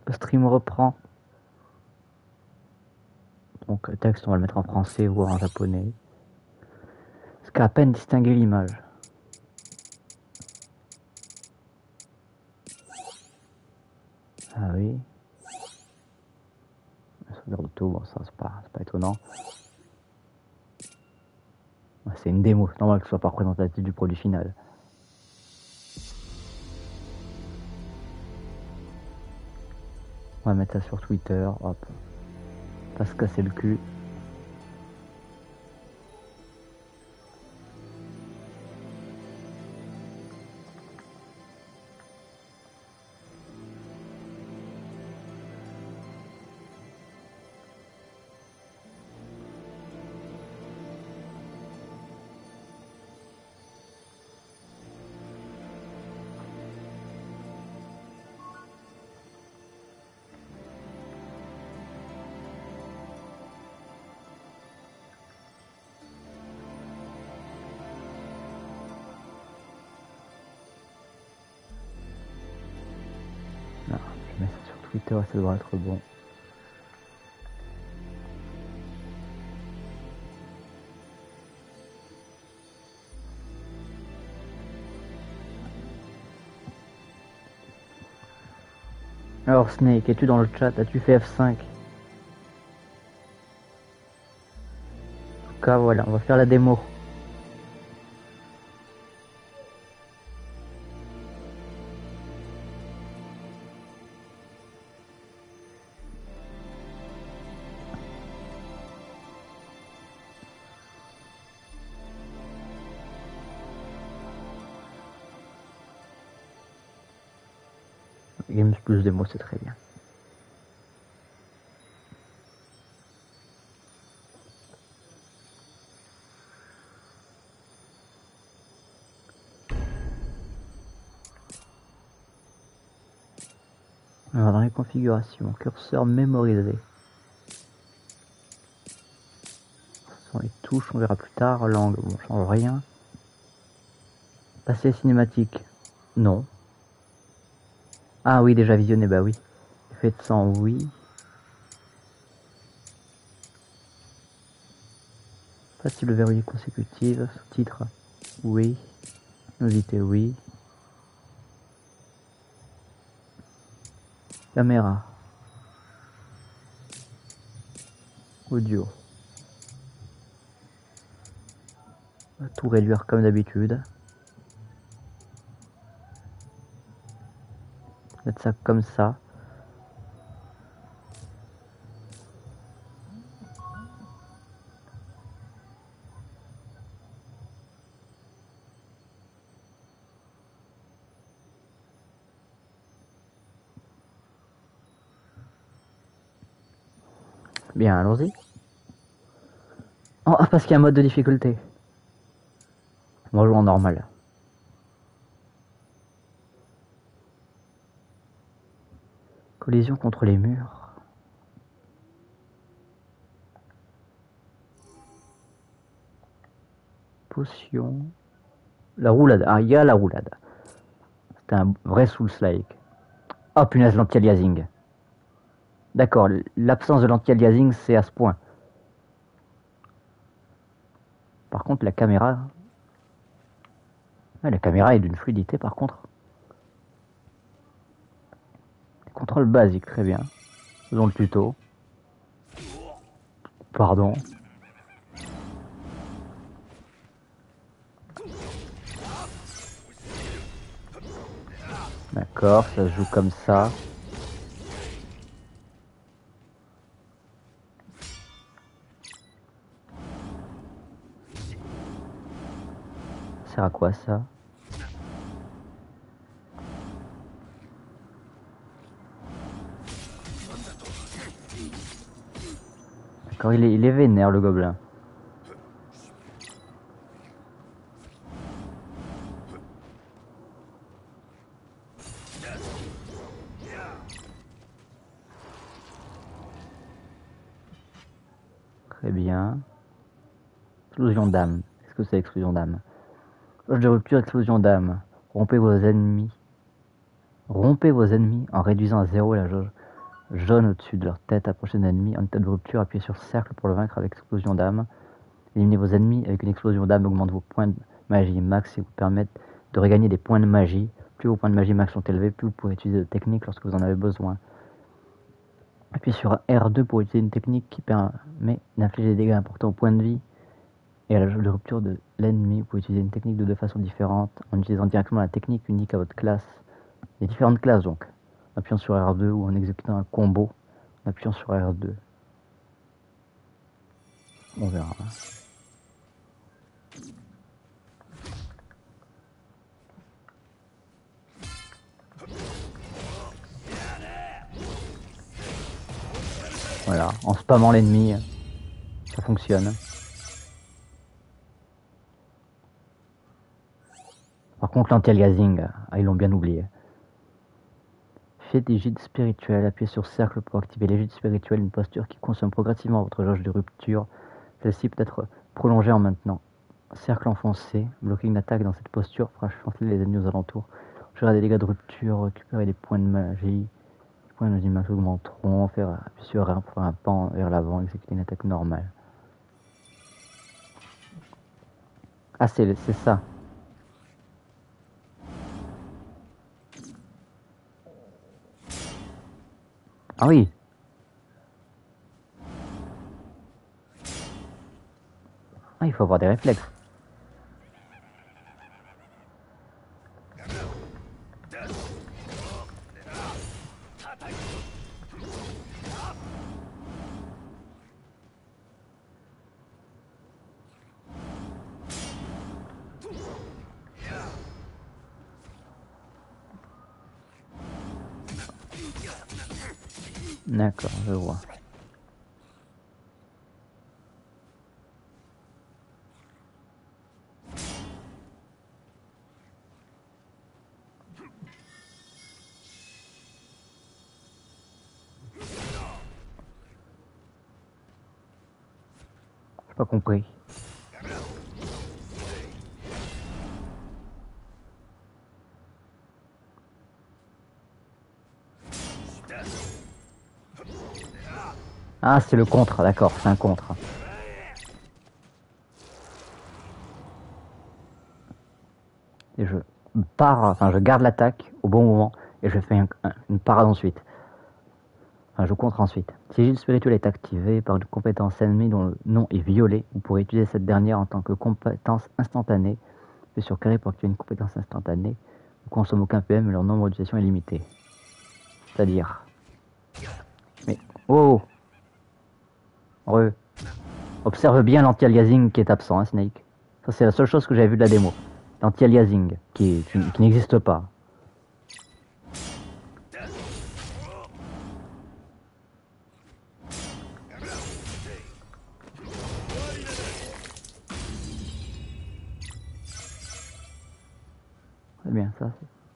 Le stream reprend. Donc le texte, on va le mettre en français ou en japonais. Parce qu'à peine distinguer l'image. Ah oui. Sauvegarde auto, bon ça c'est pas étonnant. C'est une démo, c'est normal que ce soit pas représentatif du produit final. On va mettre ça sur Twitter, hop. Pas se casser le cul. Non, je mets ça sur Twitter, ça devrait être bon. Alors Snake, es-tu dans le chat? As-tu fait F5? En tout cas, voilà, on va faire la démo. Games plus démo, c'est très bien. Alors dans les configurations, curseur mémorisé. Ce sont les touches, on verra plus tard. Langue, bon, on change rien. Passer cinématique, non. Ah oui, déjà visionné, bah oui. Effet de sang, oui. Facile verrouillé consécutive, sous-titres, oui. Nudité, oui. Caméra. Audio. On va tout réduire comme d'habitude. Mettre ça comme ça. Bien, allons-y. Oh, parce qu'il y a un mode de difficulté. On va jouer en normal. Collision contre les murs. Potion. La roulade. Ah, il y a la roulade. C'est un vrai Souls-like. Oh punaise, l'anti-aliasing. D'accord, l'absence de l'anti-aliasing, c'est à ce point. Par contre, la caméra... Ah, la caméra est d'une fluidité, par contre. Contrôle basique, très bien. Faisons le tuto. Pardon. D'accord, ça se joue comme ça. Ça sert à quoi ça? D'accord, il est vénère le gobelin. Très bien. Explosion d'âme. Qu'est-ce que c'est explosion d'âme? Jauge de rupture, explosion d'âme. Rompez vos ennemis. Rompez vos ennemis en réduisant à 0 la jauge. jaune au-dessus de leur tête. Approchez d'un ennemi en état de rupture. Appuyez sur cercle pour le vaincre avec explosion d'âme. Éliminez vos ennemis avec une explosion d'âme. Augmente vos points de magie max et vous permettre de regagner des points de magie. Plus vos points de magie max sont élevés, plus vous pourrez utiliser de techniques lorsque vous en avez besoin. Appuyez sur R2 pour utiliser une technique qui permet d'infliger des dégâts importants aux points de vie et à la jauge de rupture de l'ennemi. Vous pouvez utiliser une technique de deux façons différentes en utilisant directement la technique unique à votre classe. Il y a différentes classes donc. En appuyant sur R2 ou en exécutant un combo en appuyant sur R2. On verra. Voilà, en spammant l'ennemi, ça fonctionne. Par contre, l'anti-aliasing, ils l'ont bien oublié. Faites des gîtes spirituels, appuyez sur cercle pour activer les gîtes spirituels, une posture qui consomme progressivement votre jauge de rupture. Celle-ci peut être prolongée en maintenant. Cercle enfoncé, bloquer une attaque dans cette posture fera chanceler les ennemis aux alentours. Gérer des dégâts de rupture, récupérer des points de magie. Les points de magie max augmenteront, appuyer sur R pour faire un pan vers l'avant, exécuter une attaque normale. Ah, c'est ça. Ah oui. Ah, il faut avoir des réflexes. D'accord, je vois. J'ai pas compris. Ah, c'est le contre, d'accord, c'est un contre. Et je pars, enfin je garde l'attaque au bon moment et je fais une parade ensuite. Enfin, je contre ensuite. Si l'île spirituelle est activée par une compétence ennemie dont le nom est violet, vous pourrez utiliser cette dernière en tant que compétence instantanée. Puis sur carré pour activer une compétence instantanée. Ne consomme aucun PM et leur nombre d'utilisation est limité. C'est-à-dire. Mais. Oh! Observe bien l'anti-aliasing qui est absent, hein, Snake. Ça, c'est la seule chose que j'avais vu de la démo. L'anti-aliasing, qui n'existe pas. C'est bien, ça.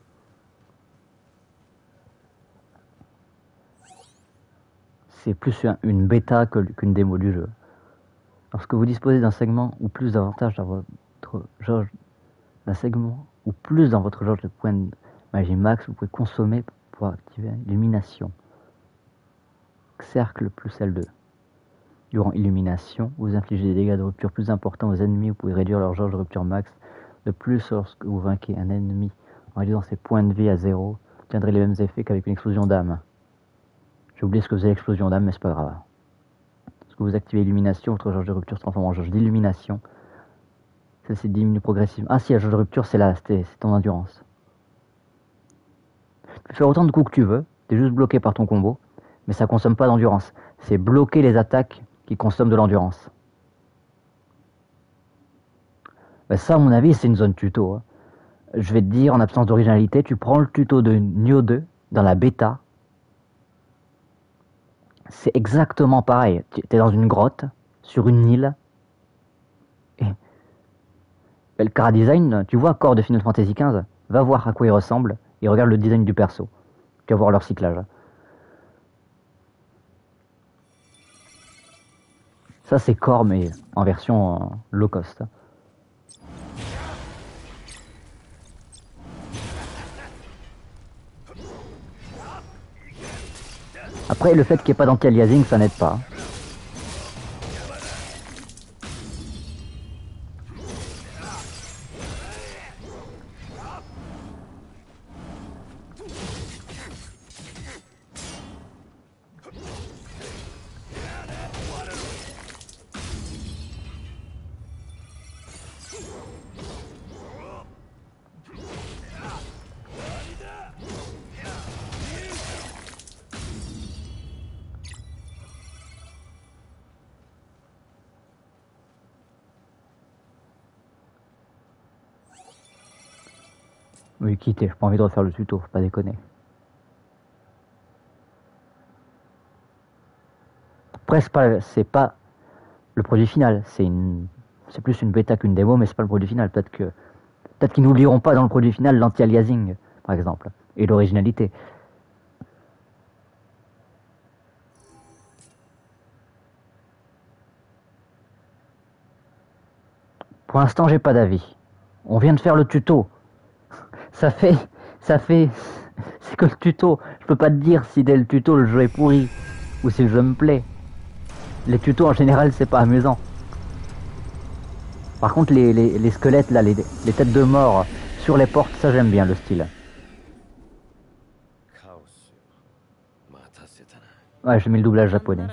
C'est plus une bêta qu'une démo du jeu. Lorsque vous disposez d'un segment ou plus d'avantages dans votre jauge, d'un segment ou plus dans votre jauge de points de magie max, vous pouvez consommer pour activer l'illumination. Cercle plus L2. Durant illumination, vous infligez des dégâts de rupture plus importants aux ennemis, vous pouvez réduire leur jauge de rupture max. De plus, lorsque vous vainquez un ennemi en réduisant ses points de vie à 0, vous obtiendrez les mêmes effets qu'avec une explosion d'âme. J'ai oublié ce que faisait l'explosion d'âme, mais c'est pas grave. Lorsque vous activez illumination, votre jauge de rupture se transforme en jauge d'illumination. Celle-ci diminue progressivement. Ah si, la jauge de rupture, c'est là, c'est ton endurance. Tu peux faire autant de coups que tu veux, t'es juste bloqué par ton combo, mais ça consomme pas d'endurance. C'est bloquer les attaques qui consomment de l'endurance. Ben ça, à mon avis, c'est une zone tuto. Hein. Je vais te dire, en absence d'originalité, tu prends le tuto de Nioh 2 dans la bêta. C'est exactement pareil. Tu es dans une grotte, sur une île. Et le chara-design, tu vois Core de Final Fantasy XV, va voir à quoi il ressemble et regarde le design du perso. Tu vas voir leur cyclage. Ça, c'est Core, mais en version low cost. Après, le fait qu'il n'y ait pas d'anti-aliasing, ça n'aide pas. Oui, quitter, j'ai pas envie de refaire le tuto, faut pas déconner. Après, c'est pas le produit final, c'est plus une bêta qu'une démo, mais c'est pas le produit final. Peut-être qu'ils n'oublieront pas dans le produit final l'anti-aliasing, par exemple, et l'originalité. Pour l'instant, j'ai pas d'avis. On vient de faire le tuto. Ça fait, ça fait, c'est que le tuto. Je peux pas te dire si dès le tuto le jeu est pourri ou si le jeu me plaît. Les tutos en général, c'est pas amusant. Par contre, les squelettes là, les têtes de mort sur les portes, ça j'aime bien le style. Ouais, j'ai mis le doublage japonais.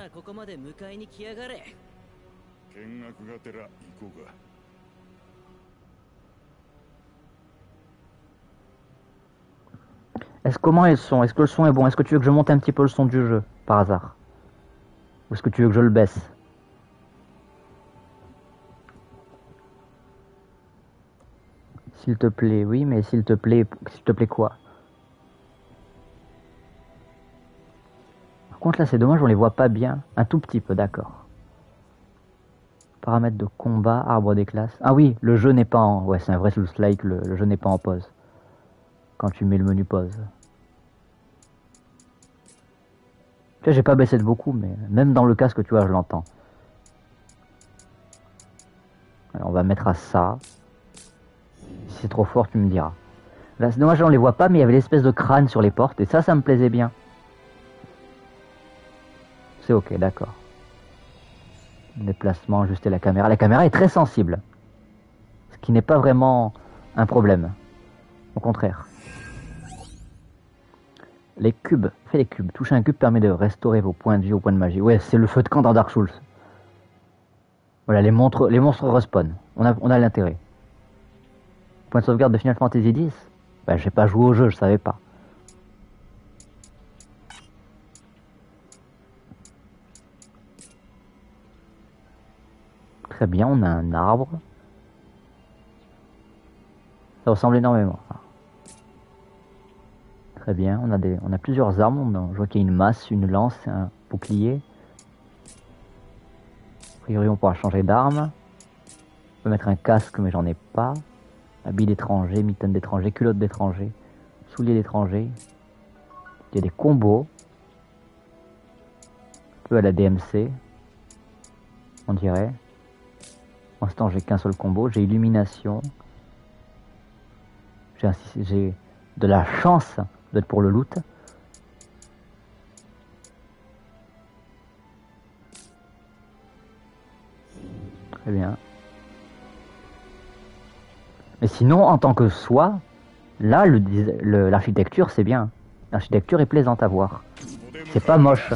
Comment est le son? Est-ce que le son est bon? Est-ce que tu veux que je monte un petit peu le son du jeu, par hasard? Ou est-ce que tu veux que je le baisse? S'il te plaît, oui, mais s'il te plaît quoi? Par contre là c'est dommage, on les voit pas bien. Un tout petit peu, d'accord. Paramètres de combat, arbre des classes. Ah oui, le jeu n'est pas en... Ouais, c'est un vrai Souls-like, le jeu n'est pas en pause. Quand tu mets le menu pause. Tu vois, j'ai pas baissé de beaucoup, mais même dans le casque, tu vois, je l'entends. Alors, on va mettre à ça. Si c'est trop fort, tu me diras. Là, c'est dommage, on les voit pas, mais il y avait l'espèce de crâne sur les portes, et ça me plaisait bien. C'est ok, d'accord. Déplacement, ajuster la caméra. La caméra est très sensible. Ce qui n'est pas vraiment un problème. Au contraire. Les cubes. Fais les cubes. Toucher un cube permet de restaurer vos points de vie ou points de magie. Ouais, c'est le feu de camp dans Dark Souls. Voilà, les monstres respawn. On a l'intérêt. Point de sauvegarde de Final Fantasy X. Bah, j'ai pas joué au jeu, je savais pas. Très bien, on a un arbre. Ça ressemble énormément. Très bien, on a plusieurs armes. Je vois qu'il y a une masse, une lance, un bouclier. A priori, on pourra changer d'arme. On peut mettre un casque, mais j'en ai pas. Habit d'étranger, mitaine d'étranger, culotte d'étranger, souliers d'étranger. Il y a des combos. Un peu à la DMC. On dirait. Pour l'instant, j'ai qu'un seul combo. J'ai illumination. J'ai de la chance d'être pour le loot. Très bien. Mais sinon, en tant que soi, là, l'architecture, c'est bien. L'architecture est plaisante à voir. C'est pas moche.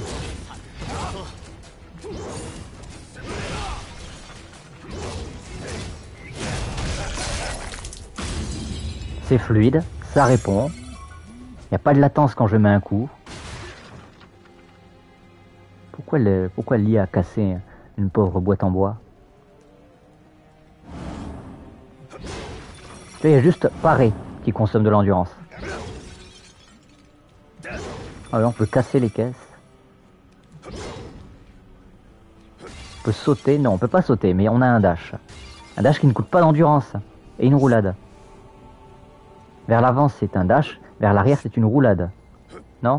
C'est fluide, ça répond. Il n'y a pas de latence quand je mets un coup. Pourquoi l'IA a cassé une pauvre boîte en bois? Il y a juste parer qui consomme de l'endurance. Alors on peut casser les caisses. On peut sauter. Non, on peut pas sauter, mais on a un dash. Un dash qui ne coûte pas d'endurance. Et une roulade. Vers l'avant, c'est un dash. Vers l'arrière, c'est une roulade. Non?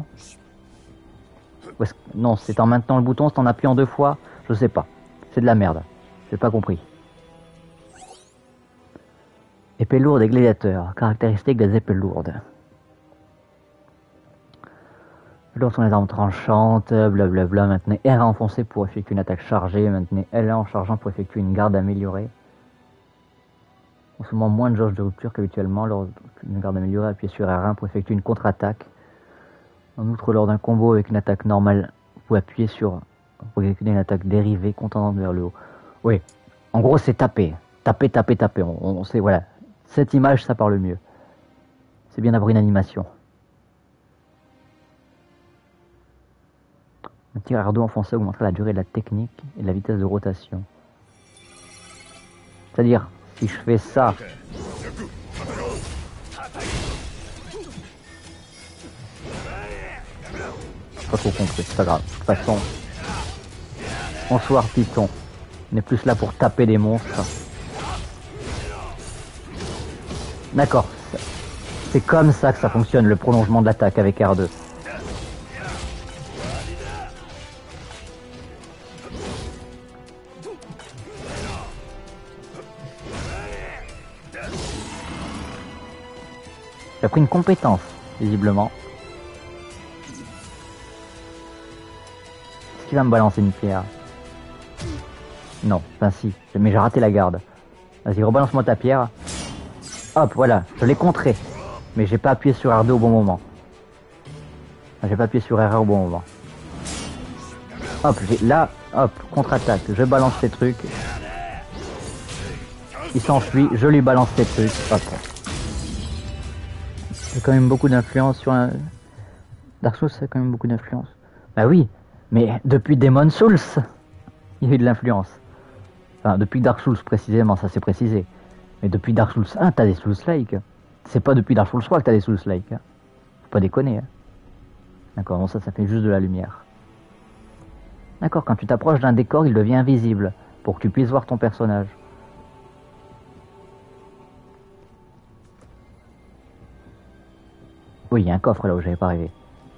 Non, c'est en maintenant le bouton, c'est en appuyant 2 fois. Je sais pas. C'est de la merde. J'ai pas compris. Épée lourde et gladiateur. Caractéristique des épées lourdes. Lance les armes tranchantes, blablabla. Maintenez R enfoncé pour effectuer une attaque chargée. Maintenez L1 en chargeant pour effectuer une garde améliorée. Consommant moins de jauge de rupture qu'habituellement. Lors d'une garde améliorée, appuyez sur R1 pour effectuer une contre-attaque. En outre, lors d'un combo avec une attaque normale, vous pouvez appuyer sur pour exécuter une attaque dérivée contendante vers le haut. Oui, en gros, c'est taper. Taper, taper, taper. On sait, voilà. Cette image, ça parle mieux. C'est bien d'avoir une animation. Un tir R2 enfoncé augmentera la durée de la technique et de la vitesse de rotation. C'est-à-dire, si je fais ça... Pas trop compris, c'est pas grave. De toute façon... Bonsoir Python. On est plus là pour taper des monstres. D'accord. C'est comme ça que ça fonctionne, le prolongement de l'attaque avec R2. J'ai pris une compétence, visiblement. Est-ce qu'il va me balancer une pierre? Non, enfin si, mais j'ai raté la garde. Vas-y, rebalance-moi ta pierre. Hop, voilà, je l'ai contré. Mais j'ai pas appuyé sur R2 au bon moment. Enfin, j'ai pas appuyé sur R1 au bon moment. Hop, là, hop, contre-attaque. Je balance ces trucs. Il s'enfuit, je lui balance ces trucs. Hop. J'ai quand même beaucoup d'influence sur un... Dark Souls, c'est quand même beaucoup d'influence. Bah oui, mais depuis Demon Souls, il y a eu de l'influence. Enfin, depuis Dark Souls précisément, ça c'est précisé. Mais depuis Dark Souls 1, t'as des Souls-like. C'est pas depuis Dark Souls 3 que t'as des Souls-like. Hein. Faut pas déconner. Hein. D'accord, bon ça fait juste de la lumière. D'accord, quand tu t'approches d'un décor, il devient invisible. Pour que tu puisses voir ton personnage. Oui, il y a un coffre là où j'avais pas arrivé.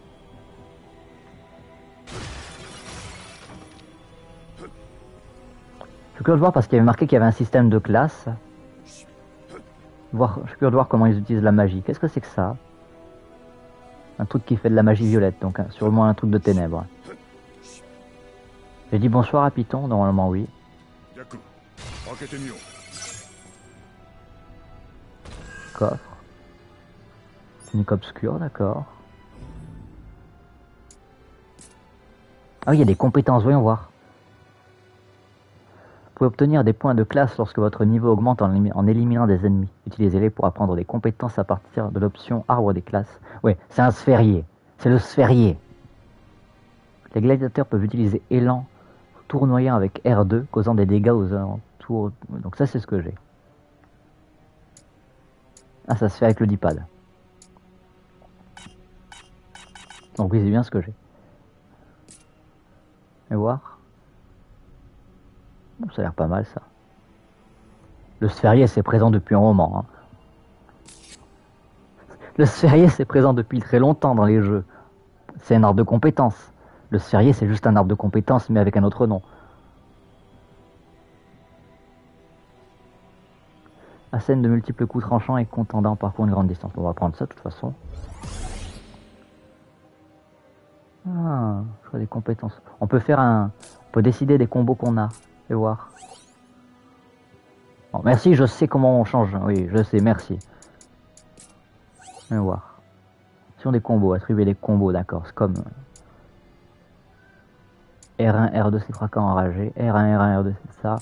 Je suis curieux de voir parce qu'il y avait marqué qu'il y avait un système de classe. Je suis curieux de voir comment ils utilisent la magie. Qu'est-ce que c'est que ça? Un truc qui fait de la magie violette, donc sûrement un truc de ténèbres. J'ai dit bonsoir à Python, normalement oui. Coffre. Tunique obscure, d'accord. Ah oui, il y a des compétences, voyons voir. Vous pouvez obtenir des points de classe lorsque votre niveau augmente en éliminant des ennemis. Utilisez-les pour apprendre des compétences à partir de l'option arbre des classes. Ouais, c'est un sphérié. C'est le sphérié. Les gladiateurs peuvent utiliser élan tournoyant avec R2, causant des dégâts aux alentours. Donc ça, c'est ce que j'ai. Ah, ça se fait avec le D-pad. Donc oui, c'est bien ce que j'ai. Et voir. Bon, ça a l'air pas mal, ça. Le sphérié, c'est présent depuis un moment. Hein. Le sphérié, c'est présent depuis très longtemps dans les jeux. C'est un arbre de compétences. Le sphérié, c'est juste un arbre de compétences, mais avec un autre nom. Assène de multiples coups tranchants et contendant parcours une grande distance. On va prendre ça de toute façon. Ah, je vois des compétences. On peut faire un... On peut décider des combos qu'on a. Et voir. Bon, merci, je sais comment on change. Oui, je sais, merci. Et voir. Sur des combos, attribuer des combos, d'accord. C'est comme... R1, R2, c'est fracassant enragé. R1, R1, R2, c'est ça.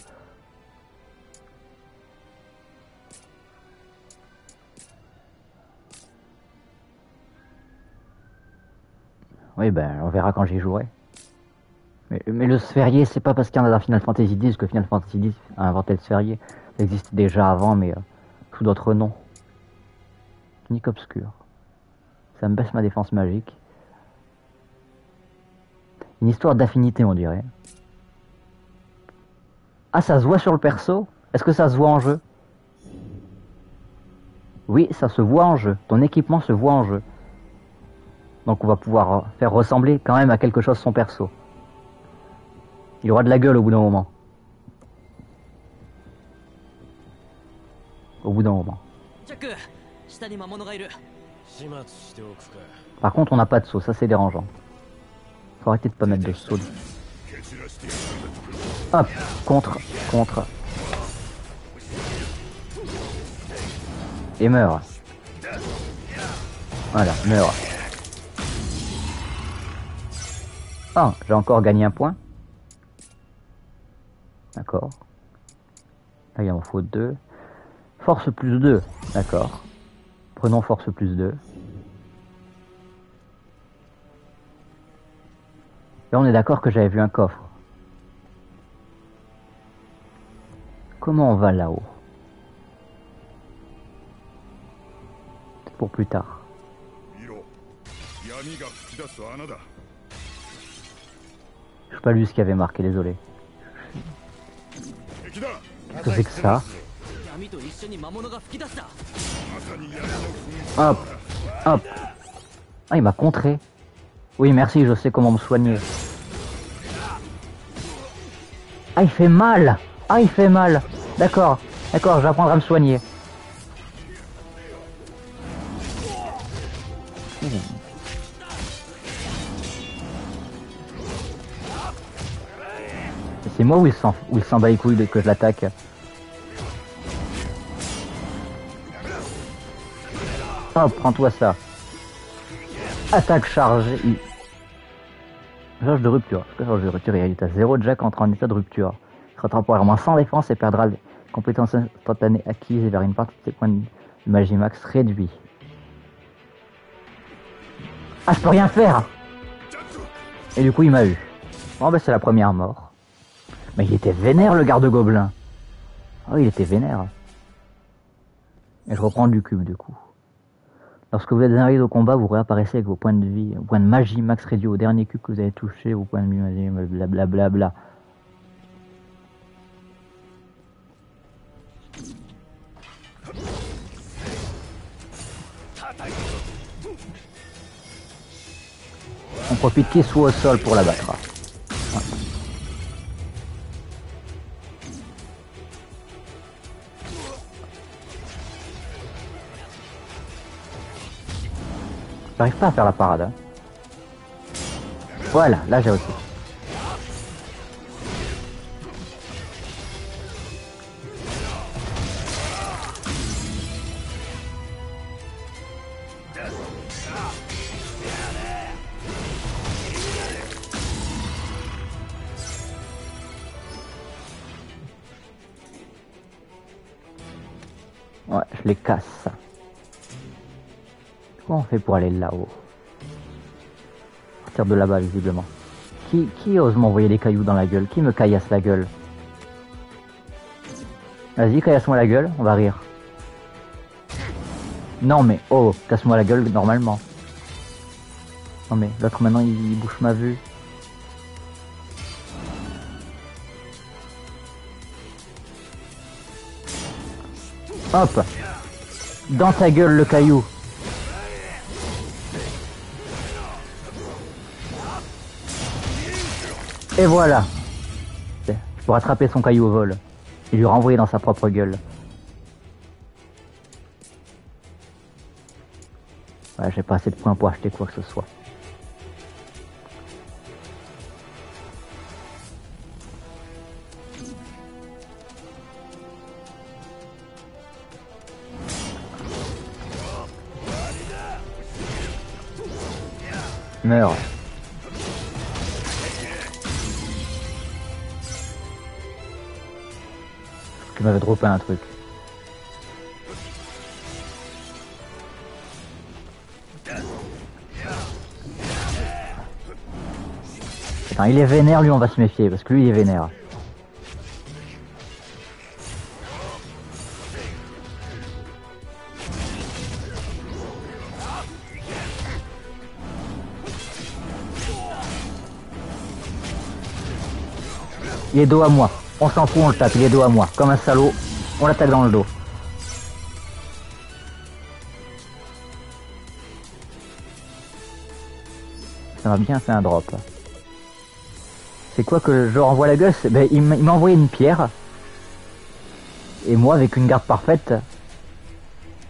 Oui, ben, on verra quand j'y jouerai. Mais le sphérié, c'est pas parce qu'il y en a dans Final Fantasy X que Final Fantasy X a inventé le sphérié. Ça existait déjà avant, mais sous d'autres noms. Tunique obscure. Ça me baisse ma défense magique. Une histoire d'affinité, on dirait. Ah, ça se voit sur le perso? Est-ce que ça se voit en jeu? Oui, ça se voit en jeu. Ton équipement se voit en jeu. Donc on va pouvoir faire ressembler quand même à quelque chose son perso. Il aura de la gueule au bout d'un moment. Au bout d'un moment. Par contre, on n'a pas de saut, ça c'est dérangeant. Faut arrêter de pas mettre de saut. Hop, contre. Et meurt. Voilà, meurt. Ah, j'ai encore gagné un point. D'accord. Là, il en faut 2. Force plus 2. D'accord. Prenons force plus 2. Là, on est d'accord que j'avais vu un coffre. Comment on va là-haut? Pour plus tard. Je n'ai pas lu ce qu'il y avait marqué, désolé. Qu'est-ce que c'est que ça? Hop, hop. Ah, il m'a contré. Oui, merci, je sais comment me soigner. Ah, il fait mal. Ah, il fait mal. D'accord, d'accord, j'apprendrai à me soigner. C'est moi où il s'en bat les couilles que je l'attaque. Oh, prends-toi ça. Attaque chargée. Charge de rupture. Charge de rupture, il est à 0 Jack entre en état de rupture. Il sera temporairement sans défense et perdra les compétences instantanées acquises et vers une partie de ses points de magie max réduits. Ah, je peux rien faire. Et du coup, il m'a eu. Bon, ben c'est la première mort. Mais il était vénère, le garde-gobelin. Oh, il était vénère. Et je reprends du cube, du coup. Lorsque vous êtes arrivé au combat, vous réapparaissez avec vos points de vie, vos points de magie max réduits au dernier cube que vous avez touché, vos points de magie, blablabla. On profite qu'il soit au sol pour l'abattre. J'arrive pas à faire la parade. Hein. Voilà, là j'ai aussi. Ouais, je les casse. Comment on fait pour aller là-haut? Partir de là-bas, visiblement. Qui ose m'envoyer des cailloux dans la gueule? Qui me caillasse la gueule? Vas-y, caillasse-moi la gueule, on va rire. Non mais, oh, casse-moi la gueule normalement. Non mais, l'autre maintenant il bouche ma vue. Hop! Dans ta gueule le caillou. Et voilà. Pour attraper son caillou au vol. Et lui renvoyer dans sa propre gueule. Ouais, j'ai pas assez de points pour acheter quoi que ce soit. Meurs. Tu m'avais droppé un truc. Attends, il est vénère, lui on va se méfier, parce que lui il est vénère. Il est dos à moi. On s'en fout, on le tape, il est dos à moi. Comme un salaud, on l'attaque dans le dos. Ça m'a bien fait un drop. C'est quoi que je renvoie la gueule? Ben, il m'a envoyé une pierre. Et moi, avec une garde parfaite...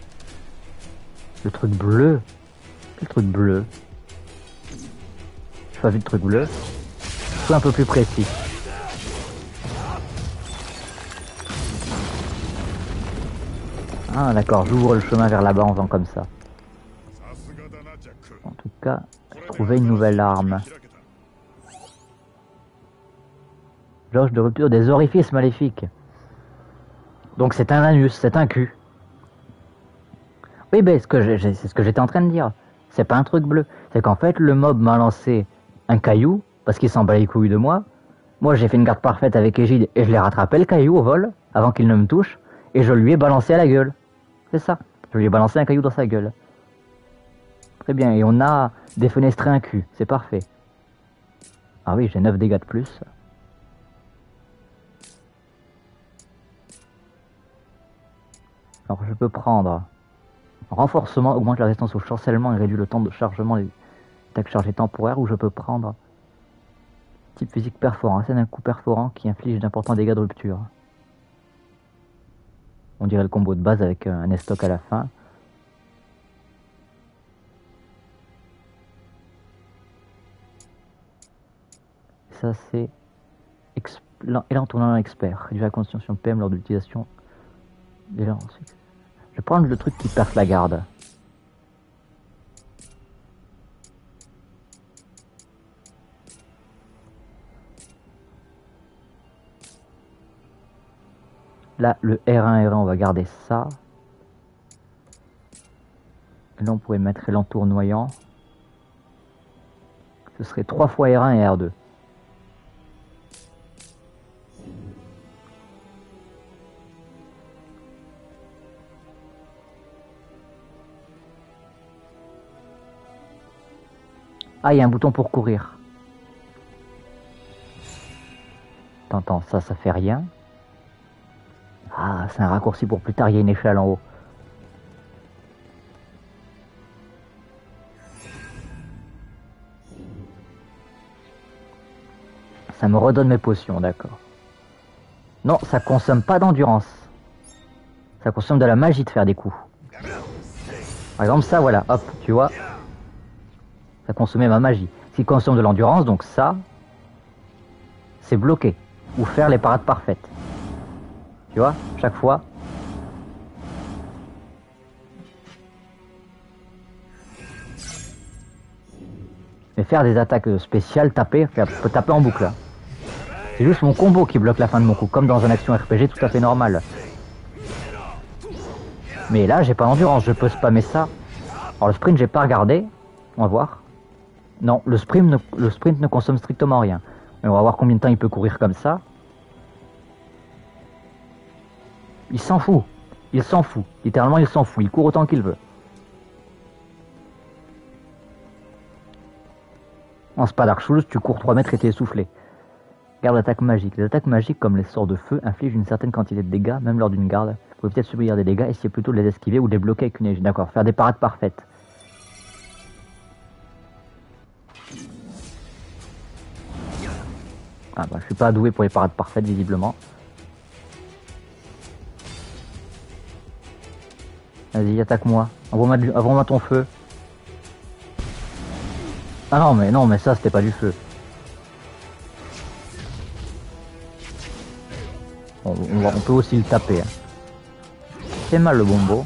Le truc bleu. Quel truc bleu? Soit vu le truc bleu, soit un peu plus précis. Ah d'accord, j'ouvre le chemin vers là-bas en faisant comme ça. En tout cas, j'ai trouvé une nouvelle arme. Jauge de rupture des orifices maléfiques. Donc c'est un anus, c'est un cul. Oui, ben c'est ce que j'étais en train de dire. C'est pas un truc bleu. C'est qu'en fait, le mob m'a lancé un caillou, parce qu'il s'en bat les couilles de moi. Moi, j'ai fait une garde parfaite avec Égide, et je l'ai rattrapé le caillou au vol, avant qu'il ne me touche, et je lui ai balancé à la gueule. C'est ça. Je lui ai balancé un caillou dans sa gueule. Très bien, et on a défenestré un cul. C'est parfait. Ah oui, j'ai 9 dégâts de plus. Alors, je peux prendre... Renforcement augmente la résistance au chancellement et réduit le temps de chargement des attaques chargées temporaires, ou je peux prendre type physique perforant, c'est un coup perforant qui inflige d'importants dégâts de rupture. On dirait le combo de base avec un estoc à la fin. Ça c'est élan tournant expert, réduit la concentration PM lors de l'utilisation d'élan. Je vais prendre le truc qui perce la garde. Là, le R1, on va garder ça. Et là, on pourrait mettre l'élan tournoyant. Ce serait 3 fois R1 et R2. Ah, il y a un bouton pour courir. T'entends, ça fait rien. Ah, c'est un raccourci pour plus tard, il y a une échelle en haut. Ça me redonne mes potions, d'accord. Non, ça consomme pas d'endurance. Ça consomme de la magie de faire des coups. Par exemple, ça, voilà, hop, tu vois. Ça consommait ma magie. S'il consomme de l'endurance, donc ça, c'est bloqué. Ou faire les parades parfaites. Tu vois, chaque fois. Mais faire des attaques spéciales, taper, peut taper en boucle. C'est juste mon combo qui bloque la fin de mon coup, comme dans un action RPG tout à fait normal. Mais là, j'ai pas d'endurance, je peux spammer ça. Alors le sprint, j'ai pas regardé. On va voir. Non, le sprint ne consomme strictement rien. Mais on va voir combien de temps il peut courir comme ça. Il s'en fout. Il s'en fout. Littéralement, il s'en fout. Il court autant qu'il veut. En c'est pas Dark Souls, tu cours 3 mètres et t'es essoufflé. Garde d'attaque magique. Les attaques magiques, comme les sorts de feu, infligent une certaine quantité de dégâts, même lors d'une garde. Vous pouvez peut-être subir des dégâts, essayez plutôt de les esquiver ou de les bloquer avec une égide. D'accord, faire des parades parfaites. Ah bah, je suis pas doué pour les parades parfaites, visiblement. Vas-y, attaque-moi. Envoie-moi ton feu. Ah non, mais ça, c'était pas du feu. On peut aussi le taper. Hein. C'est mal le bombo.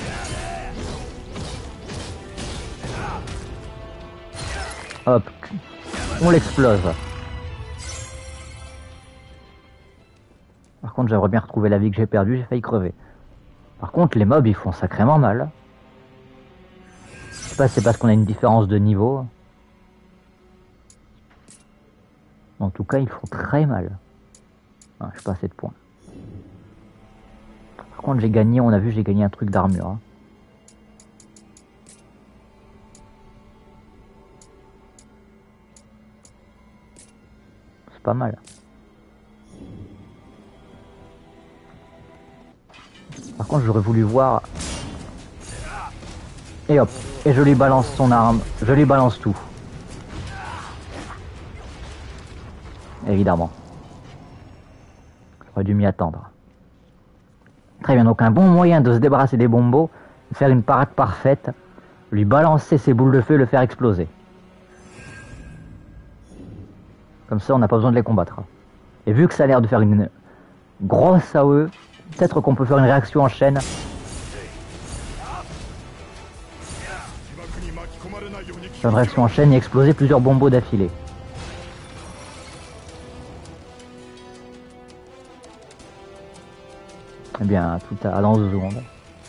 Hop. On l'explose. Par contre, j'aimerais bien retrouver la vie que j'ai perdue, j'ai failli crever. Par contre, les mobs, ils font sacrément mal. Je sais pas si c'est parce qu'on a une différence de niveau. En tout cas, ils font très mal. Ah, je suis pas assez de points. Par contre, j'ai gagné, on a vu, j'ai gagné un truc d'armure. Hein. C'est pas mal. Par contre, j'aurais voulu voir... Et hop, et je lui balance son arme, je lui balance tout. Évidemment. J'aurais dû m'y attendre. Très bien, donc un bon moyen de se débarrasser des bombos, faire une parade parfaite, lui balancer ses boules de feu et le faire exploser. Comme ça, on n'a pas besoin de les combattre. Et vu que ça a l'air de faire une grosse AOE, peut-être qu'on peut faire une réaction en chaîne. Faire une réaction en chaîne et exploser plusieurs bombos d'affilée. Eh bien, tout à dans 2 secondes.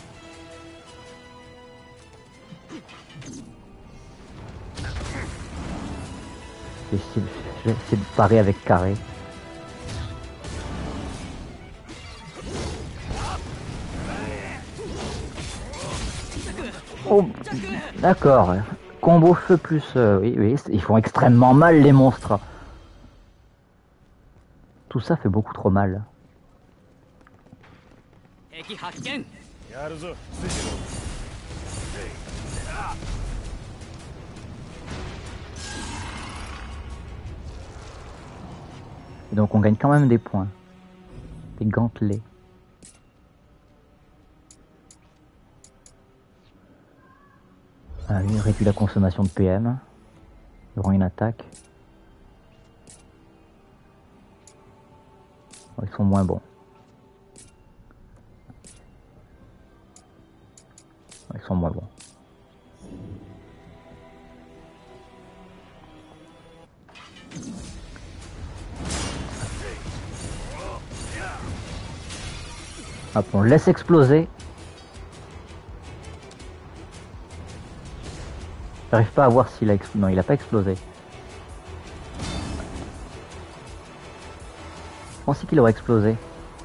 Je vais essayer de parer avec carré. Oh, d'accord. Combo feu plus... oui, oui, ils font extrêmement mal les monstres. Tout ça fait beaucoup trop mal. Et donc on gagne quand même des points. Des gantelets. Ah, lui réduit la consommation de PM durant une attaque. Ils sont moins bons. Ils sont moins bons. Hop, on le laisse exploser. J'arrive pas à voir s'il a explosé. Non, il a pas explosé. Je pensais qu'il aurait explosé.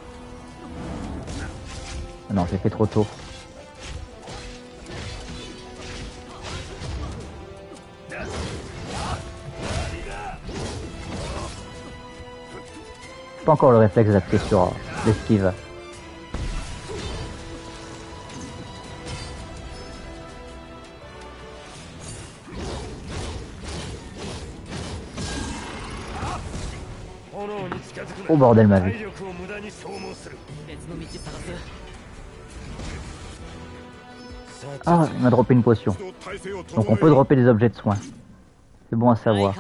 Non, j'ai fait trop tôt. J'ai pas encore le réflexe d'appuyer sur l'esquive. Oh bordel ma vie. Ah, il m'a droppé une potion. Donc on peut dropper des objets de soins. C'est bon à savoir.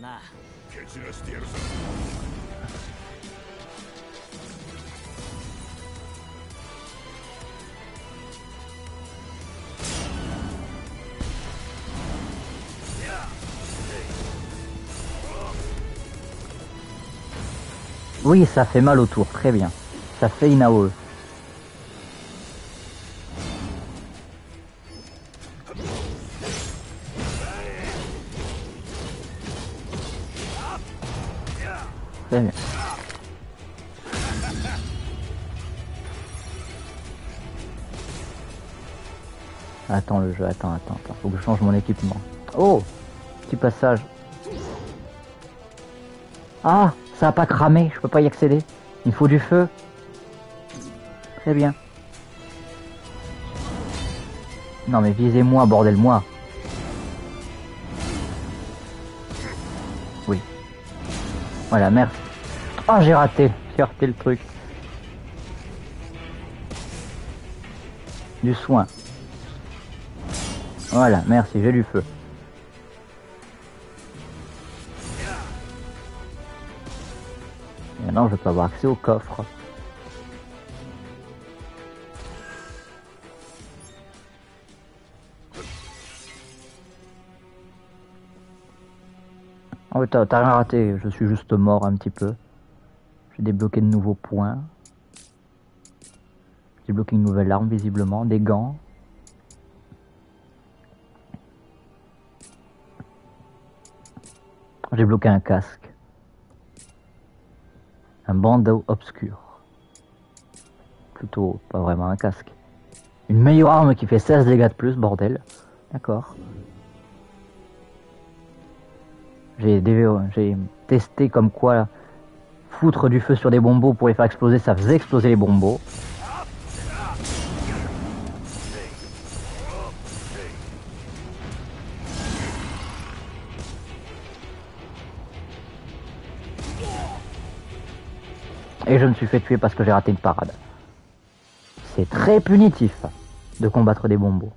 Oui, ça fait mal autour, très bien. Ça fait une AOE. Très bien. Attends le jeu, attends. Faut que je change mon équipement. Oh, petit passage. Ah, ça a pas cramé, je peux pas y accéder. Il faut du feu. Très bien. Non mais visez-moi, bordel-moi. Oui. Voilà, merci. Oh, j'ai raté le truc. Du soin. Voilà, merci, j'ai du feu. Et maintenant, je peux avoir accès au coffre. Oh, t'as rien raté, je suis juste mort un petit peu. J'ai débloqué de nouveaux points. J'ai débloqué une nouvelle arme visiblement, des gants. J'ai bloqué un casque. Un bandeau obscur. Plutôt pas vraiment un casque. Une meilleure arme qui fait 16 dégâts de plus, bordel. D'accord. J'ai testé comme quoi foutre du feu sur des bombos pour les faire exploser, ça faisait exploser les bombos. Et je me suis fait tuer parce que j'ai raté une parade. C'est très punitif de combattre des bombos.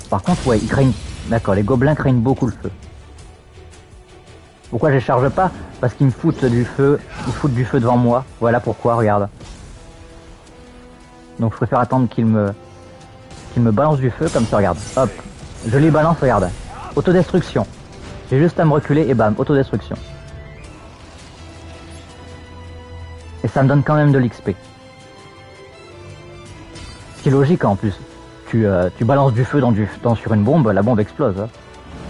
Par contre, ouais, ils craignent... D'accord, les gobelins craignent beaucoup le feu. Pourquoi je charge pas? Parce qu'ils me foutent du feu. Ils foutent du feu devant moi. Voilà pourquoi, regarde. Donc je préfère attendre qu'ils me balancent du feu, comme ça, regarde. Hop. Je les balance, regarde. Autodestruction. J'ai juste à me reculer et bam, autodestruction. Et ça me donne quand même de l'XP. Ce qui est logique en plus. Tu balances du feu sur une bombe, la bombe explose. Hein.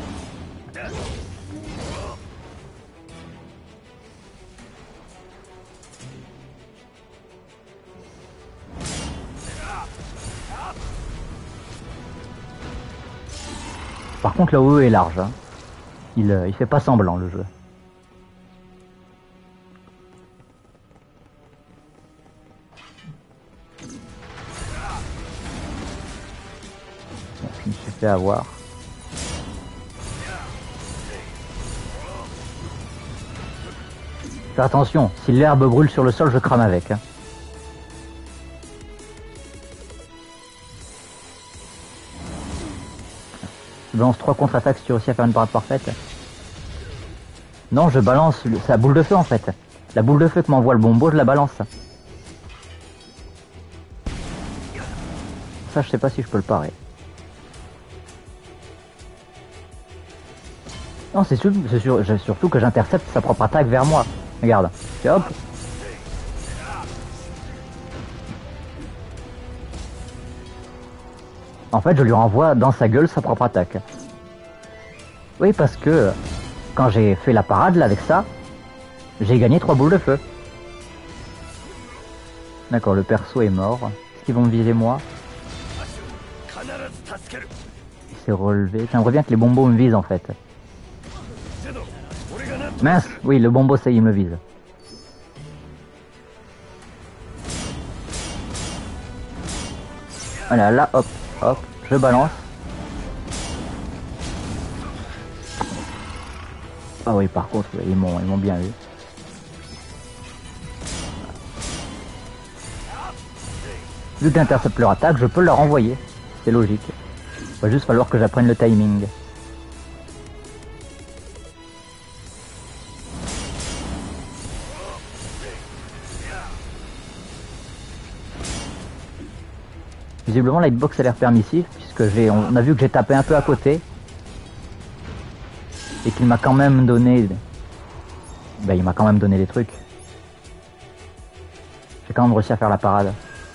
Par contre, la OE est large. Hein. Il fait pas semblant, le jeu. Bon, je me suis fait avoir. Fais attention, si l'herbe brûle sur le sol, je crame avec. Hein. Je balance 3 contre-attaques si tu réussis à faire une parade parfaite. Non, je balance... C'est la boule de feu en fait. La boule de feu que m'envoie le bombo, je la balance. Ça, je sais pas si je peux le parer. Non, c'est surtout que j'intercepte sa propre attaque vers moi. Regarde. Et hop. En fait, je lui renvoie dans sa gueule sa propre attaque. Oui, parce que quand j'ai fait la parade là avec ça, j'ai gagné 3 boules de feu. D'accord, le perso est mort. Est-ce qu'ils vont me viser moi? Il s'est relevé. Tiens, j'aimerais bien que les bombos me visent en fait. Mince. Oui, le bombo, ça y est, il me vise. Voilà, là, hop, hop, je balance. Ah oui, par contre, ils m'ont bien vu. Vu que j'intercepte leur attaque, je peux leur envoyer. C'est logique. Il va juste falloir que j'apprenne le timing. Visiblement, la hitbox a l'air permissif, puisque on a vu que j'ai tapé un peu à côté. Et qu'il m'a quand même donné... Ben, il m'a quand même donné des trucs. J'ai quand même réussi à faire la parade.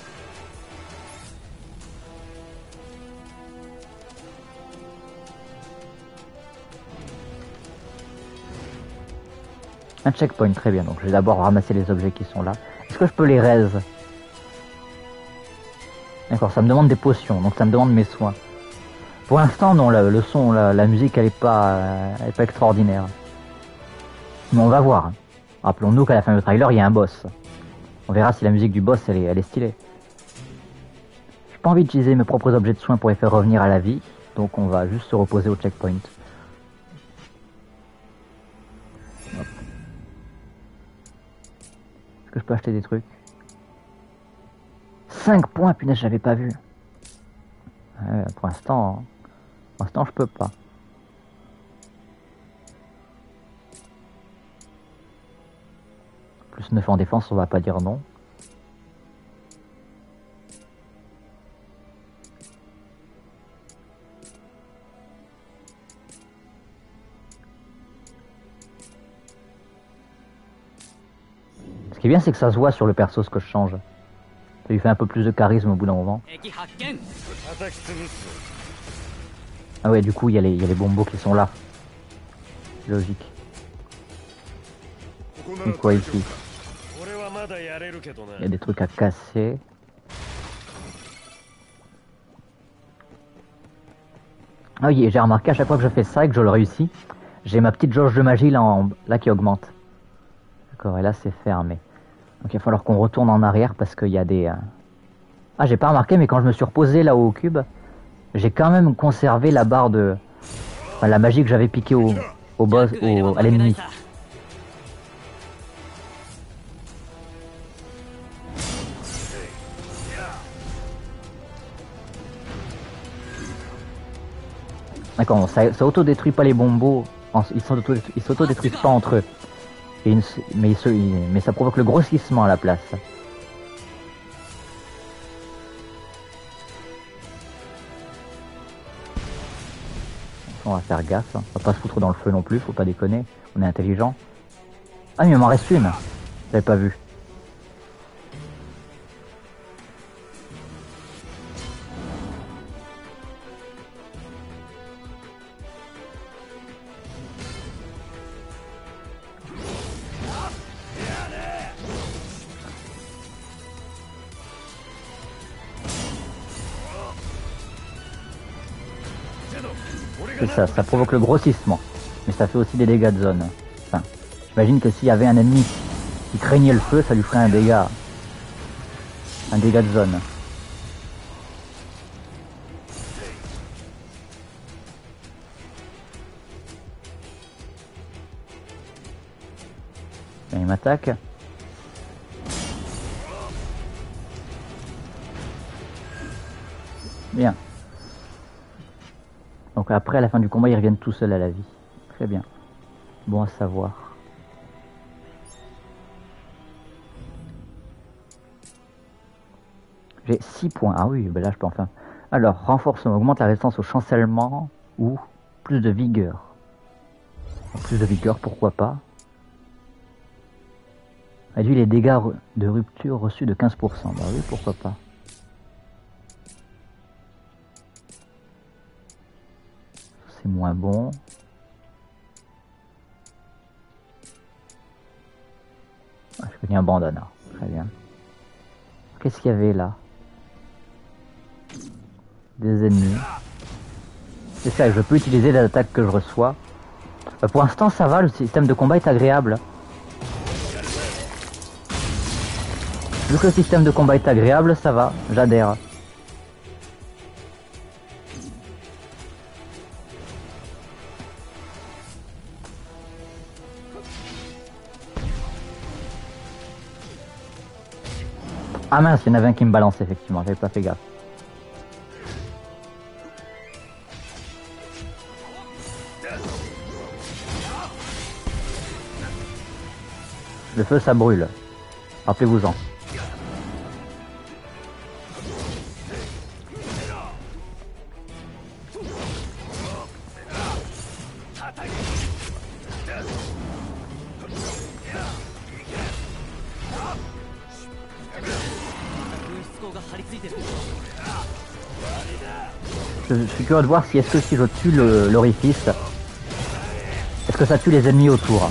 Un checkpoint, très bien. Donc je vais d'abord ramasser les objets qui sont là. Est-ce que je peux les raise? D'accord, ça me demande des potions, donc ça me demande mes soins. Pour l'instant, non, le son, la musique, elle est pas extraordinaire. Mais on va voir. Rappelons-nous qu'à la fin du trailer, il y a un boss. On verra si la musique du boss, elle est stylée. J'ai pas envie d'utiliser mes propres objets de soins pour les faire revenir à la vie, donc on va juste se reposer au checkpoint. Hop. Est-ce que je peux acheter des trucs? 5 points, punaise, j'avais pas vu. Pour l'instant, je peux pas. Plus 9 en défense, on va pas dire non. Ce qui est bien, c'est que ça se voit sur le perso ce que je change. Ça lui fait un peu plus de charisme au bout d'un moment. Ah ouais, du coup, il y a les bombos qui sont là. Logique. Et quoi ici? Il y a des trucs à casser. Ah oui, j'ai remarqué à chaque fois que je fais ça et que je le réussis, j'ai ma petite jauge de magie là qui augmente. D'accord, et là c'est fermé. Donc il va falloir qu'on retourne en arrière parce qu'il y a des... Ah, j'ai pas remarqué, mais quand je me suis reposé là-haut au cube, j'ai quand même conservé la barre de... Enfin, la magie que j'avais piquée au boss, à l'ennemi. D'accord, ça autodétruit pas les bombos. Ils s'autodétruisent pas entre eux. Mais ça provoque le grossissement à la place. On va faire gaffe. On va pas se foutre dans le feu non plus, faut pas déconner. On est intelligent. Ah mais il m'en reste une. J'avais pas vu. C'est ça provoque le grossissement. Mais ça fait aussi des dégâts de zone. Enfin, j'imagine que s'il y avait un ennemi qui craignait le feu, ça lui ferait un dégât. Un dégât de zone. Tiens, il m'attaque. Bien. Donc après, à la fin du combat, ils reviennent tout seuls à la vie. Très bien. Bon à savoir. J'ai 6 points. Ah oui, ben là je peux enfin... Alors, renforcement, augmente la résistance au chancellement ou plus de vigueur. Plus de vigueur, pourquoi pas. Réduit les dégâts de rupture reçus de 15%. Bah oui, pourquoi pas. C'est moins bon. Ah, je connais un bandana. Très bien. Qu'est-ce qu'il y avait là? Des ennemis. C'est ça, je peux utiliser les attaques que je reçois. Pour l'instant, ça va, le système de combat est agréable. Vu que le système de combat est agréable, ça va, j'adhère. Ah mince, il y en avait un qui me balance effectivement, j'avais pas fait gaffe. Le feu ça brûle, rappelez-vous-en. Je suis curieux de voir si si je tue l'orifice, est-ce que ça tue les ennemis autour?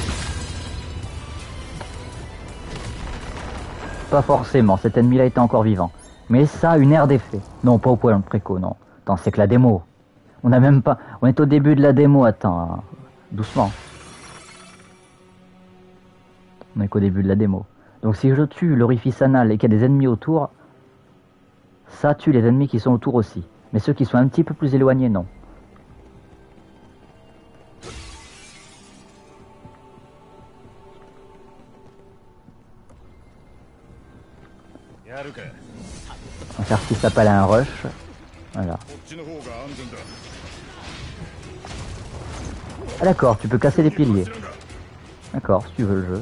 Pas forcément, cet ennemi-là était encore vivant. Mais ça a une aire d'effet. Non, pas au point de préco, non. Attends, c'est que la démo. On a même pas... On est au début de la démo, attends. Doucement. On est qu'au début de la démo. Donc si je tue l'orifice anal et qu'il y a des ennemis autour, ça tue les ennemis qui sont autour aussi. Mais ceux qui sont un petit peu plus éloignés, non. On va faire ce qui s'appelle un rush. Voilà. Ah d'accord, tu peux casser les piliers. D'accord, si tu veux le jeu.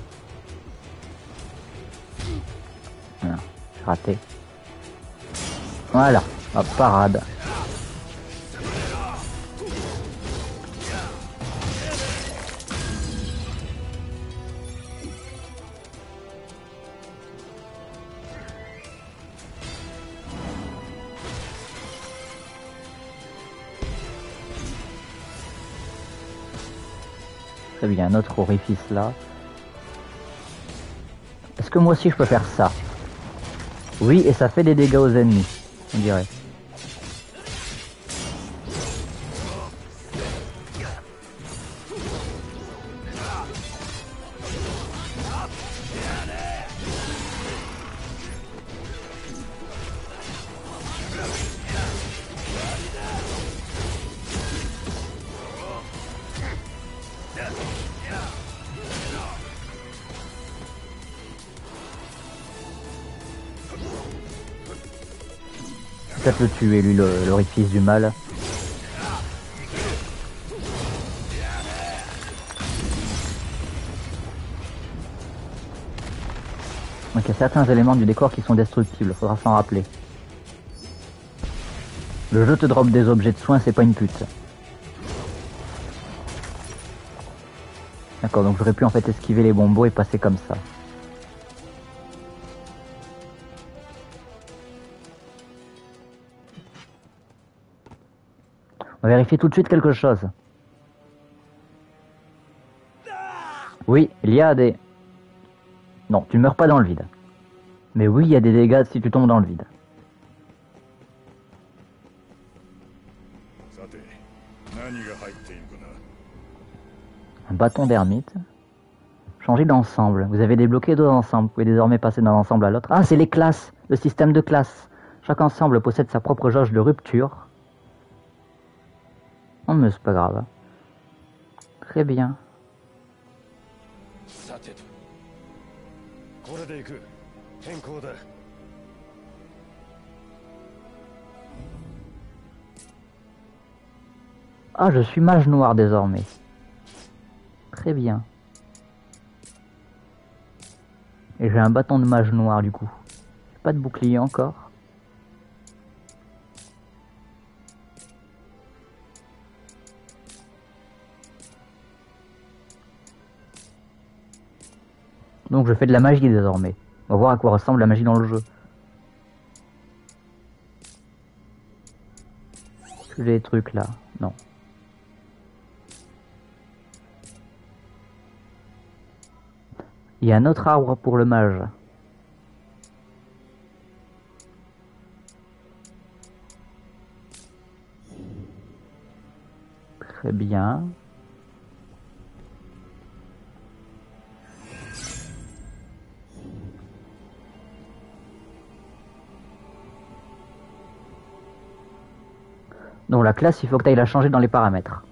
Voilà, j'ai raté. Voilà, hop, parade. Il y a un autre orifice là. Est-ce que moi aussi je peux faire ça? Oui, et ça fait des dégâts aux ennemis, on dirait. Peut-être le tuer, lui, l'orifice du mal. qu'il y a certains éléments du décor qui sont destructibles, faudra s'en rappeler. Le jeu te drop des objets de soins, c'est pas une pute. D'accord, donc j'aurais pu en fait esquiver les bombos et passer comme ça. On va vérifier tout de suite quelque chose. Oui, il y a des... Non, tu ne meurs pas dans le vide. Mais oui, il y a des dégâts si tu tombes dans le vide. Un bâton d'ermite. Changer d'ensemble. Vous avez débloqué deux ensembles. Vous pouvez désormais passer d'un ensemble à l'autre. Ah, c'est les classes. Le système de classes. Chaque ensemble possède sa propre jauge de rupture. Oh, mais c'est pas grave. Très bien. Ah, je suis mage noir désormais. Très bien. Et j'ai un bâton de mage noir du coup. Pas de bouclier encore. Donc je fais de la magie désormais. On va voir à quoi ressemble la magie dans le jeu. Tous les trucs là, non. Il y a un autre arbre pour le mage. Très bien. Donc la classe, il faut que tu ailles la changer dans les paramètres.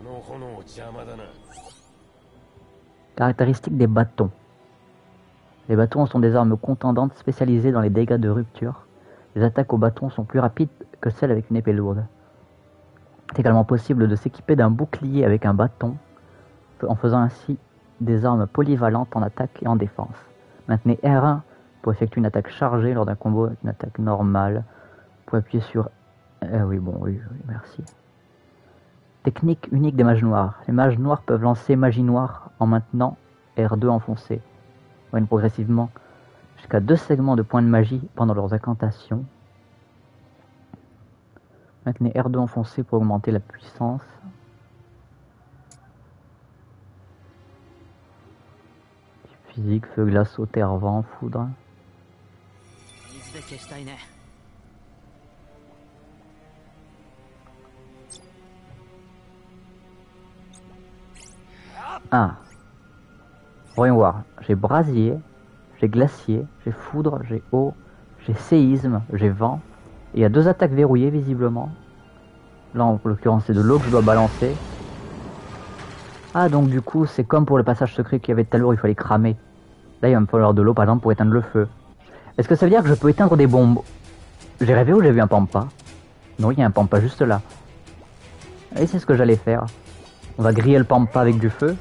Caractéristiques des bâtons. Les bâtons sont des armes contendantes spécialisées dans les dégâts de rupture. Les attaques au bâton sont plus rapides que celles avec une épée lourde. C'est également possible de s'équiper d'un bouclier avec un bâton, en faisant ainsi des armes polyvalentes en attaque et en défense. Maintenez R1 pour effectuer une attaque chargée lors d'un combo avec une attaque normale. Vous pouvez appuyer sur... oui, merci. Technique unique des mages noirs. Les mages noirs peuvent lancer magie noire en maintenant R2 enfoncé. Moyenne progressivement jusqu'à 2 segments de points de magie pendant leurs incantations. Maintenez R2 enfoncé pour augmenter la puissance. Physique, feu, glace, eau, terre, vent, foudre. Ah. Voyons voir. J'ai brasier, j'ai glacier, j'ai foudre, j'ai eau, j'ai séisme, j'ai vent. Et il y a 2 attaques verrouillées visiblement. Là en l'occurrence c'est de l'eau que je dois balancer. Ah donc du coup c'est comme pour le passage secret qu'il y avait tout à l'heure, il fallait cramer. Là il va me falloir de l'eau par exemple pour éteindre le feu. Est-ce que ça veut dire que je peux éteindre des bombes? J'ai rêvé ou j'ai vu un pampa? Non, il y a un pampa juste là. Et c'est ce que j'allais faire. On va griller le pampa avec du feu.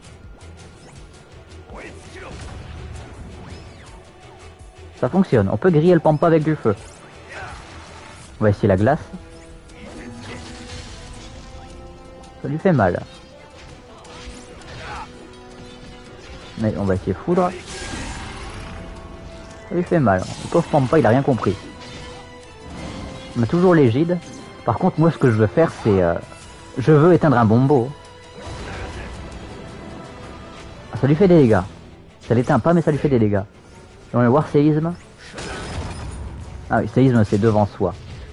Ça fonctionne, on peut griller le pampa avec du feu. On va essayer la glace. Ça lui fait mal. Mais on va essayer foudre. Ça lui fait mal. Le pauvre pampa, il a rien compris. On a toujours l'égide. Par contre, moi, ce que je veux faire, c'est... je veux éteindre un bombo. Ça lui fait des dégâts. Ça l'éteint pas, mais ça lui fait des dégâts. Et on va voir séisme. Ah oui, séisme, c'est devant soi.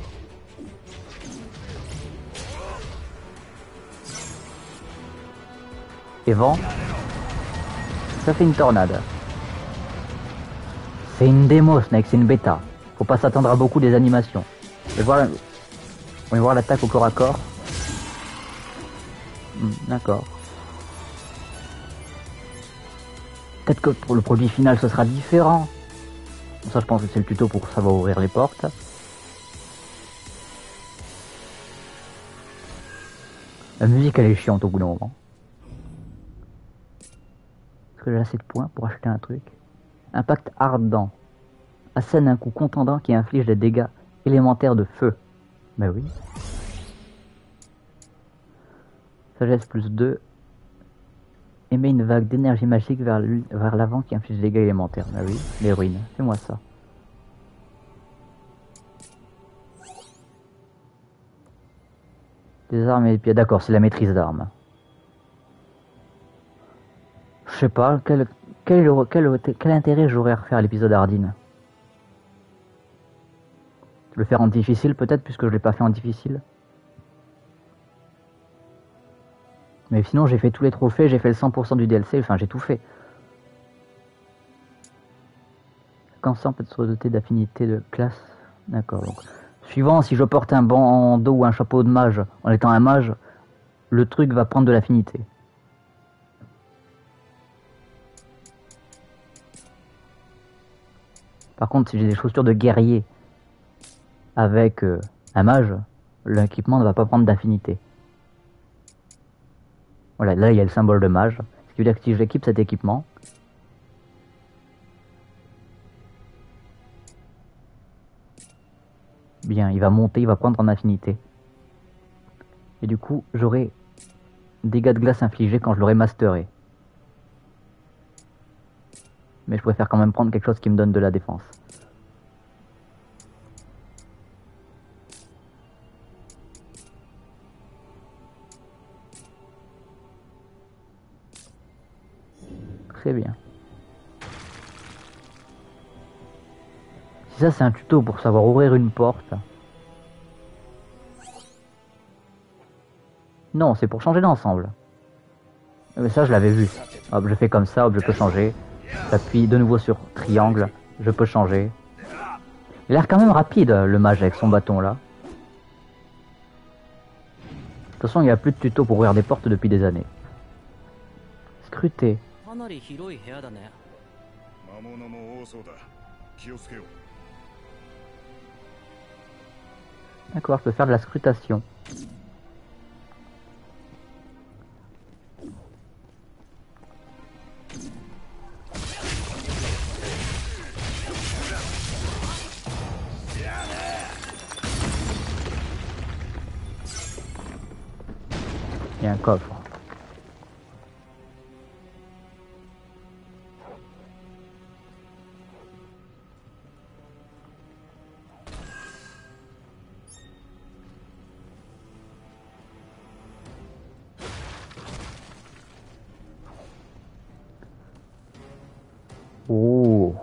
Et vent. Ça fait une tornade. C'est une démo, Snake, c'est une bêta. Faut pas s'attendre à beaucoup des animations. On va voir l'attaque au corps à corps. D'accord. Peut-être que pour le produit final ce sera différent. Ça je pense que c'est le tuto pour savoir ouvrir les portes. La musique elle est chiante au bout d'un moment. Est-ce que j'ai assez de points pour acheter un truc? Impact ardent. Assène un coup contendant qui inflige des dégâts élémentaires de feu. Ben oui. Sagesse plus 2. Émet une vague d'énergie magique vers l'avant qui inflige des dégâts élémentaires. Ben oui, l'héroïne. Fais-moi ça. Des armes et des pieds. D'accord, c'est la maîtrise d'armes. Je sais pas, quel intérêt j'aurais à refaire l'épisode Ardyn? Le faire en difficile peut-être, puisque je l'ai pas fait en difficile. Mais sinon j'ai fait tous les trophées, j'ai fait le 100% du DLC, enfin j'ai tout fait. Quand ça peut se doter d'affinités de classe. D'accord, donc. Suivant, si je porte un bandeau ou un chapeau de mage en étant un mage, le truc va prendre de l'affinité. Par contre, si j'ai des chaussures de guerrier avec un mage, l'équipement ne va pas prendre d'affinité. Voilà, là il y a le symbole de mage. Ce qui veut dire que si j'équipe cet équipement, bien, il va monter, il va prendre en affinité. Et du coup, j'aurai dégâts de glace infligés quand je l'aurai masteré. Mais je préfère quand même prendre quelque chose qui me donne de la défense. Très bien. Si ça c'est un tuto pour savoir ouvrir une porte. Non, c'est pour changer d'ensemble. Mais ça je l'avais vu. Hop, je fais comme ça, hop, je peux changer. J'appuie de nouveau sur triangle, je peux changer. Il a l'air quand même rapide le mage avec son bâton là. De toute façon il n'y a plus de tuto pour ouvrir des portes depuis des années. Scruter. D'accord, je peux faire de la scrutation. Il y a un coffre. Oh.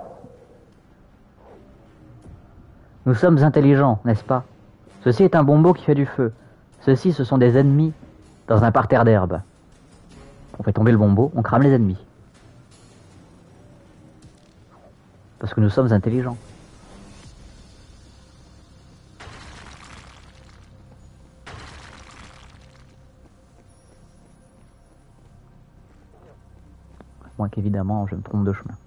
Nous sommes intelligents, n'est-ce pas? Ceci est un bombeau qui fait du feu. Ceux-ci, ce sont des ennemis dans un parterre d'herbe. On fait tomber le bombeau, on crame les ennemis. Parce que nous sommes intelligents. À moins qu'évidemment je me trompe de chemin.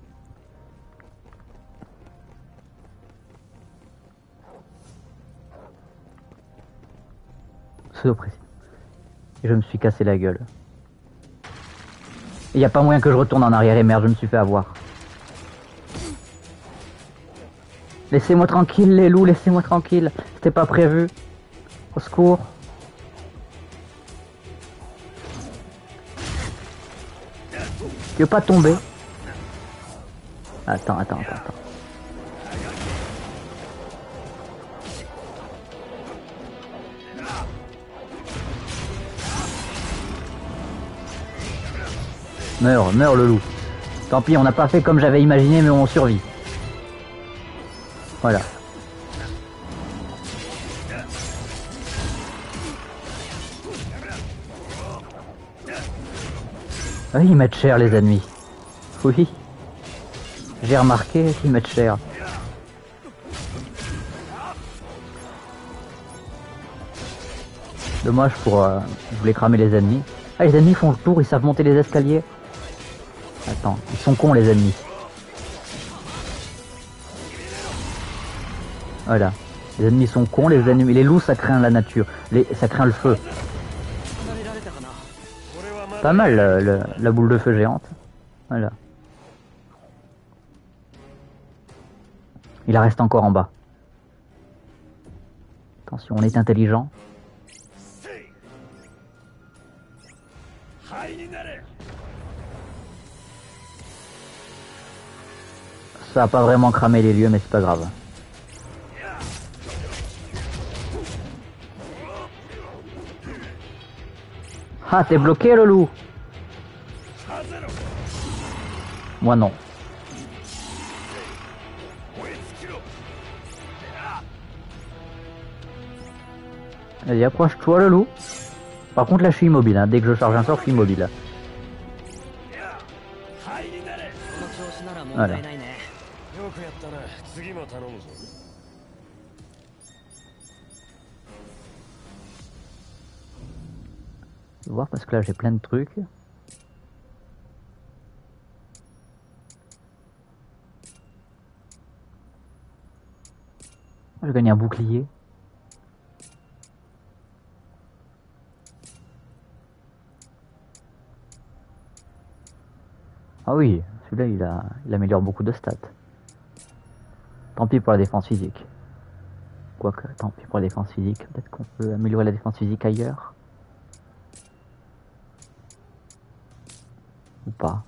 Pseudo-précis. Et je me suis cassé la gueule. Il n'y a pas moyen que je retourne en arrière et merde, je me suis fait avoir. Laissez-moi tranquille les loups, laissez-moi tranquille. C'était pas prévu. Au secours. Tu veux pas tomber? Attends. Meurs le loup. Tant pis, on n'a pas fait comme j'avais imaginé, mais on survit. Voilà. Oui, ils mettent cher les ennemis. Oui. J'ai remarqué qu'ils mettent cher. Dommage pour... je voulais cramer les ennemis. Ah, les ennemis font le tour, ils savent monter les escaliers. Attends, ils sont cons les ennemis. Voilà. Les ennemis sont cons, les loups ça craint la nature. Ça craint le feu. Pas mal la boule de feu géante. Voilà. Il reste encore en bas. Attention, on est intelligent. Ça a pas vraiment cramé les lieux, mais c'est pas grave. Ah, t'es bloqué, le loup. Moi non. Vas-y, approche-toi, le loup. Par contre, là, je suis immobile. Hein. Dès que je charge un sort, je suis immobile. Voilà. Je vais voir parce que là, j'ai plein de trucs. Je gagne un bouclier. Ah oui, celui-là, il améliore beaucoup de stats. Tant pis pour la défense physique. Quoique, tant pis pour la défense physique. Peut-être qu'on peut améliorer la défense physique ailleurs. Ou pas.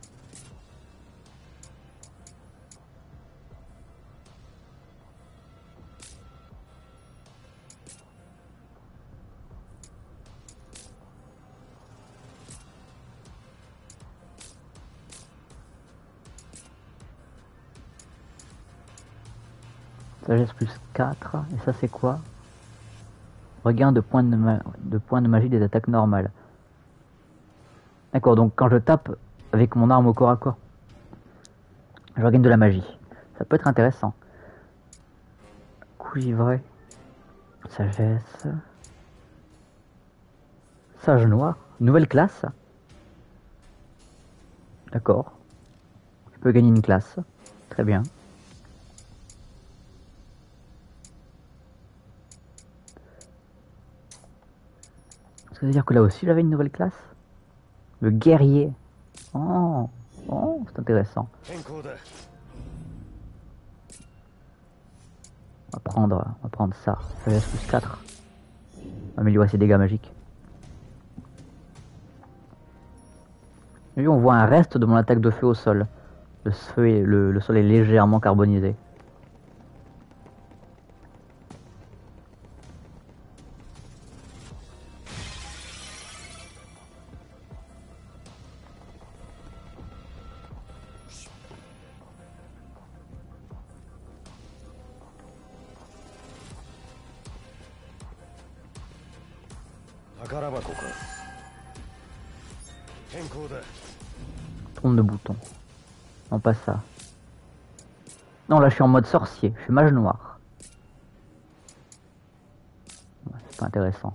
Sagesse plus 4. Et ça, c'est quoi? Regain de points de magie des attaques normales. D'accord, donc quand je tape avec mon arme au corps à corps, je regagne de la magie. Ça peut être intéressant. Coup givré. Sagesse. Sage noir. Nouvelle classe. D'accord. Je peux gagner une classe. Très bien. Ça veut dire que là aussi j'avais une nouvelle classe? Le guerrier. Oh, oh, c'est intéressant. On va prendre ça. Sagesse plus 4. Améliorer ses dégâts magiques. Et on voit un reste de mon attaque de feu au sol. Le sol est légèrement carbonisé. Tourne de bouton. Non, pas ça. Non, là je suis en mode sorcier. Je suis mage noir. Ouais, c'est pas intéressant.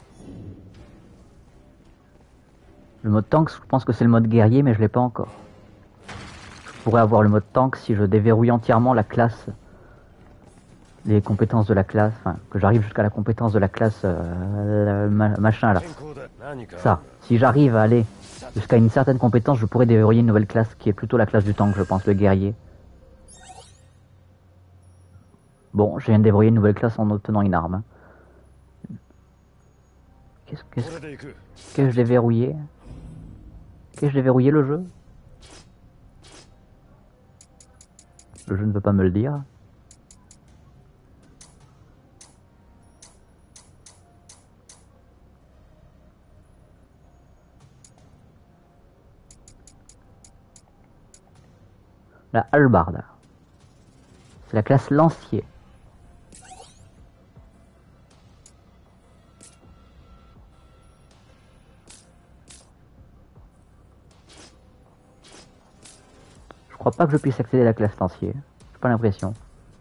Le mode tank, je pense que c'est le mode guerrier, mais je l'ai pas encore. Je pourrais avoir le mode tank si je déverrouille entièrement la classe. Les compétences de la classe. Enfin, que j'arrive jusqu'à la compétence de la classe machin là. Ça. Si j'arrive à aller jusqu'à une certaine compétence, je pourrais déverrouiller une nouvelle classe qui est plutôt la classe du tank, je pense, le guerrier. Bon, je viens de déverrouiller une nouvelle classe en obtenant une arme. Qu'est-ce que je l'ai verrouillé? Qu'est-ce que je l'ai verrouillé le jeu? Le jeu ne veut pas me le dire. La hallebarde. C'est la classe lancier. Je crois pas que je puisse accéder à la classe lancier. J'ai pas l'impression.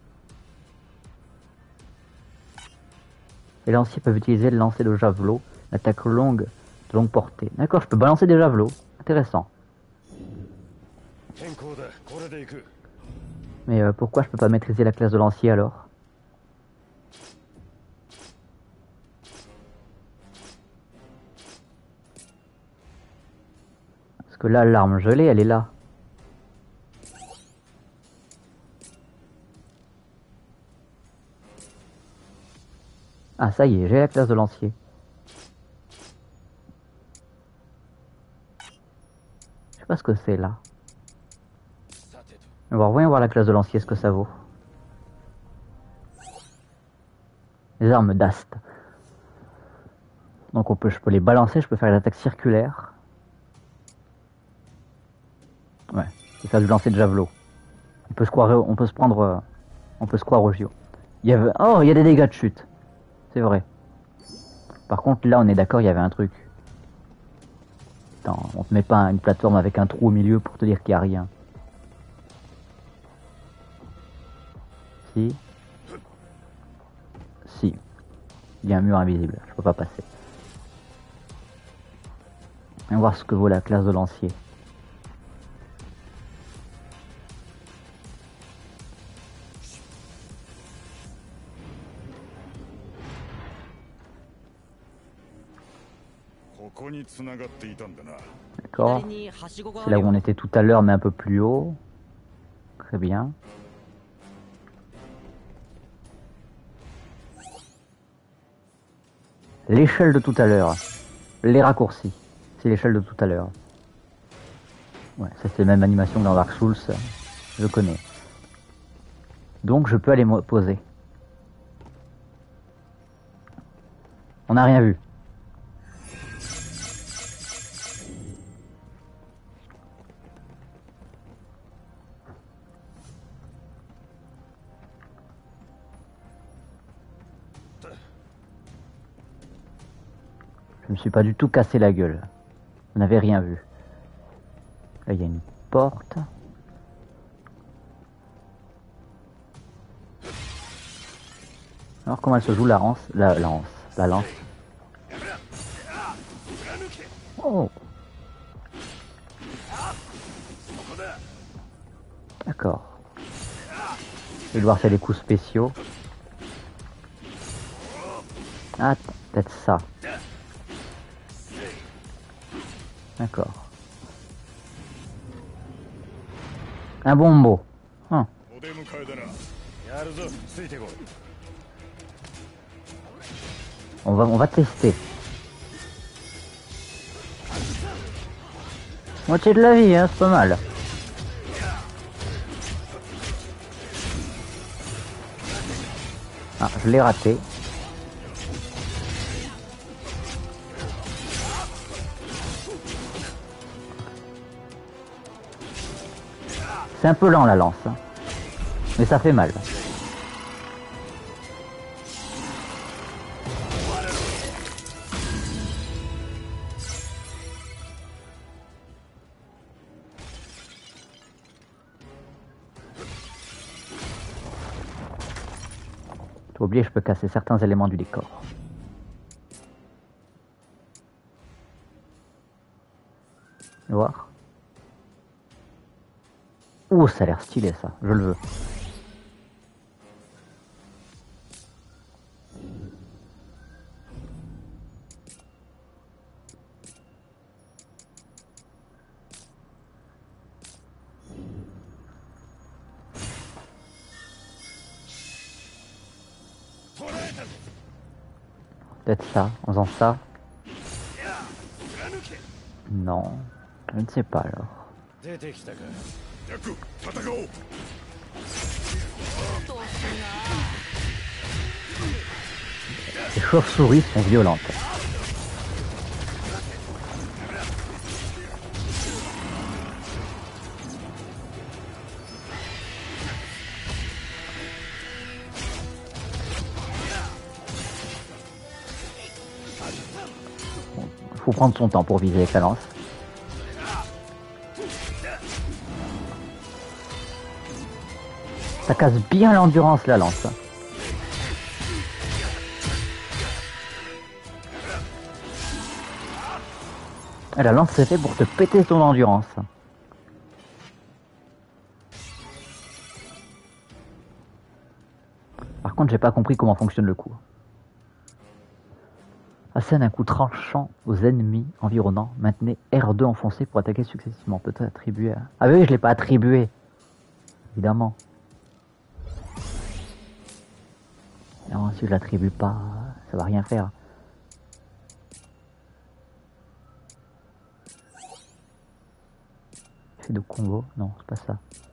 Les lanciers peuvent utiliser le lancer de javelot, l'attaque longue de longue portée. D'accord, je peux balancer des javelots. Intéressant. Mais pourquoi je peux pas maîtriser la classe de lancier alors? Parce que là, l'arme gelée, elle est là. Elle est là. Ah, ça y est, j'ai la classe de lancier. Je sais pas ce que c'est là. Voyons voir la classe de lancier, ce que ça vaut. Les armes d'Ast. Donc je peux les balancer, je peux faire les attaques circulaires. Ouais, c'est faire du lancer de javelot. On peut se croire au JO. Oh, il y a des dégâts de chute. C'est vrai. Par contre, là, on est d'accord, il y avait un truc. Attends, on te met pas une plateforme avec un trou au milieu pour te dire qu'il n'y a rien. Si. Si. Il y a un mur invisible, je peux pas passer. On va voir ce que vaut la classe de lancier. D'accord. C'est là où on était tout à l'heure, mais un peu plus haut. Très bien. L'échelle de tout à l'heure. Les raccourcis. C'est l'échelle de tout à l'heure. Ouais, ça c'est la même animation que dans Dark Souls. Je connais. Donc je peux aller me poser. On n'a rien vu. Je me suis pas du tout cassé la gueule. On n'avait rien vu. Là, il y a une porte. Alors, comment elle se joue la lance? La lance. Oh. D'accord. Je vais devoir faire des coups spéciaux. Ah, peut-être ça. D'accord. Un bon mot. Hein. On va tester. Moitié de la vie, hein, c'est pas mal. Ah, je l'ai raté. C'est un peu lent la lance, hein. Mais ça fait mal. Faut oublier, je peux casser certains éléments du décor. Voir. Oh, ça a l'air stylé ça, je le veux. Peut-être ça, en faisant ça. Non, je ne sais pas alors. Les chauves-souris sont violentes. Faut prendre son temps pour viser avec la lance. Ça casse bien l'endurance la lance. Et la lance c'est fait pour te péter ton endurance. Par contre j'ai pas compris comment fonctionne le coup. Assène un coup tranchant aux ennemis environnants. Maintenez R2 enfoncé pour attaquer successivement. Peut-être attribué à... Ah oui, je l'ai pas attribué. Évidemment. Non, si je l'attribue pas, ça va rien faire. Fait de combo? Non, c'est pas ça.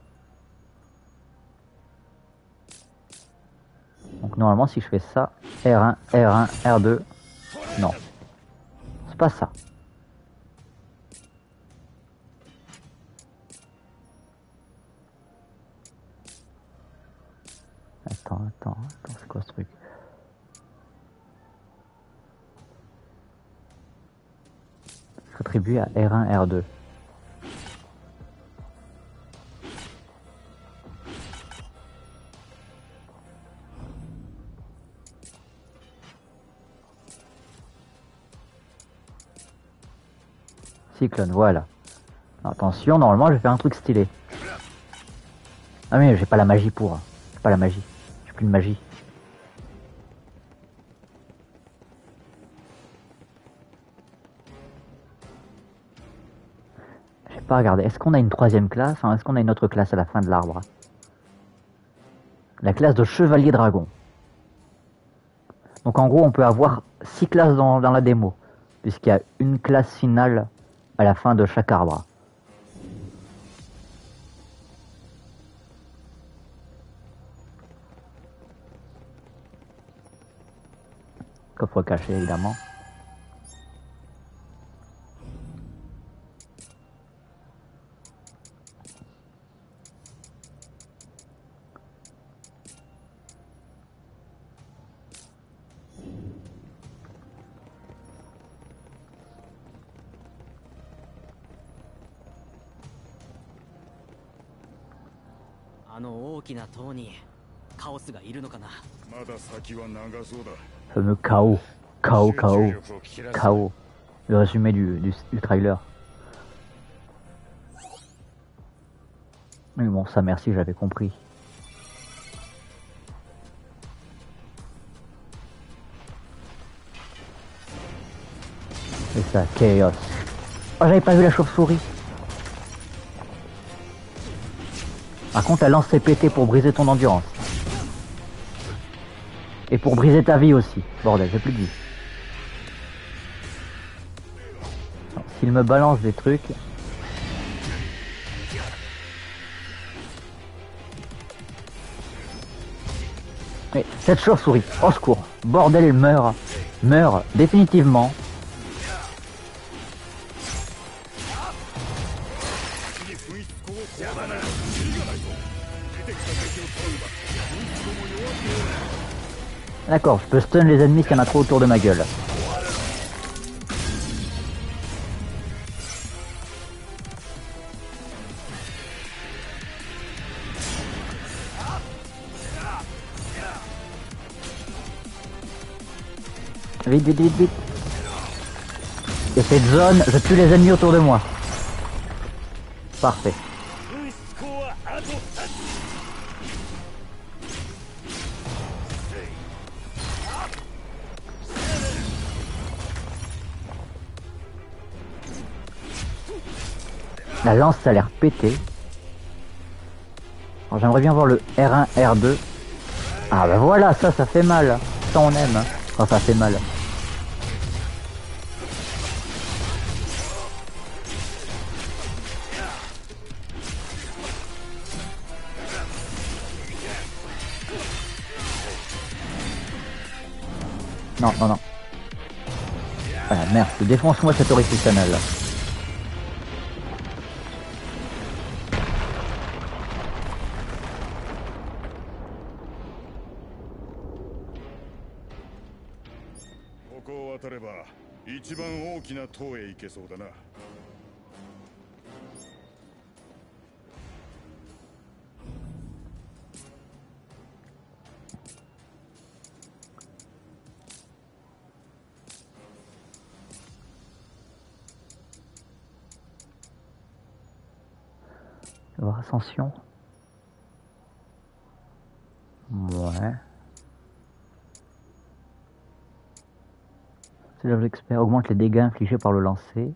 Donc normalement si je fais ça, R1, R1, R2, non. C'est pas ça. Attends, c'est quoi ce truc? Attribué à R1, R2. Cyclone, voilà. Attention, normalement je vais faire un truc stylé. Ah mais j'ai pas la magie pour. J'ai pas la magie. J'ai plus de magie. J'ai pas regardé. Est-ce qu'on a une troisième classe? Enfin, est-ce qu'on a une autre classe à la fin de l'arbre? La classe de chevalier dragon. Donc en gros on peut avoir 6 classes dans la démo. Puisqu'il y a une classe finale à la fin de chaque arbre. Coffre caché évidemment. Fameux chaos. Chaos. Le résumé du trailer. Mais bon, ça merci, j'avais compris. C'est ça, Chaos. Oh, j'avais pas vu la chauve-souris. Par contre, la lance s'est pétée pour briser ton endurance. Et pour briser ta vie aussi. Bordel, j'ai plus de vie. S'il me balance des trucs... Mais cette chauve-souris, au secours. Bordel, elle meurt. Meurt définitivement. D'accord, je peux stun les ennemis s'il y en a trop autour de ma gueule. Vite, vite, vite, vite. Et cette zone, je tue les ennemis autour de moi. Parfait. La lance, ça a l'air pété. J'aimerais bien voir le R1, R2. Ah bah voilà, ça fait mal. Ça on aime. Quand ça fait mal. Non, non, non. Ah merde, défonce-moi cet orifice anal. Voir ascension. Ouais. C'est là l'expert augmente les dégâts infligés par le lancer.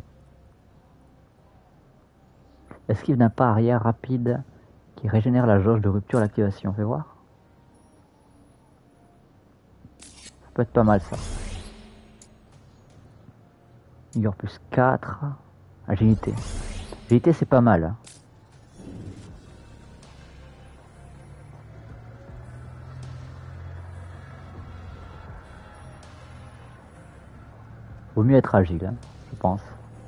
Esquive d'un pas arrière rapide qui régénère la jauge de rupture à l'activation. Fais voir. peut être pas mal ça. Vigueur plus 4. Agilité. Agilité c'est pas mal. Vaut mieux être agile, hein, je pense.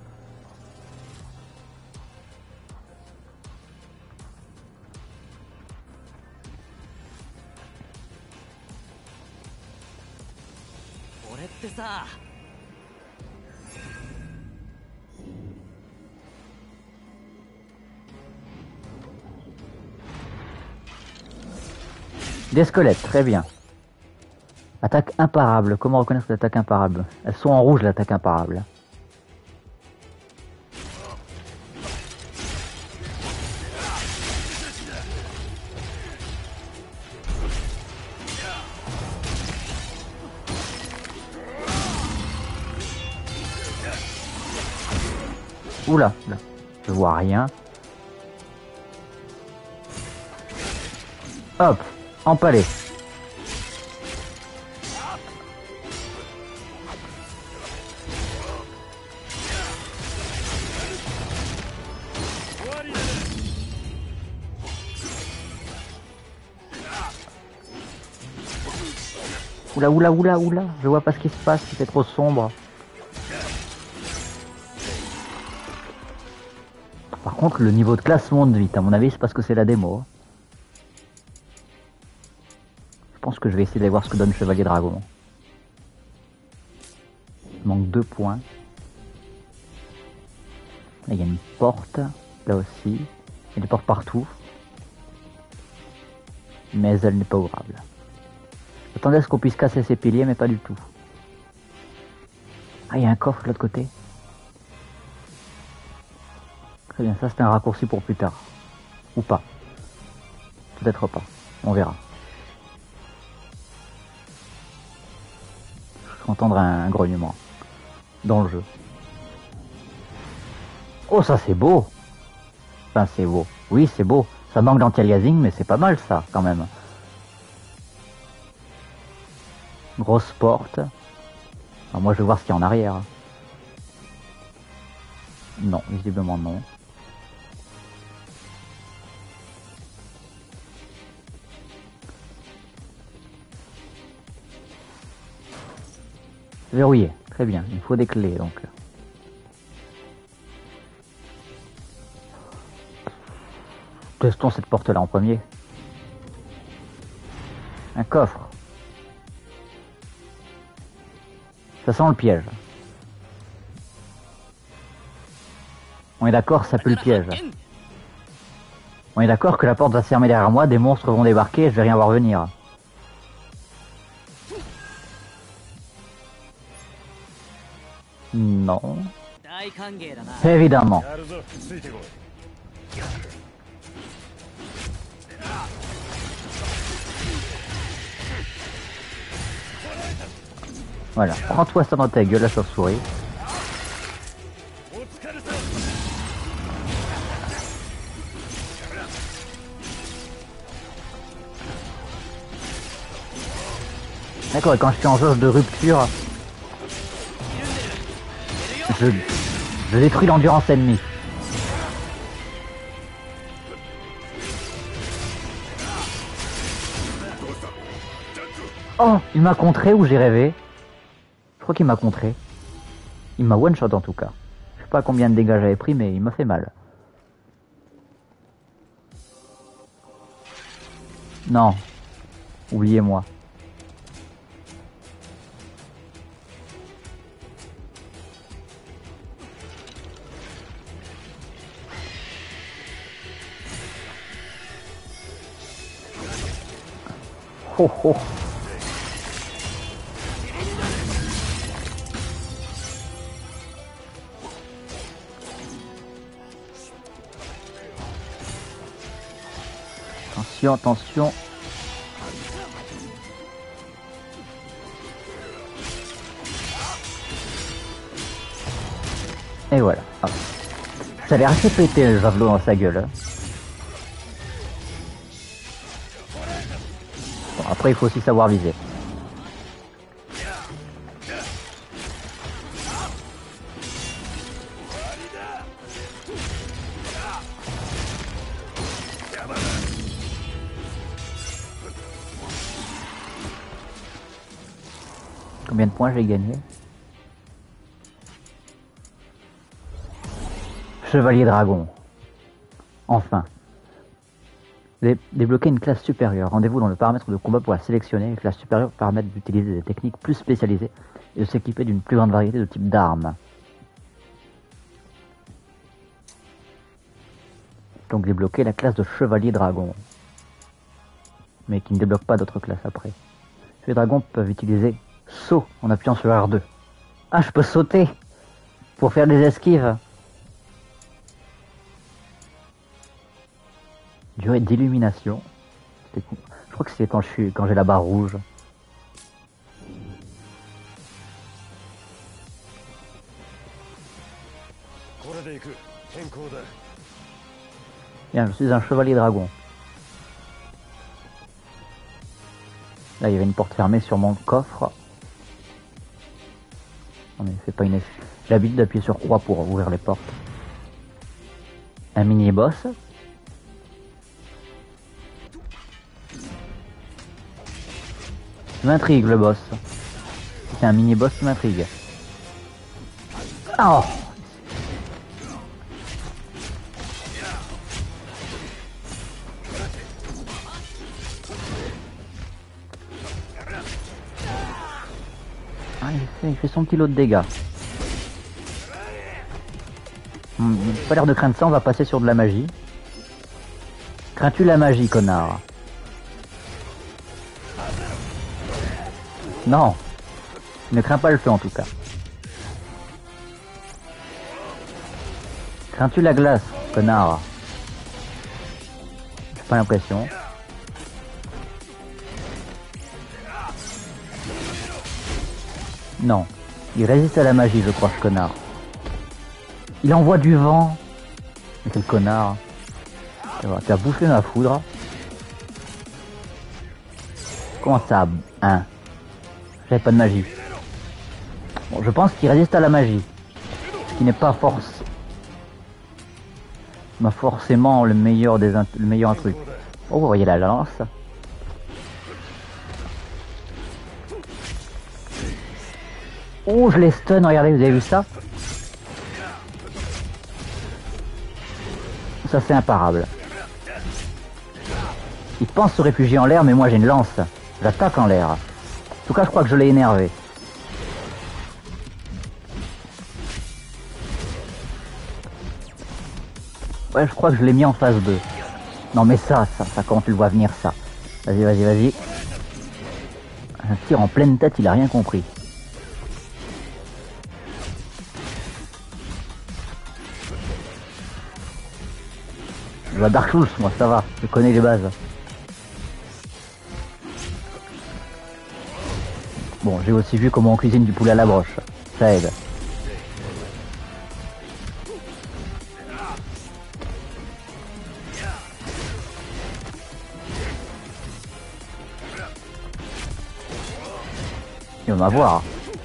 Des squelettes, très bien. Attaque imparable. Comment reconnaître l'attaque imparable? Elles sont en rouge, l'attaque imparable. Oula, là, je vois rien. Hop, empalé. Oula, oula, oula, oula, je vois pas ce qui se passe, c'est trop sombre. Par contre, le niveau de classe monte vite, à mon avis, c'est parce que c'est la démo. Je pense que je vais essayer d'aller voir ce que donne Chevalier Dragon. Il manque 2 points. Là, il y a une porte, là aussi. Il y a des portes partout. Mais elle n'est pas ouvrable. J'attendais à ce qu'on puisse casser ces piliers, mais pas du tout. Ah, il y a un coffre de l'autre côté. Très bien, ça c'était un raccourci pour plus tard. Ou pas. Peut-être pas. On verra. Je vais entendre un grognement dans le jeu. Oh, ça c'est beau. Enfin, c'est beau. Oui, c'est beau. Ça manque d'anti-aliasing, mais c'est pas mal ça, quand même. Grosse porte. Alors moi, je vais voir ce qu'il y a en arrière. Non, visiblement non. Verrouillé. Très bien. Il faut des clés, donc. Testons cette porte-là en premier. Un coffre. Ça sent le piège. On est d'accord, ça pue le piège. On est d'accord que la porte va se fermer derrière moi, des monstres vont débarquer et je vais rien voir venir. Non. Évidemment. Voilà, prends-toi ça dans ta gueule, la chauve-souris. D'accord, et quand je suis en jauge de rupture, je détruis l'endurance ennemie. Oh, il m'a contré ou j'ai rêvé? Je crois qu'il m'a contré. Il m'a one-shot en tout cas. Je sais pas combien de dégâts j'avais pris, mais il m'a fait mal. Non. Oubliez-moi. Oh oh. Attention, attention. Et voilà. Ah. Ça a l'air assez pété le javelot dans sa gueule. Hein. Bon, après, il faut aussi savoir viser. Combien de points j'ai gagné? Chevalier Dragon. Enfin. Débloquer une classe supérieure. Rendez-vous dans le paramètre de combat pour la sélectionner. Les classes supérieures permettent d'utiliser des techniques plus spécialisées et de s'équiper d'une plus grande variété de types d'armes. Donc débloquer la classe de Chevalier Dragon. Mais qui ne débloque pas d'autres classes après. Les dragons peuvent utiliser saut en appuyant sur R2. Ah, je peux sauter pour faire des esquives. Durée d'illumination. Je crois que c'est quand j'ai la barre rouge. Bien, je suis un chevalier dragon. Là, il y avait une porte fermée sur mon coffre. On ne fait pas une... J'ai l'habitude d'appuyer sur croix pour ouvrir les portes. Un mini-boss. M'intrigue le boss. C'est un mini-boss qui m'intrigue. Oh! Ah, il fait son petit lot de dégâts. Pas l'air de craindre ça, on va passer sur de la magie. Crains-tu la magie, connard? Non. Ne crains pas le feu en tout cas. Crains-tu la glace, connard? J'ai pas l'impression. Non. Il résiste à la magie, je crois, ce connard. Il envoie du vent. Mais quel connard. Tu as bouffé ma foudre. Comment ça, hein? J'avais pas de magie. Bon, je pense qu'il résiste à la magie. Ce qui n'est pas forcément le meilleur truc. Oh, vous voyez la lance. Oh, je les stun, regardez, vous avez vu ça? Ça, c'est imparable. Il pense se réfugier en l'air, mais moi j'ai une lance. J'attaque en l'air. En tout cas, je crois que je l'ai énervé. Ouais, je crois que je l'ai mis en phase 2. Non, mais ça, comment tu le vois venir, ça? Vas-y. Un tir en pleine tête, il a rien compris. Je vois Dark Souls, moi, ça va. Je connais les bases. Bon, j'ai aussi vu comment on cuisine du poulet à la broche. Ça aide. Il va m'avoir.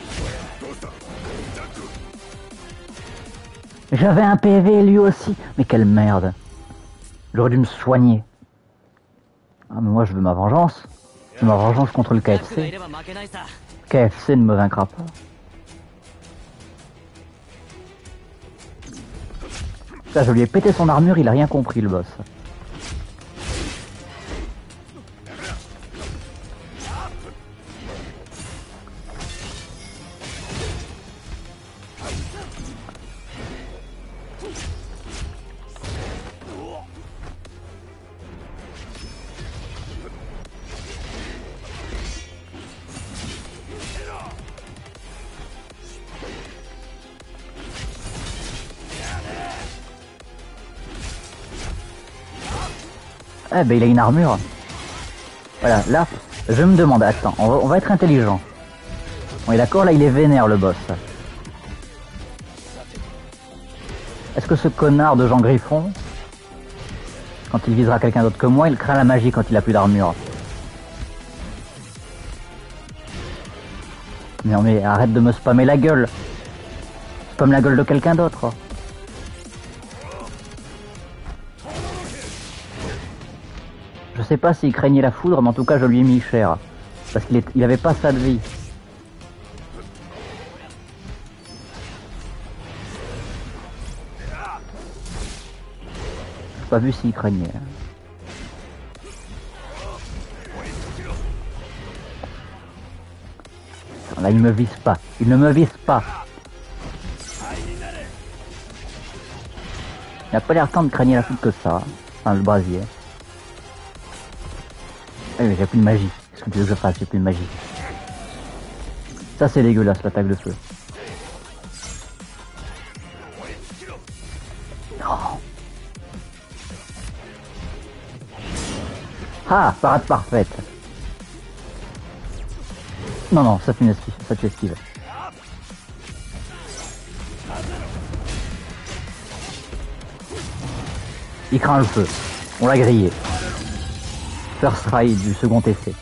J'avais un PV lui aussi. Mais quelle merde. J'aurais dû me soigner. Ah mais moi je veux ma vengeance. C'est ma vengeance contre le KFC. KFC ne me vaincra pas. Ça, je lui ai pété son armure, il a rien compris le boss. Eh ben il a une armure. Voilà, là, je me demande, attends, on va être intelligent. On est d'accord, là il est vénère le boss. Est-ce que ce connard de Jean Griffon, quand il visera quelqu'un d'autre que moi, il craint la magie quand il a plus d'armure? Non mais arrête de me spammer la gueule. Spamme la gueule de quelqu'un d'autre. Je sais pas s'il craignait la foudre, mais en tout cas je lui ai mis cher. Parce qu'il avait pas ça de vie. pas vu s'il craignait. Là, il me vise pas. Il ne me vise pas. Il n'a pas l'air tant de craigner la foudre que ça. Enfin, le brasier. Eh, mais j'ai plus de magie. Qu'est-ce que tu veux que je fasse? J'ai plus de magie. Ça, c'est dégueulasse, l'attaque de feu. Non. Ah, parade parfaite. Non, non, ça tu esquives. Ça tu esquives. Il craint le feu. On l'a grillé. First try du second essai.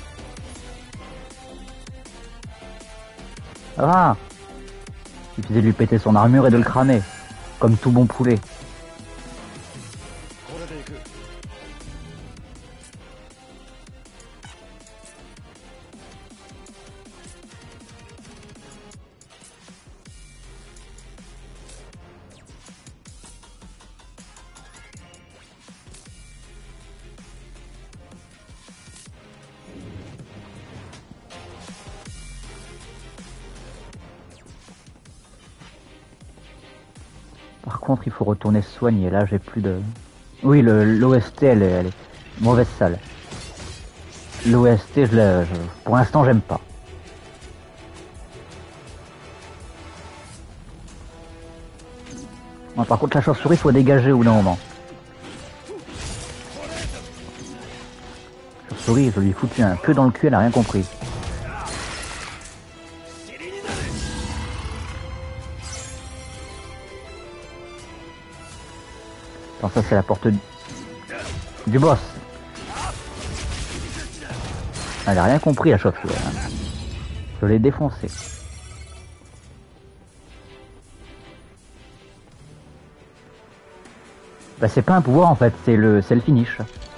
Ah, il suffisait de lui péter son armure et de le cramer. Comme tout bon poulet. Par contre, il faut retourner se soigner. Là, j'ai plus de... Oui, l'OST, elle est mauvaise salle. L'OST, pour l'instant, j'aime pas. Non, par contre, la chauve-souris, il faut dégager au bout d'un moment. La chauve-souris, je lui ai foutu un queue dans le cul, elle a rien compris. Attends, ça, c'est la porte du boss. Elle a rien compris, la chauve-souris. Hein. Je l'ai défoncé. Bah, c'est pas un pouvoir en fait, c'est le finish.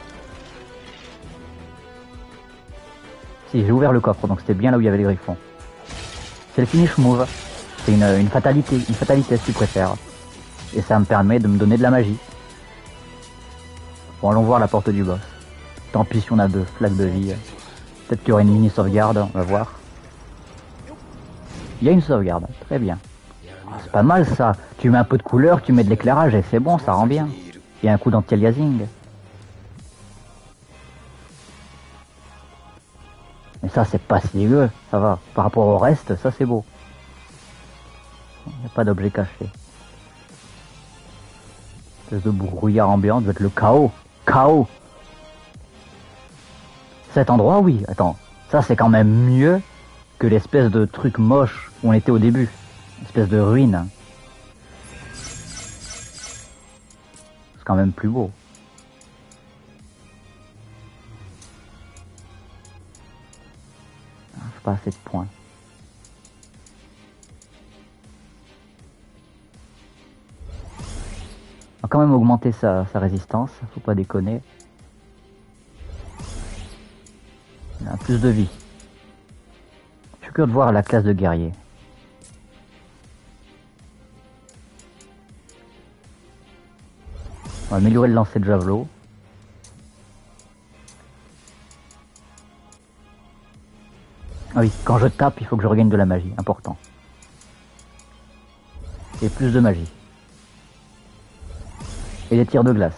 Si, j'ai ouvert le coffre, donc c'était bien là où il y avait les griffons. C'est le finish move. C'est une fatalité si tu préfères. Et ça me permet de me donner de la magie. Bon, allons voir la porte du boss. Tant pis si on a 2 flaques de vie. Peut-être qu'il y aura une mini sauvegarde, on va voir. Il y a une sauvegarde, très bien. Oh, c'est pas mal ça. Tu mets un peu de couleur, tu mets de l'éclairage et c'est bon, ça rend bien. Et un coup d'anti-aliasing. Mais ça, c'est pas si dégueu, ça va. Par rapport au reste, ça c'est beau. Il n'y a pas d'objet caché. Espèce de brouillard ambiant, doit être le chaos. Chaos. Cet endroit, oui. Attends, ça c'est quand même mieux que l'espèce de truc moche où on était au début. Espèce de ruine. C'est quand même plus beau. C'est pas assez de points. On va quand même augmenter sa résistance, faut pas déconner. Il a plus de vie. Je suis curieux de voir la classe de guerrier. On va améliorer le lancer de javelot. Ah oui, quand je tape, il faut que je regagne de la magie, important. Et plus de magie. Et des tirs de glace.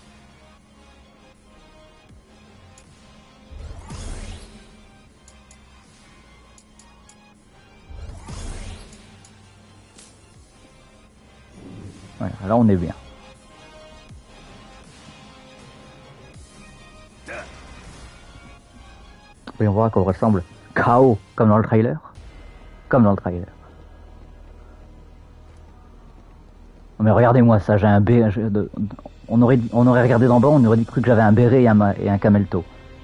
Voilà, là on est bien. Et on voit à quoi ressemble KO, comme dans le trailer. Comme dans le trailer. Mais regardez-moi ça, j'ai un béret. On aurait regardé d'en bas, on aurait cru que j'avais un béret et un camelto.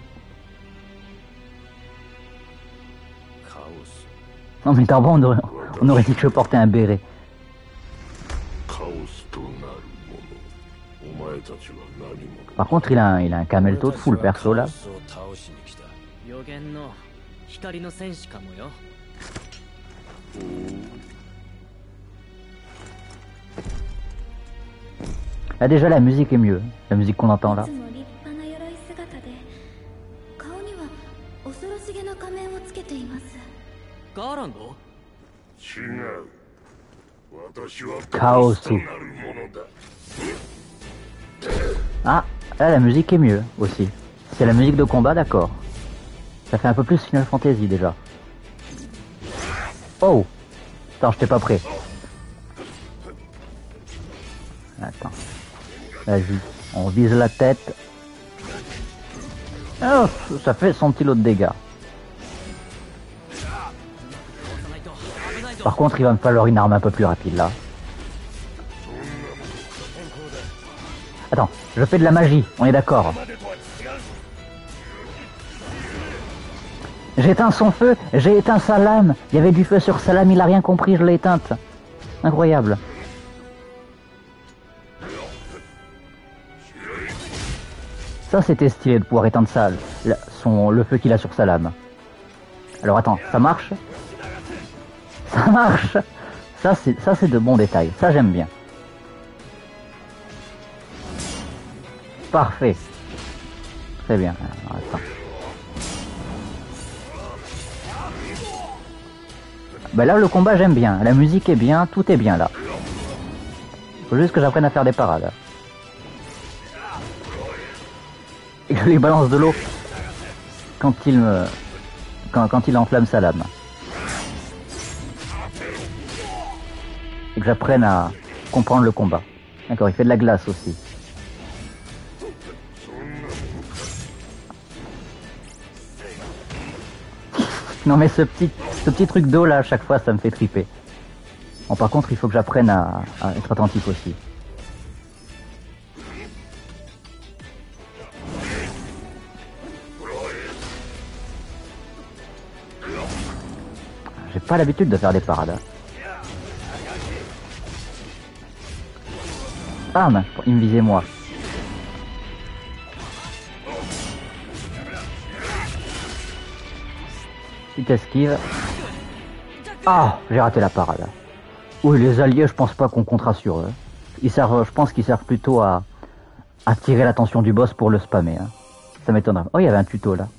Non mais d'en bas, on aurait dit que je portais un béret. Par contre, il a un camelto de fou, le perso là. Ah déjà la musique est mieux, la musique qu'on entend là. ガーランド？ 違う。私は Kaosu. なるものだ。 Ah, là la musique est mieux aussi. C'est la musique de combat, d'accord. Ça fait un peu plus Final Fantasy déjà. Oh! Attends, j'étais pas prêt. Attends. Vas-y, on vise la tête. Oh, ça fait son petit lot de dégâts. Par contre, il va me falloir une arme un peu plus rapide là. Attends, je fais de la magie, on est d'accord. J'ai éteint son feu, j'ai éteint sa lame. Il y avait du feu sur sa lame, il a rien compris, je l'ai éteinte. Incroyable. Ça c'était stylé de pouvoir éteindre ça, le feu qu'il a sur sa lame. Alors attends, ça marche? Ça marche. Ça c'est de bons détails, ça j'aime bien. Parfait. Très bien. Alors, attends. Bah là le combat j'aime bien, la musique est bien, tout est bien là. Faut juste que j'apprenne à faire des parades. Et que je lui balance de l'eau quand il enflamme sa lame. Et que j'apprenne à comprendre le combat. D'accord, il fait de la glace aussi. Non mais ce petit truc d'eau là à chaque fois ça me fait triper. Bon par contre il faut que j'apprenne à être attentif aussi. J'ai pas l'habitude de faire des parades. Ah mais il me visait moi. Petite esquive. Ah, j'ai raté la parade. Oui, les alliés, je pense pas qu'on comptera sur eux. Je pense qu'ils servent plutôt à attirer l'attention du boss pour le spammer. Hein. Ça m'étonnerait. Oh, il y avait un tuto là.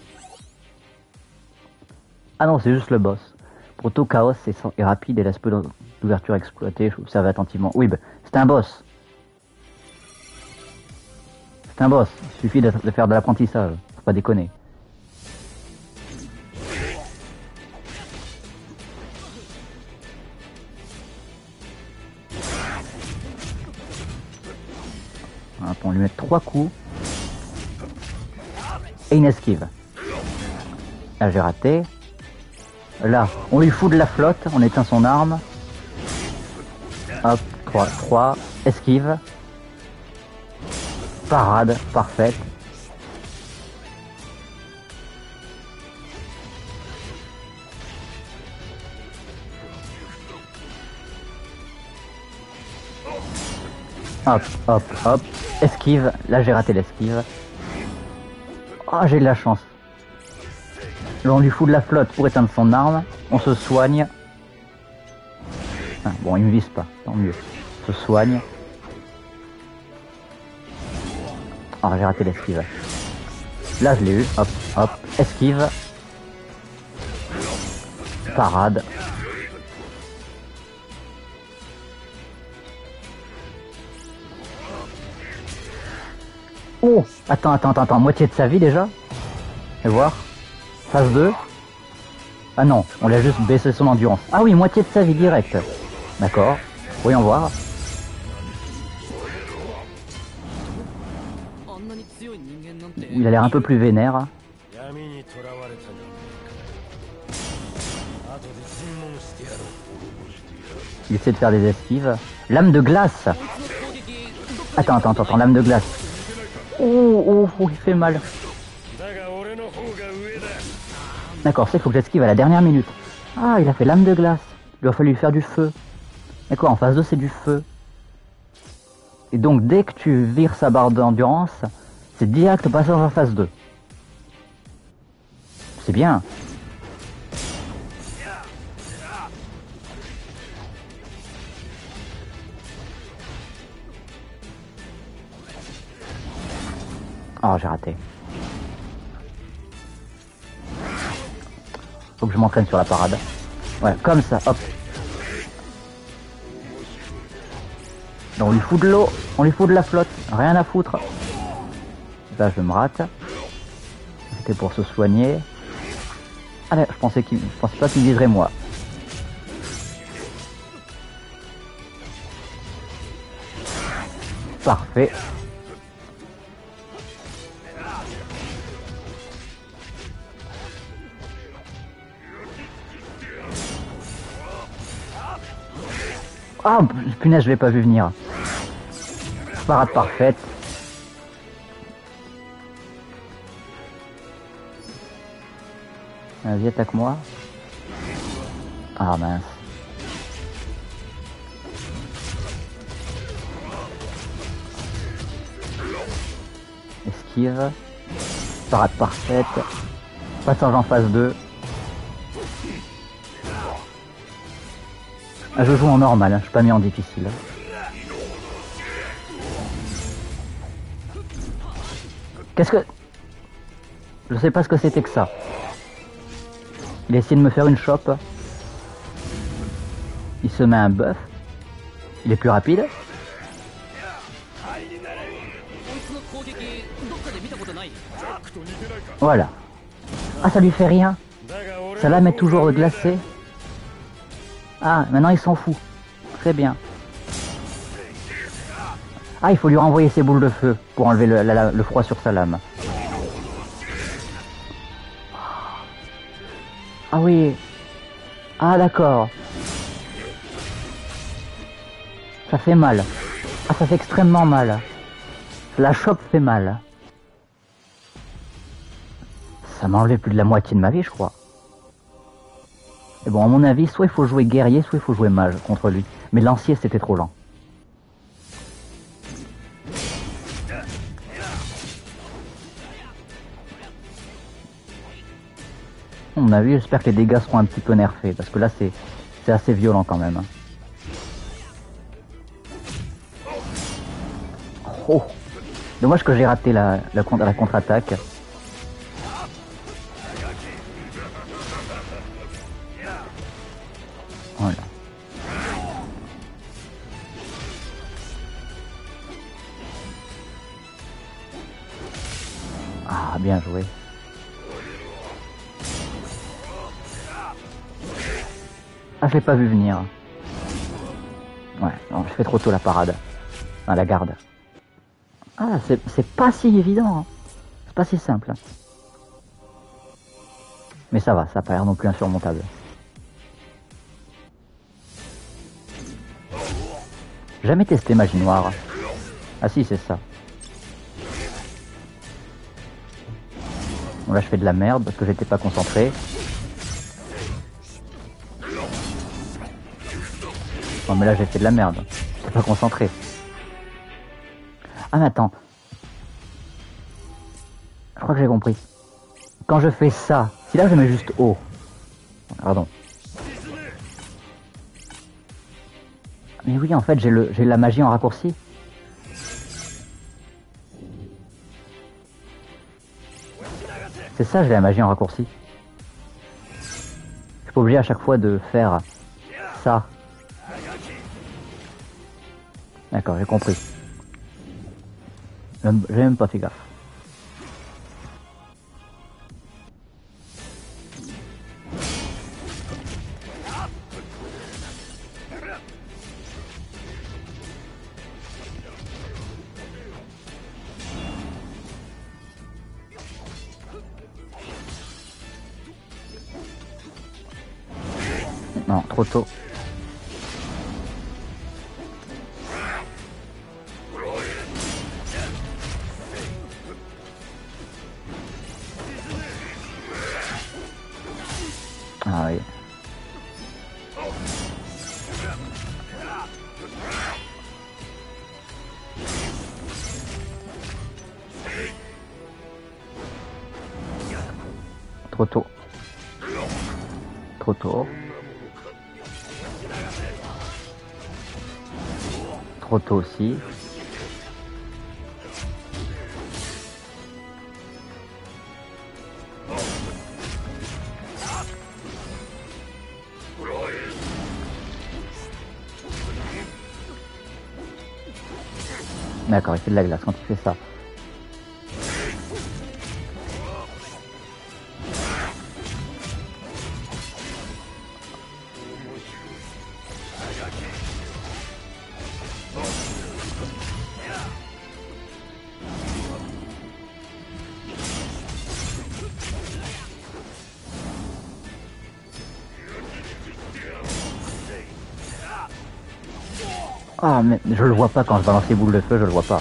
Ah non, c'est juste le boss. Proto Chaos est rapide et laisse peu d'ouverture exploitée. Observez attentivement. Oui, bah, c'est un boss. C'est un boss. Il suffit de faire de l'apprentissage. Faut pas déconner. On lui met 3 coups. Et une esquive. Là j'ai raté. Là, on lui fout de la flotte, on éteint son arme. Hop, 3, esquive. Parade, parfaite. Hop, hop, hop. Esquive. Là, j'ai raté l'esquive. Oh, j'ai de la chance. Là, on lui fout de la flotte pour éteindre son arme. On se soigne. Ah, bon, il me vise pas. Tant mieux. On se soigne. Oh, j'ai raté l'esquive. Là, je l'ai eu. Hop, hop. Esquive. Parade. Oh, attends, moitié de sa vie déjà. Et voir. Phase 2. Ah non, on l'a juste baissé son endurance. Ah oui, moitié de sa vie direct. D'accord, voyons voir. Il a l'air un peu plus vénère. Il essaie de faire des esquives. Lame de glace. Attends, lame de glace. Oh, il fait mal. D'accord, c'est qu'il faut que j'esquive à la dernière minute. Ah, il a fait lame de glace. Il a fallu lui faire du feu. D'accord, en phase 2, c'est du feu. Et donc, dès que tu vires sa barre d'endurance, c'est direct passage en phase 2. C'est bien. Oh, j'ai raté. Faut que je m'entraîne sur la parade. Ouais, comme ça, hop. On lui fout de l'eau, on lui fout de la flotte, rien à foutre. Là, je me rate. C'était pour se soigner. Allez, je pensais pas qu'il viserait moi. Parfait. Ah, punaise, je l'ai pas vu venir. Parade parfaite. Vas-y, attaque-moi. Ah mince. Esquive. Parade parfaite. Passage en phase 2. Ah, je joue en normal, hein. Je suis pas mis en difficile. Qu'est-ce que... Je sais pas ce que c'était que ça. Il a essayé de me faire une chope. Il se met un buff. Il est plus rapide. Voilà. Ah, ça lui fait rien. Ça la met toujours glacée. Ah, maintenant il s'en fout. Très bien. Ah, il faut lui renvoyer ses boules de feu pour enlever le froid sur sa lame. Ah oui. Ah d'accord. Ça fait mal. Ah, ça fait extrêmement mal. La chope fait mal. Ça m'a enlevé plus de la moitié de ma vie, je crois. Et bon, à mon avis, soit il faut jouer guerrier, soit il faut jouer mage contre lui. Mais lancier, c'était trop lent. À mon avis, j'espère que les dégâts seront un petit peu nerfés, parce que là, c'est assez violent quand même. Oh! Dommage que j'ai raté la contre-attaque. Voilà. Ah, bien joué. Ah, je l'ai pas vu venir. Ouais, non, je fais trop tôt la parade. Ah, la garde. Ah, c'est pas si évident. Hein. C'est pas si simple. Mais ça va, ça a pas l'air non plus insurmontable. Jamais testé magie noire. Ah si, c'est ça. Bon, là, je fais de la merde parce que j'étais pas concentré. Non, mais là, j'ai fait de la merde. J'étais pas concentré. Ah, mais attends. Je crois que j'ai compris. Quand je fais ça, si là, je mets juste O. Pardon. Mais oui, en fait, j'ai la magie en raccourci. C'est ça, j'ai la magie en raccourci. Je suis pas obligé à chaque fois de faire ça. D'accord, j'ai compris. J'ai même pas fait gaffe. Non, trop tôt. Ah oui. Trop tôt. Trop tôt. Trop tôt aussi. D'accord, il fait de la glace quand il fait ça. Ah, mais je le vois pas quand je balance les boules de feu, je le vois pas.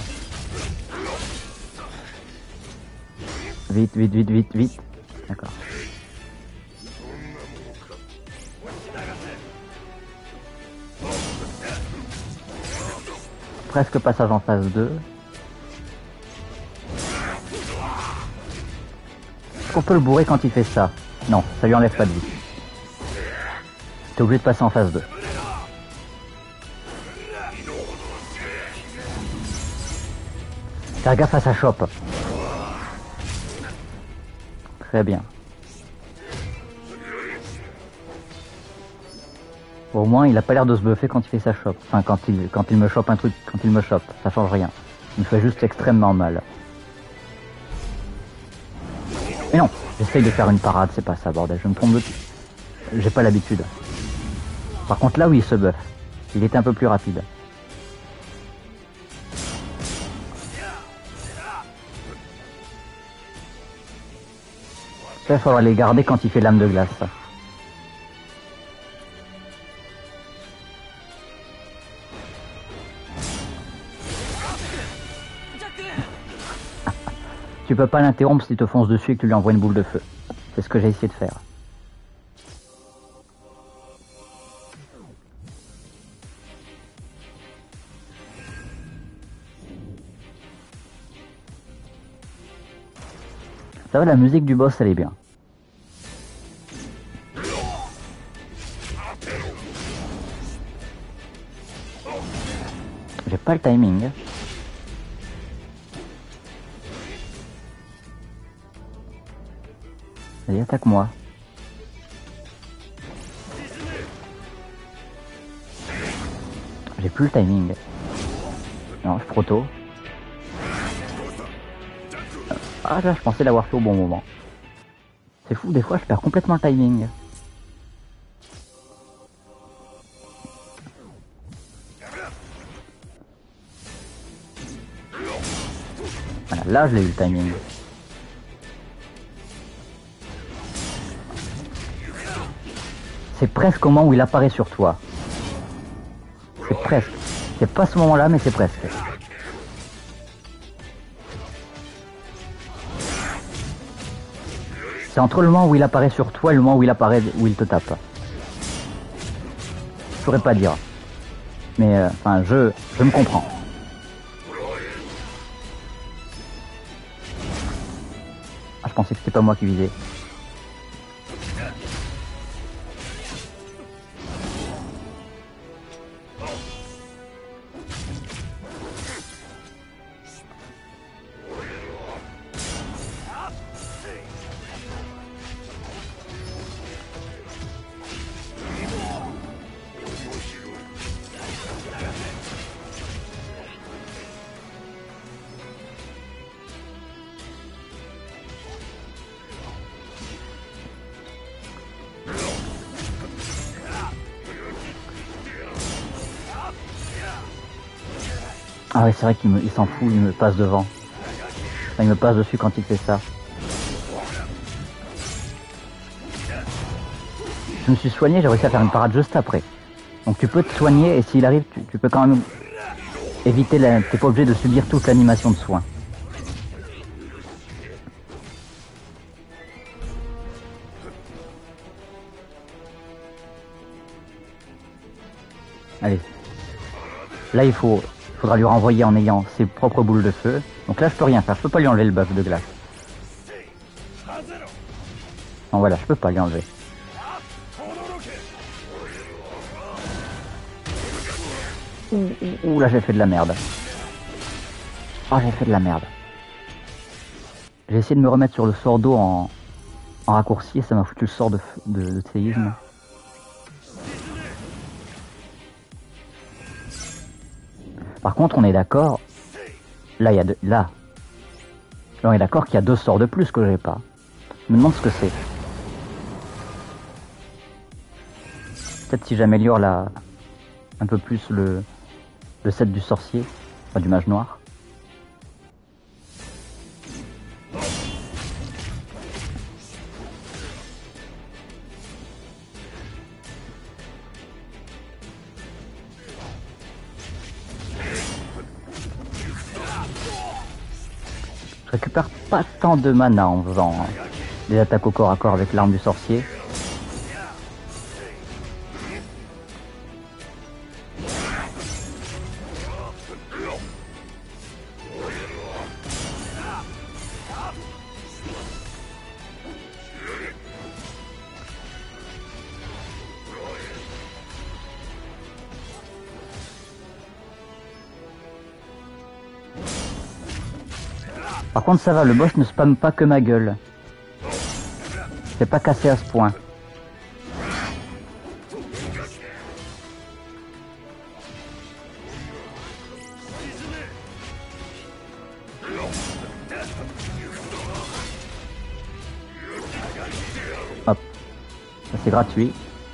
Vite, vite, vite, vite, vite. D'accord. Presque passage en phase 2. Est-ce qu'on peut le bourrer quand il fait ça? Non, ça lui enlève pas de vie. T'es obligé de passer en phase 2. Faire gaffe à sa chope. Très bien. Au moins, il a pas l'air de se buffer quand il fait sa chope. Enfin, quand il me chope un truc, quand il me chope, ça change rien. Il me fait juste extrêmement mal. Mais non, j'essaye de faire une parade, c'est pas ça, bordel. Je me trompe de... J'ai pas l'habitude. Par contre, là où il se buff, il était un peu plus rapide. Ça, il faudra les garder quand il fait l'âme de glace. Tu peux pas l'interrompre s'il te fonce dessus et que tu lui envoies une boule de feu. C'est ce que j'ai essayé de faire. Ça va, la musique du boss, elle est bien. J'ai pas le timing. Allez, attaque-moi. J'ai plus le timing. Non, je suis trop tôt. Ah là, je pensais l'avoir fait au bon moment. C'est fou, des fois je perds complètement le timing. Voilà, là je l'ai eu le timing. C'est presque au moment où il apparaît sur toi. C'est presque. C'est pas ce moment-là, mais c'est presque. C'est entre le moment où il apparaît sur toi et le moment où il apparaît, où il te tape. Je pourrais pas dire. Mais enfin, je me comprends. Ah, je pensais que c'était pas moi qui visais. Ah ouais, c'est vrai qu'il s'en fout, il me passe devant. Enfin, il me passe dessus quand il fait ça. Je me suis soigné, j'ai réussi à faire une parade juste après. Donc tu peux te soigner et s'il arrive, tu peux quand même éviter la... T'es pas obligé de subir toute l'animation de soins. Allez. Là, il faudra lui renvoyer en ayant ses propres boules de feu. Donc là, je peux rien faire. Je peux pas lui enlever le buff de glace. Non, voilà, je peux pas lui enlever. Ouh, là, j'ai fait de la merde. Oh, j'ai fait de la merde. J'ai essayé de me remettre sur le sort d'eau en raccourci et ça m'a foutu le sort de séisme. Par contre, on est d'accord, Là, il y a deux... Là. On est d'accord qu'il y a 2 sorts de plus que j'ai pas. Je me demande ce que c'est. Peut-être si j'améliore la... un peu plus le set du sorcier, enfin du mage noir. Je récupère pas tant de mana en faisant des attaques au corps à corps avec l'arme du sorcier. Par contre ça va, le boss ne spamme pas que ma gueule. C'est pas cassé à ce point. Hop, ça c'est gratuit.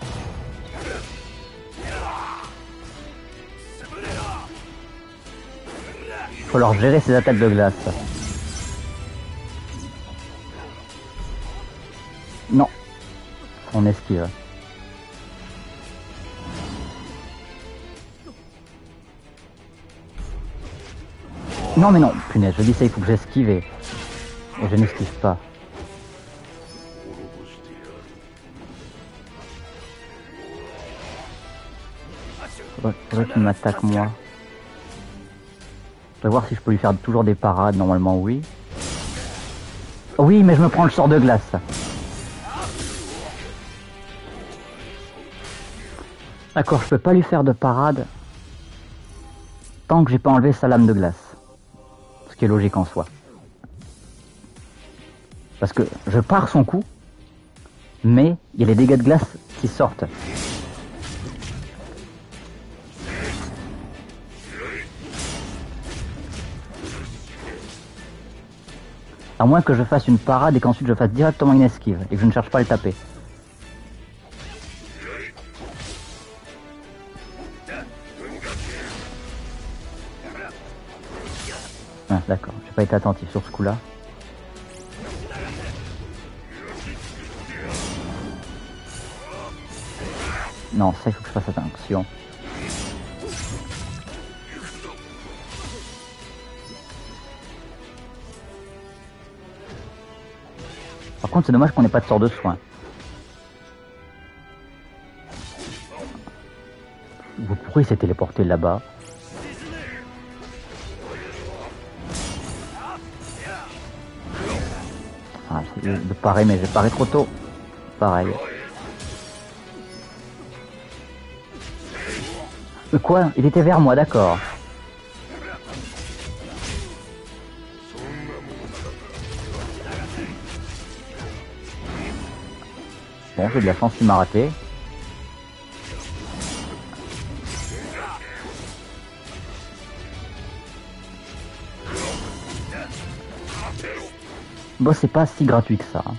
Faut leur gérer ces attaques de glace. Non, on esquive. Non mais non, punaise, je dis ça, il faut que j'esquive et je n'esquive pas. Faudrait qu'il m'attaque moi. Je vais voir si je peux lui faire toujours des parades, normalement oui. Oui, mais je me prends le sort de glace. D'accord, je peux pas lui faire de parade tant que j'ai pas enlevé sa lame de glace. Ce qui est logique en soi. Parce que je pars son coup, mais il y a les dégâts de glace qui sortent. À moins que je fasse une parade et qu'ensuite je fasse directement une esquive et que je ne cherche pas à le taper. Ah, d'accord, j'ai pas été attentif sur ce coup-là. Non, ça il faut que je fasse attention. Par contre, c'est dommage qu'on n'ait pas de sort de soin. Pourquoi il s'est téléporté là-bas? Ah, c'est de pareil, mais j'ai paré trop tôt. Pareil. Mais quoi? Il était vers moi, d'accord. Bon, j'ai de la chance, il m'a raté. Bon, c'est pas si gratuit que ça.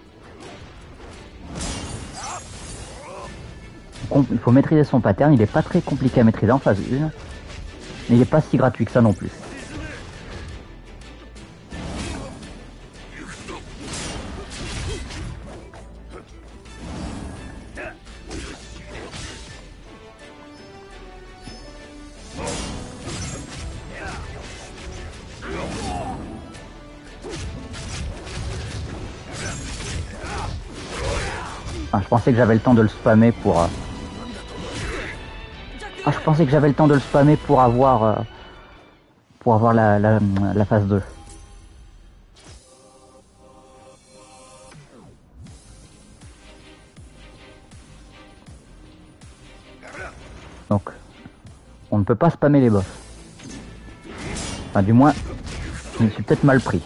Il faut maîtriser son pattern, il est pas très compliqué à maîtriser en phase 1. Mais il est pas si gratuit que ça non plus. Ah, je pensais que j'avais le temps de le spammer pour... Ah, je pensais que j'avais le temps de le spammer pour avoir la phase 2. Donc, on ne peut pas spammer les boss. Enfin, du moins, je me suis peut-être mal pris.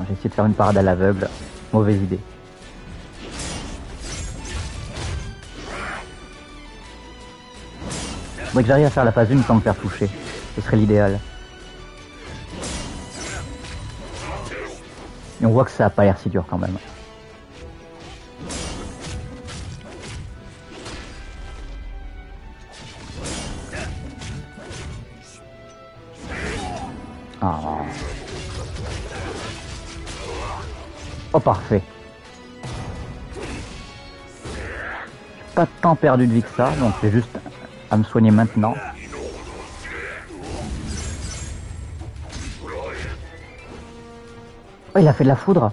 j'ai essayé de faire une parade à l'aveugle. Mauvaise idée. Faudrait que j'arrive à faire la phase 1 sans me faire toucher. Ce serait l'idéal. Et on voit que ça a pas l'air si dur quand même. Ah. Oh parfait. Pas de temps perdu de vie que ça, donc j'ai juste à me soigner maintenant. Oh, il a fait de la foudre.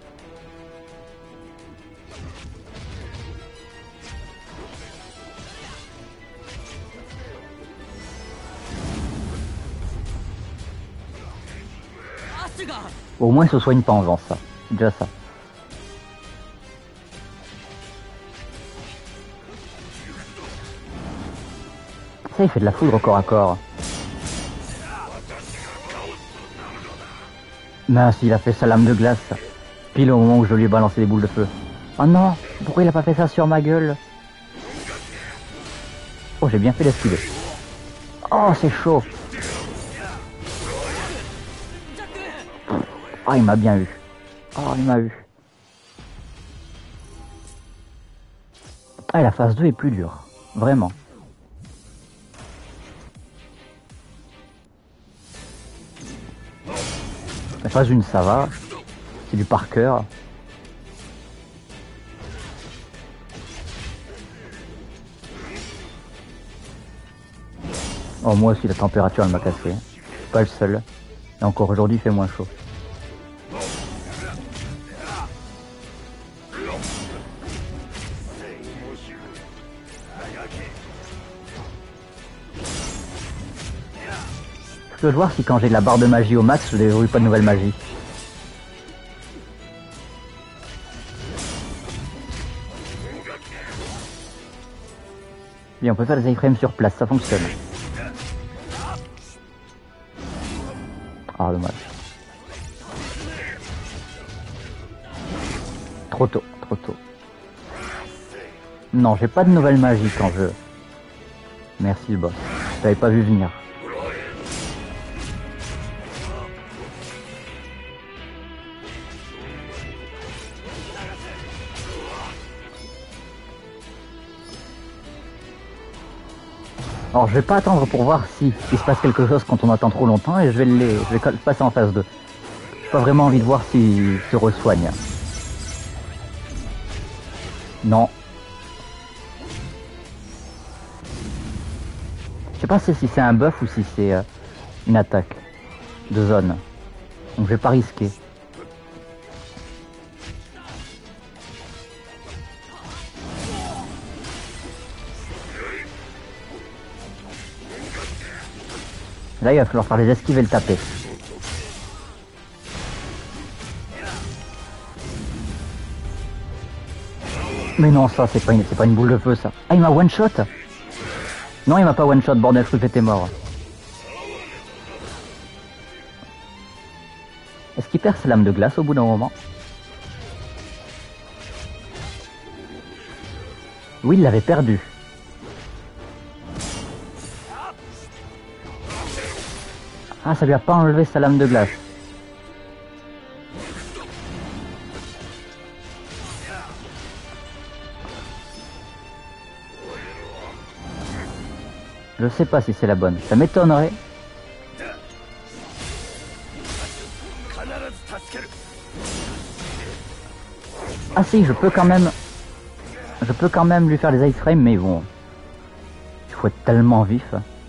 Au moins il se soigne pas en faisant ça. C'est déjà ça. Ça, il fait de la foudre au corps à corps. Mince, il a fait sa lame de glace. Pile au moment où je lui ai balancé des boules de feu. Oh non, pourquoi il a pas fait ça sur ma gueule? Oh, j'ai bien fait d'esquiver. Oh, c'est chaud. Oh, il m'a bien eu. Oh, il m'a eu. Ah, la phase 2 est plus dure. Vraiment. La phase 1, ça va. C'est du par cœur. Oh, moi aussi, la température, elle m'a cassé. Je suis pas le seul. Et encore aujourd'hui, il fait moins chaud. Je peux voir si quand j'ai la barre de magie au max, je déverrouille pas de nouvelle magie. Bien, on peut faire des iframes sur place, ça fonctionne. Ah, dommage. Trop tôt, trop tôt. Non, j'ai pas de nouvelle magie quand je... Merci le boss. Je t'avais pas vu venir. Alors je vais pas attendre pour voir si il se passe quelque chose quand on attend trop longtemps et je vais passer en phase 2. J'ai pas vraiment envie de voir s'il se resoigne. Non. Je sais pas si c'est un buff ou si c'est une attaque de zone. Donc je vais pas risquer. Là, il va falloir faire les esquives et le taper. Mais non, ça, c'est pas une boule de feu, ça. Ah, il m'a one-shot? Non, il m'a pas one-shot, bordel, je crois que j'étais mort. Est-ce qu'il perd sa lame de glace au bout d'un moment? Oui, il l'avait perdu. Ah, ça lui a pas enlevé sa lame de glace. Je sais pas si c'est la bonne. Ça m'étonnerait. Ah si, je peux quand même lui faire des iframes, mais bon, il faut être tellement vif.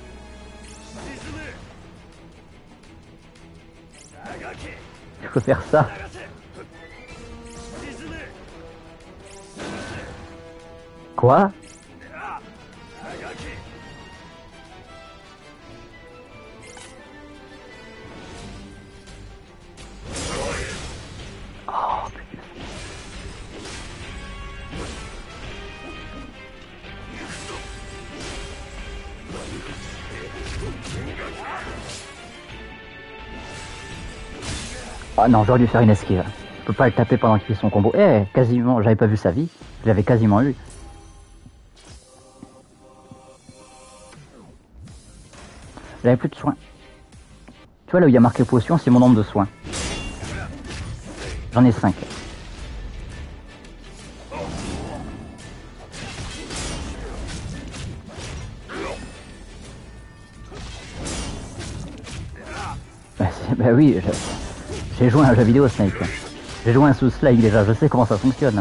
Je peux faire ça. Quoi? Ah non, j'aurais dû faire une esquive. Je peux pas le taper pendant qu'il fait son combo. Eh, quasiment, j'avais pas vu sa vie. Je l'avais quasiment eu. J'avais plus de soins. Tu vois là où il y a marqué potion, c'est mon nombre de soins. J'en ai 5. Bah oui, j'ai joué à un jeu vidéo Snake. J'ai joué un sous Slake déjà, je sais comment ça fonctionne.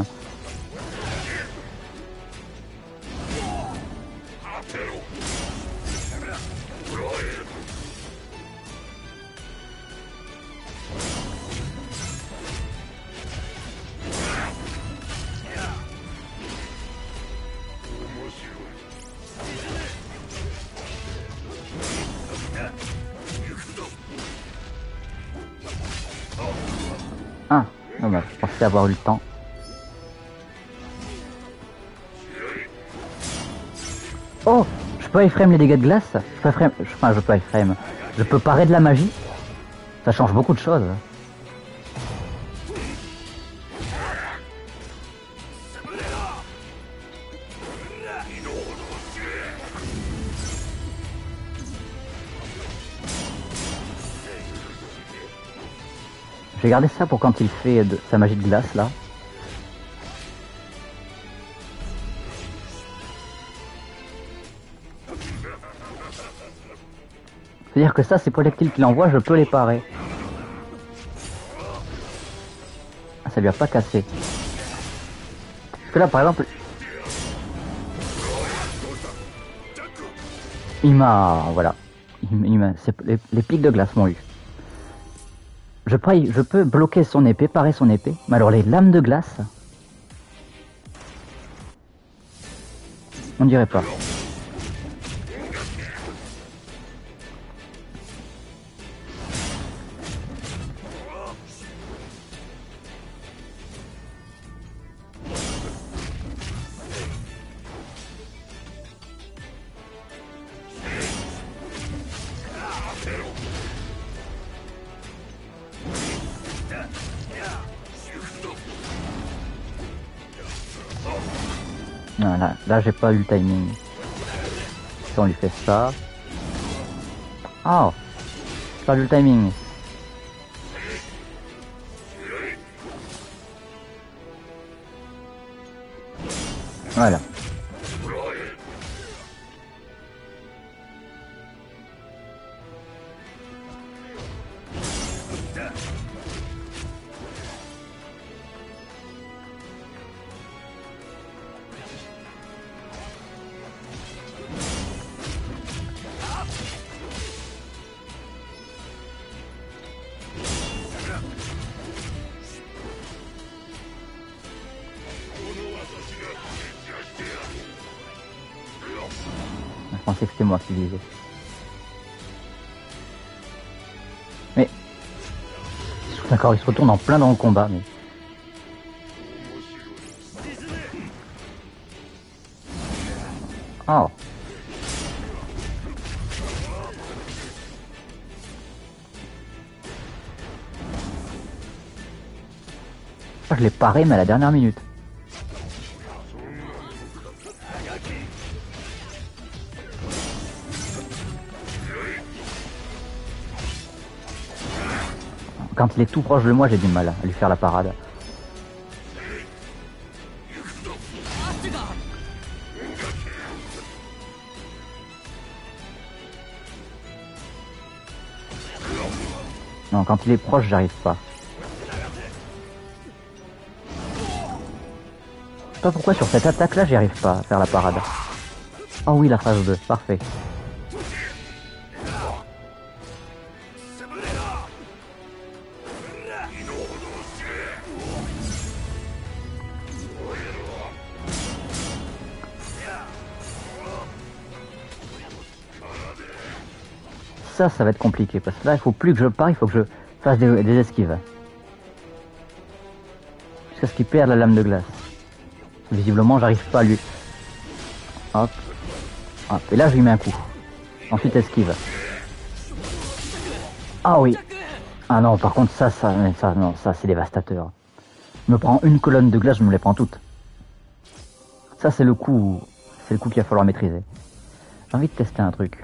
Ah, dommage, je pensais avoir eu le temps. Oh, je peux iframe les dégâts de glace. Je peux iframe, enfin je peux iframe. Je peux parer de la magie. Ça change beaucoup de choses. J'ai gardé ça pour quand il fait sa magie de glace là. C'est-à-dire que ça, ces projectiles qu'il envoie, je peux les parer. Ah, ça lui a pas cassé. Parce que là, par exemple, il m'a, voilà, les pics de glace m'ont eu. Je peux bloquer son épée, parer son épée, mais alors les lames de glace, on dirait pas. Voilà, là j'ai pas eu le timing. Si on lui fait ça. Oh, j'ai pas eu le timing. Voilà. Je pensais que c'était moi qui visais. Mais... D'accord, il se retourne en plein dans le combat, mais... Oh. Je l'ai paré, mais à la dernière minute. Quand il est tout proche de moi, j'ai du mal à lui faire la parade. Non, quand il est proche, j'arrive pas. Je sais pas pourquoi sur cette attaque-là, j'y arrive pas à faire la parade. Oh oui, la phase 2, parfait. Ça va être compliqué, parce que là, il faut plus que je pars, il faut que je fasse des esquives. Jusqu'à ce qu'il perde la lame de glace. Visiblement, j'arrive pas à lui. Hop. Hop. Et là, je lui mets un coup. Ensuite, esquive. Ah oui. Ah non, par contre, non, ça c'est dévastateur. Je me prends une colonne de glace, je me les prends toutes. Ça, c'est le coup qu'il va falloir maîtriser. J'ai envie de tester un truc.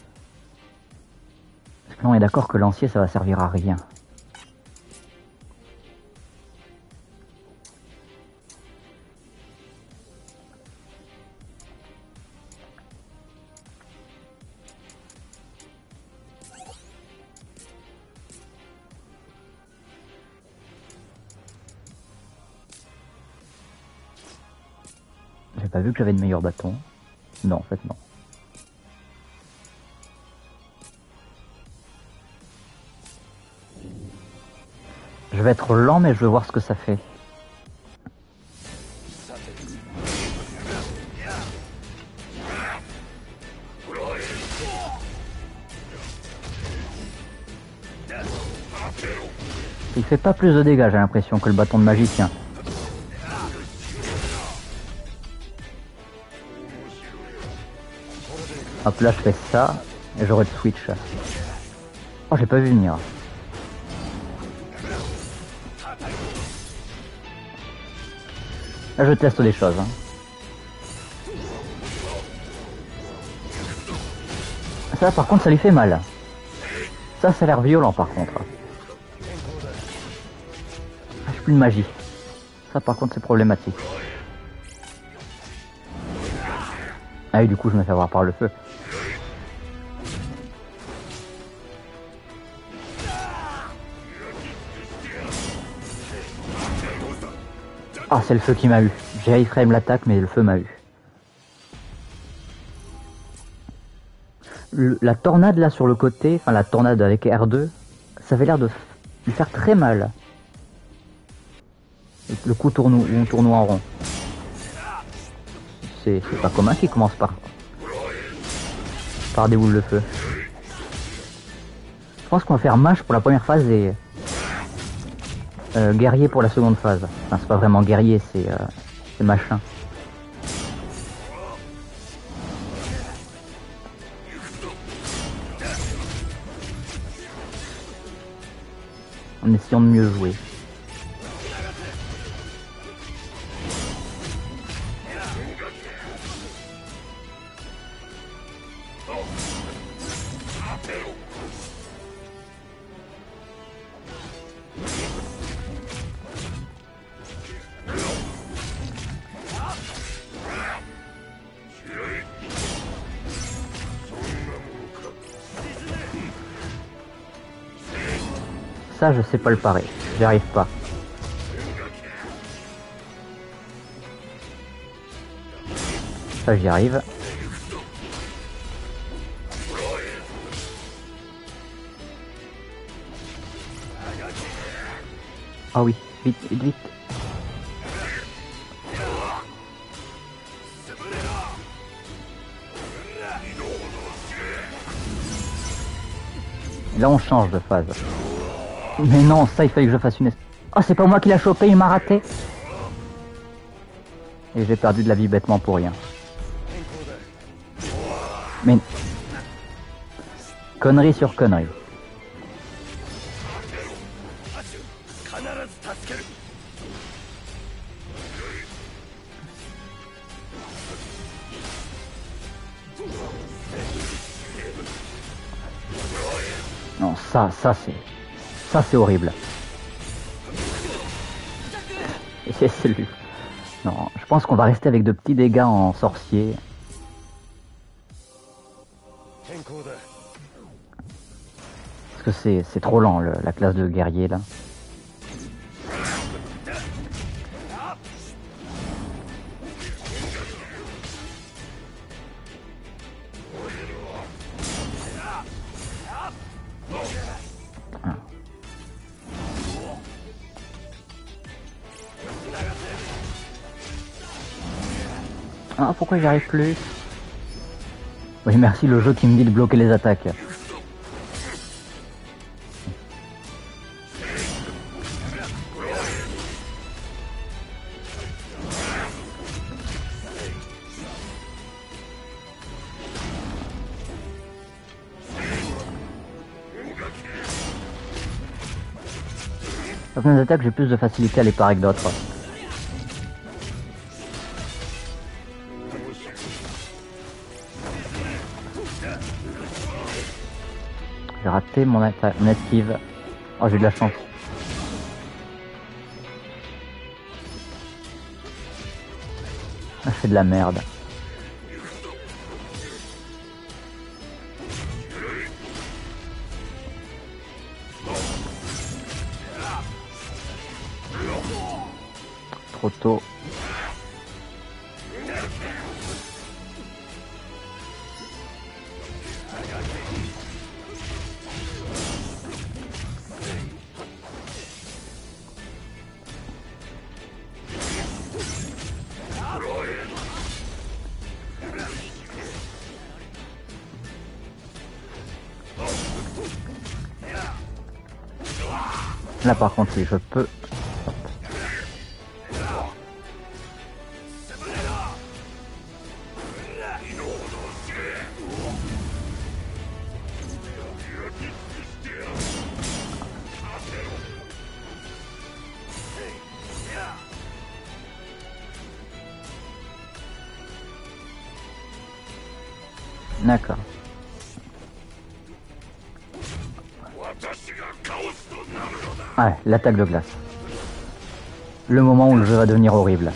Parce que là, on est d'accord que lancier, ça va servir à rien. J'ai pas vu que j'avais de meilleurs bâtons. Non, en fait, non. Je vais être lent, mais je veux voir ce que ça fait. Il fait pas plus de dégâts, j'ai l'impression, que le bâton de magicien. Hop, là, je fais ça, et j'aurai le switch. Oh, j'ai pas vu venir. Là, je teste des choses. Hein. Ça, par contre, ça lui fait mal. Ça a l'air violent, par contre. Ah, j'ai plus de magie. Ça, par contre, c'est problématique. Ah oui, du coup, je me fais avoir par le feu. Ah, c'est le feu qui m'a eu. J'ai iframe l'attaque, mais le feu m'a eu. La tornade là sur le côté, enfin la tornade avec R2, ça avait l'air de lui faire très mal. Et le coup tourne, on tourne en rond. C'est pas commun qui commence par des boules de feu. Je pense qu'on va faire mage pour la première phase et guerrier pour la seconde phase. Enfin, c'est pas vraiment guerrier, c'est machin. En essayant de mieux jouer. Ça, je sais pas le parer. J'y arrive pas. Ça, j'y arrive. Ah oui, vite, vite, vite. Là, on change de phase. Mais non, ça, il fallait que je fasse une... Oh, c'est pas moi qui l'a chopé, il m'a raté. Et j'ai perdu de la vie bêtement pour rien. Mais... Connerie sur connerie. Non, ça c'est horrible. Et c'est lui. Non, je pense qu'on va rester avec de petits dégâts en sorcier. Parce que c'est trop lent, la classe de guerrier, là. Ah, pourquoi j'y arrive plus? Oui, merci le jeu qui me dit de bloquer les attaques. Certaines attaques, j'ai plus de facilité à les parer que d'autres. J'ai raté mon esquive. Oh, j'ai de la chance. Ah, je fais de la merde. Trop tôt. Là par contre oui je peux. D'accord. Ouais, l'attaque de glace. Le moment où le jeu va devenir horrible.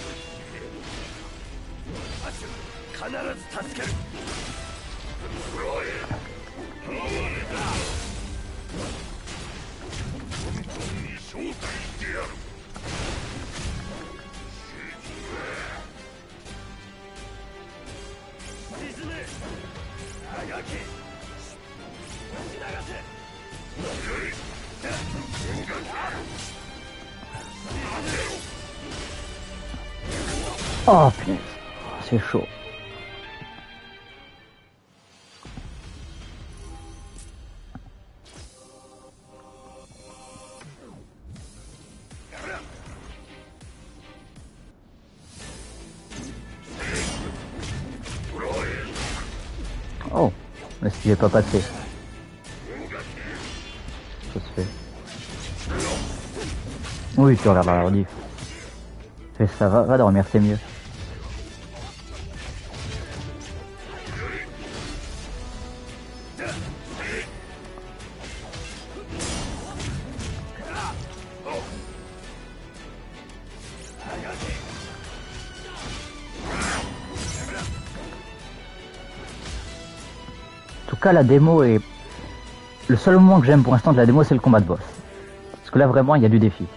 Oh punaise, c'est chaud. Oh, mais ce qui n'est pas passé. Ça se fait. Oui, tu regardes la rediff. Fais ça, va dormir, c'est mieux. En tout cas, la démo est... Le seul moment que j'aime pour l'instant de la démo, c'est le combat de boss. Parce que là, vraiment, il y a du défi.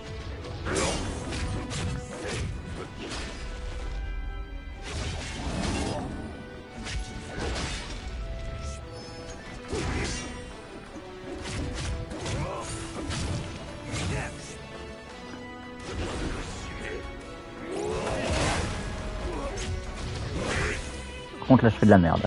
Par contre, là, je fais de la merde.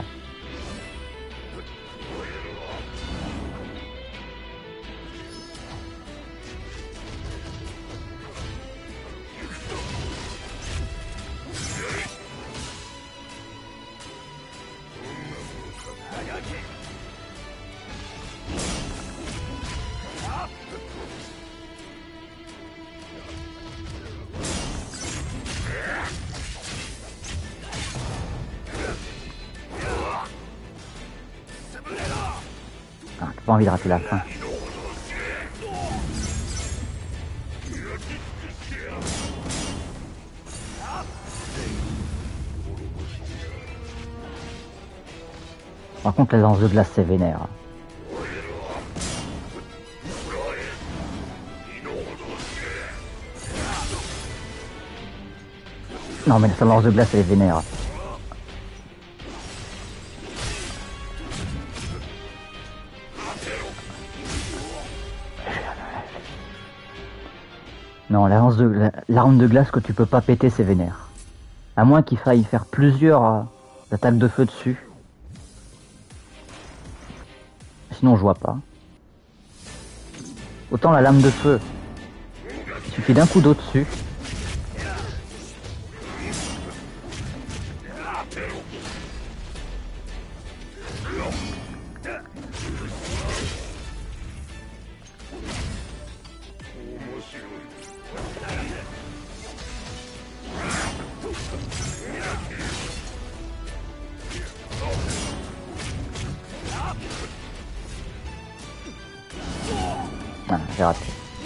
Ah, t'as pas envie de rater la fin. Par contre, la lance de glace, c'est vénère. Non, mais sa lance de glace, elle est vénère. Non, l'arme de glace que tu peux pas péter, c'est vénère. À moins qu'il faille faire plusieurs attaques de feu dessus. Sinon, je vois pas. Autant la lame de feu, il suffit d'un coup d'eau dessus. j'ai raté.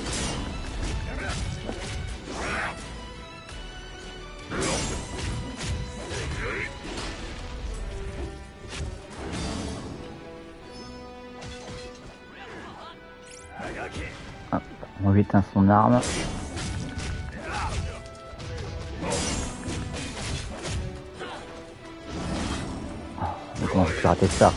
Hop, on lui éteint son arme. Oh, mais comment j'ai pu rater ça?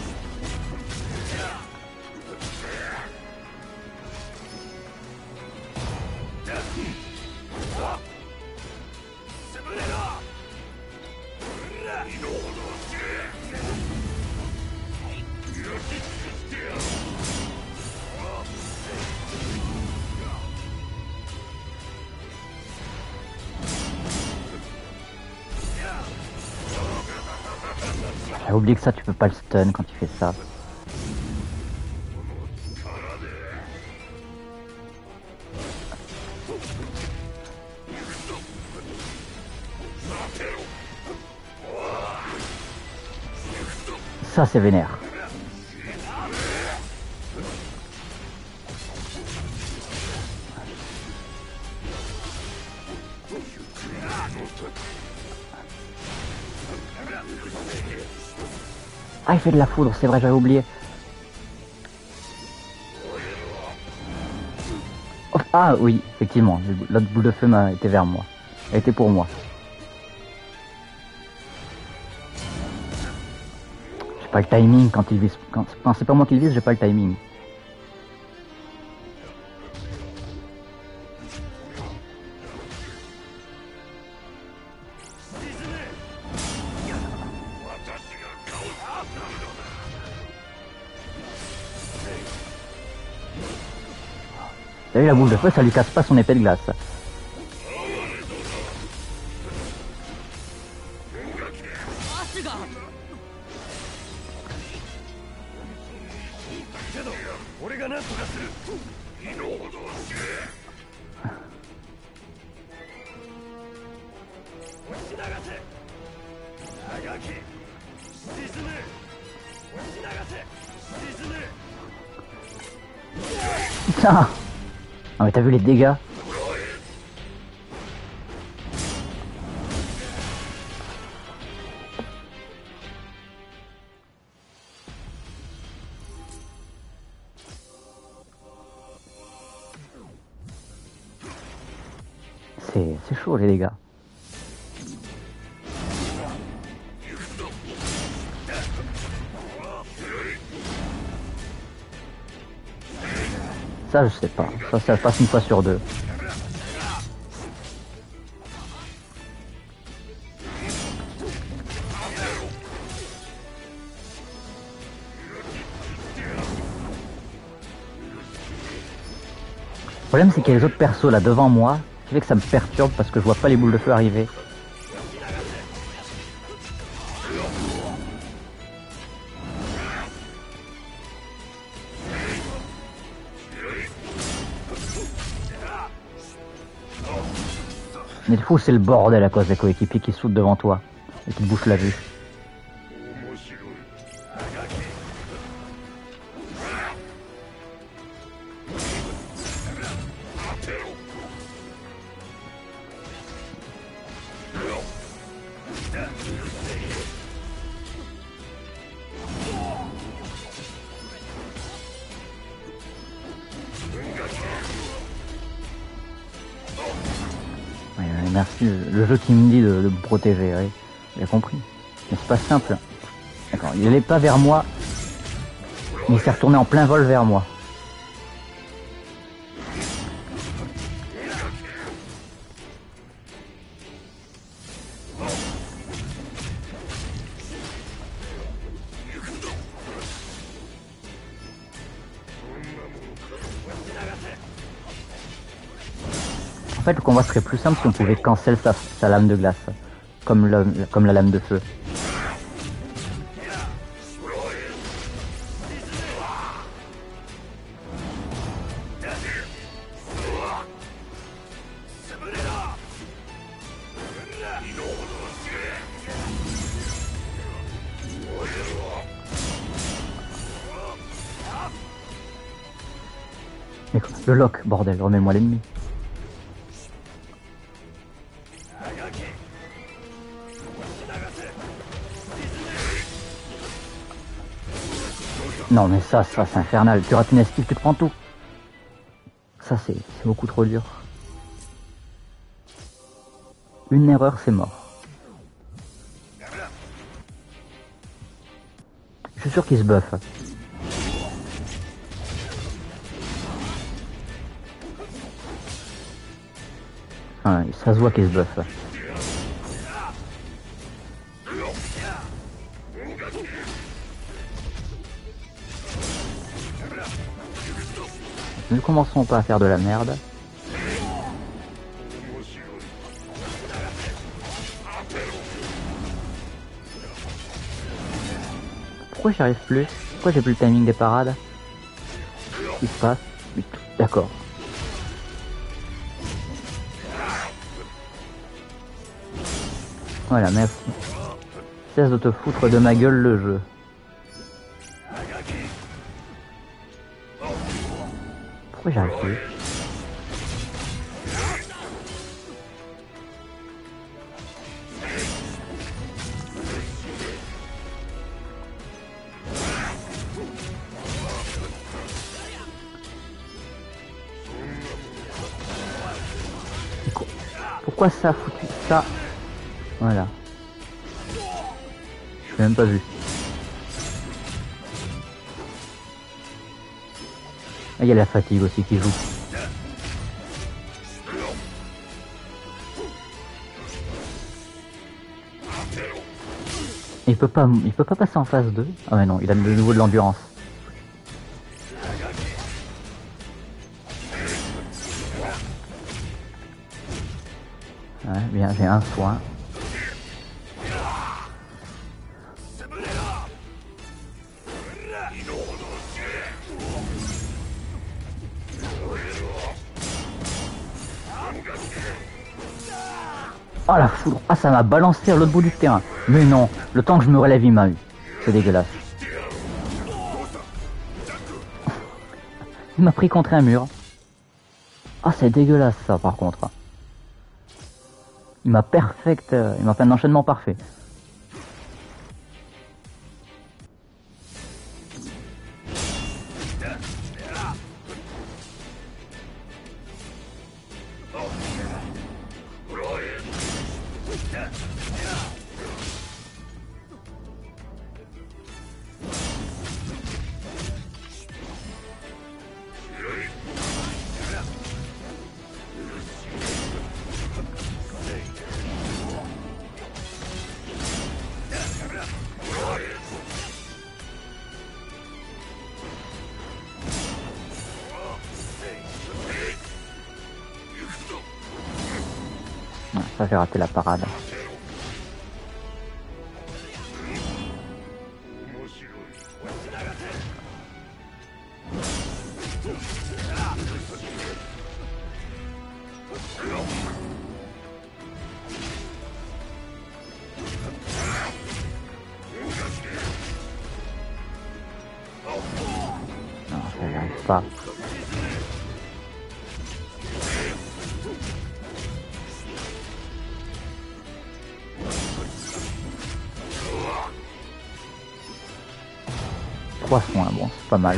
J'ai oublié que ça, tu peux pas le stun quand tu fais ça. Ça, c'est vénère. Ah, il fait de la foudre, c'est vrai, j'avais oublié. Oh, ah oui, effectivement, l'autre boule de feu était vers moi. Elle était pour moi. J'ai pas le timing quand il vise. Quand c'est pas moi qui le vise, j'ai pas le timing. T'as vu la boule de feu, ça lui casse pas son épée de glace. Putain! Ah mais t'as vu les dégâts? C'est chaud les dégâts. Ça je sais pas, ça passe une fois sur deux. Le problème c'est qu'il y a les autres persos là devant moi, qui fait que ça me perturbe parce que je vois pas les boules de feu arriver. Mais du coup c'est le bordel à cause des coéquipiers qui sautent devant toi et qui te bouffent la vue. Merci, le jeu qui me dit de me protéger, oui, j'ai compris. Mais c'est pas simple. D'accord, il allait pas vers moi, mais il s'est retourné en plein vol vers moi. En fait, le combat serait plus simple si on pouvait cancel sa lame de glace, comme la lame de feu. Le lock, bordel, remets-moi l'ennemi. Non mais ça c'est infernal. Tu rates une esquive, tu te prends tout. Ça c'est beaucoup trop dur. Une erreur, c'est mort. Je suis sûr qu'il se buff. Enfin, ça se voit qu'il se buff. Ne commençons pas à faire de la merde. Pourquoi j'y arrive plus? Pourquoi j'ai plus le timing des parades? Qu'est-ce qui se passe? D'accord. Voilà, merci. Cesse de te foutre de ma gueule le jeu. Pourquoi j'arrive plus? Pourquoi ça a foutu ça? Voilà. Je l'ai même pas vu. Ah, il y a la fatigue aussi qui joue. Il peut pas passer en phase 2. Ah ouais non, il a de nouveau de l'endurance. Ouais, bien, j'ai un soin. Oh la foudre. Ah, ça m'a balancé à l'autre bout du terrain. Mais non, le temps que je me relève, il m'a eu. C'est dégueulasse. Il m'a pris contre un mur. Ah, c'est dégueulasse ça par contre. Il m'a fait un enchaînement parfait. Ça, j'ai raté la parade. Non, ça n'y arrive pas. Trois soins, bon, c'est pas mal.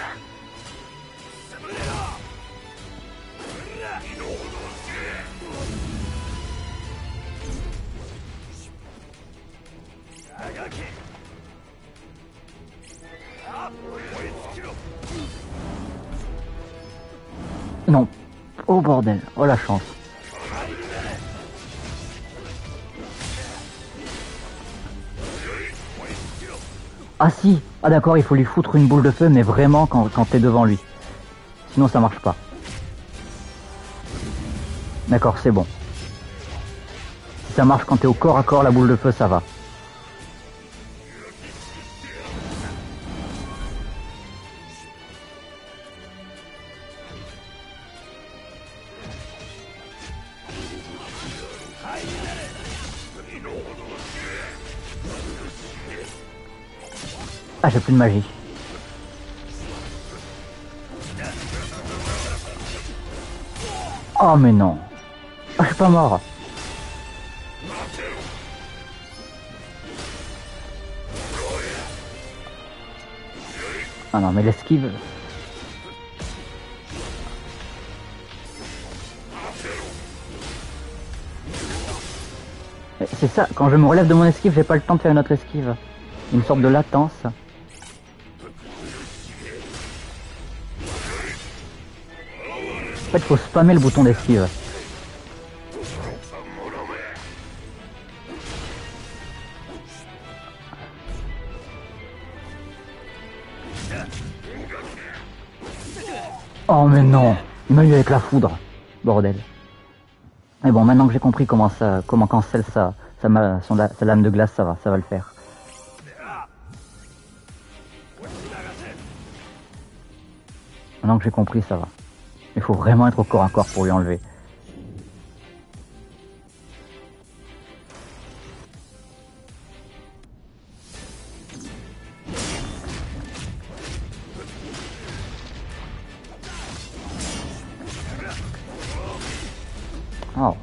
Non. Oh bordel, oh la chance. Ah si, ah d'accord, il faut lui foutre une boule de feu, mais vraiment quand t'es devant lui. Sinon ça marche pas. D'accord, c'est bon. Si ça marche quand t'es au corps à corps, la boule de feu, ça va. Ah, j'ai plus de magie. Oh mais non. Ah, je suis pas mort. Ah non mais l'esquive. C'est ça, quand je me relève de mon esquive, j'ai pas le temps de faire une autre esquive. Une sorte de latence. En fait, faut spammer le bouton d'esquive. Oh mais non, il m'a eu avec la foudre. Bordel. Mais bon, maintenant que j'ai compris comment cancelle sa lame de glace, ça va le faire. Maintenant que j'ai compris, ça va. Il faut vraiment être au corps à corps pour lui enlever. Oh.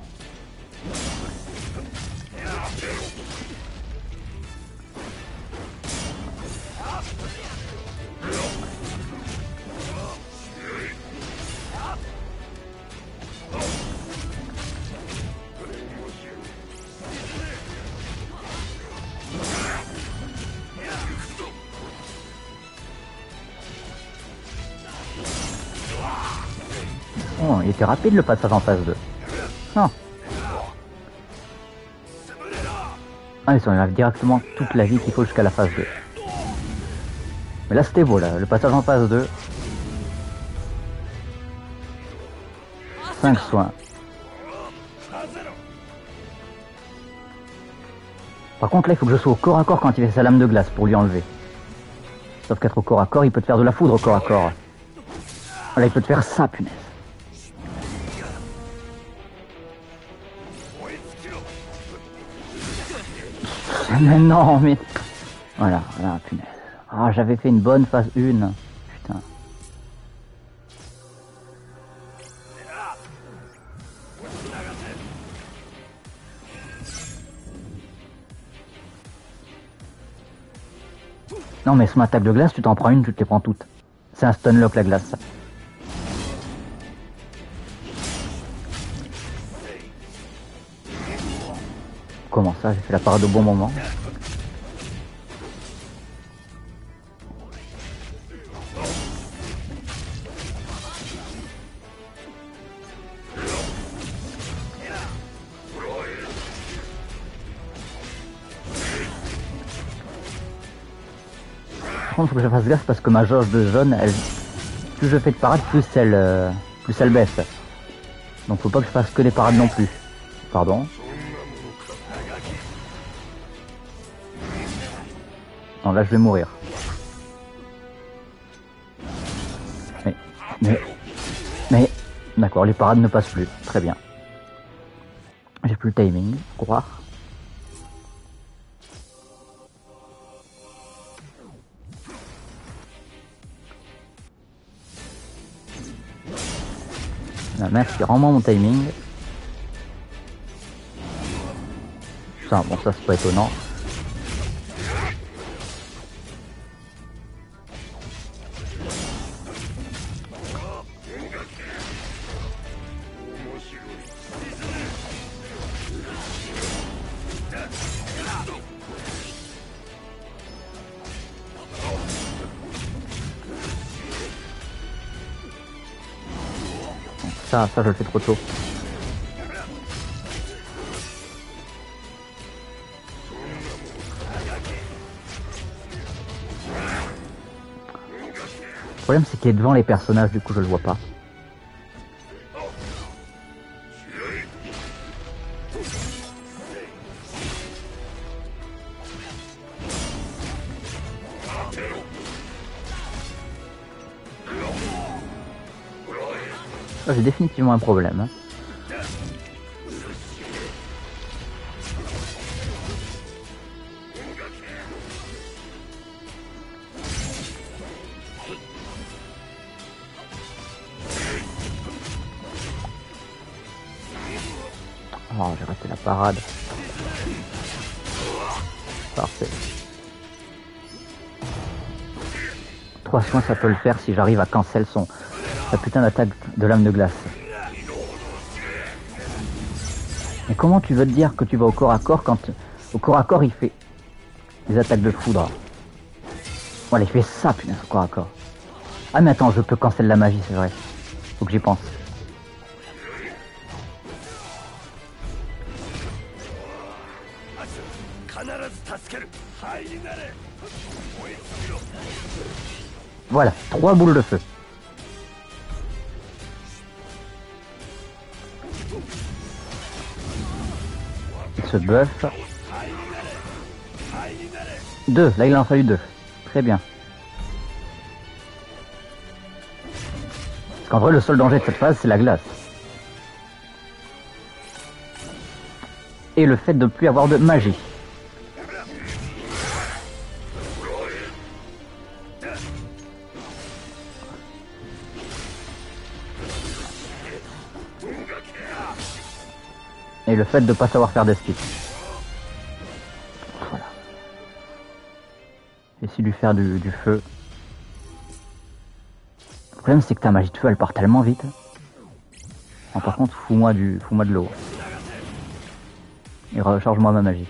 Oh, il était rapide le passage en phase 2. Non. Ah, ils s'enlèvent directement toute la vie qu'il faut jusqu'à la phase 2. Mais là, c'était beau, là. Le passage en phase 2. 5 soins. Par contre, là, il faut que je sois au corps à corps quand il fait sa lame de glace pour lui enlever. Sauf qu'être au corps à corps, il peut te faire de la foudre au corps à corps. Là, il peut te faire ça, punaise. Mais non, mais... Voilà, punaise. Ah, j'avais fait une bonne phase 1. Putain. Non, mais son attaque de glace, tu t'en prends une, tu te les prends toutes. C'est un stunlock, la glace. Comment ça, j'ai fait la parade au bon moment. Par contre, faut que je fasse gaffe parce que ma jauge de jaune, plus je fais de parades, plus elle baisse. Donc faut pas que je fasse que des parades non plus. Pardon. Non, là je vais mourir. Mais, d'accord, les parades ne passent plus. Très bien. J'ai plus le timing, croire. Merci, rends-moi mon timing. Ça, bon, ça c'est pas étonnant. Ça je le fais trop tôt. Le problème c'est qu'il est devant les personnages, du coup je le vois pas. J'ai définitivement un problème. Hein. Oh, j'ai raté la parade. Parfait. 3 soins, ça peut le faire si j'arrive à cancel sa putain d'attaque de lame de glace. Mais comment tu veux te dire que tu vas au corps à corps quand au corps à corps il fait des attaques de foudre? Voilà, il fait ça, putain, au corps à corps. Ah mais attends, je peux cancel la magie, c'est vrai. Faut que j'y pense. Voilà, 3 boules de feu. Il se buff. 2, là il en a fallu 2. Très bien. Parce qu'en vrai le seul danger de cette phase c'est la glace. Et le fait de ne plus avoir de magie. Et le fait de ne pas savoir faire d'esquive. Voilà. J'essaie de lui faire du feu. Le problème c'est que ta magie de feu elle part tellement vite. Non, par contre fous-moi de l'eau. Et recharge-moi ma magie.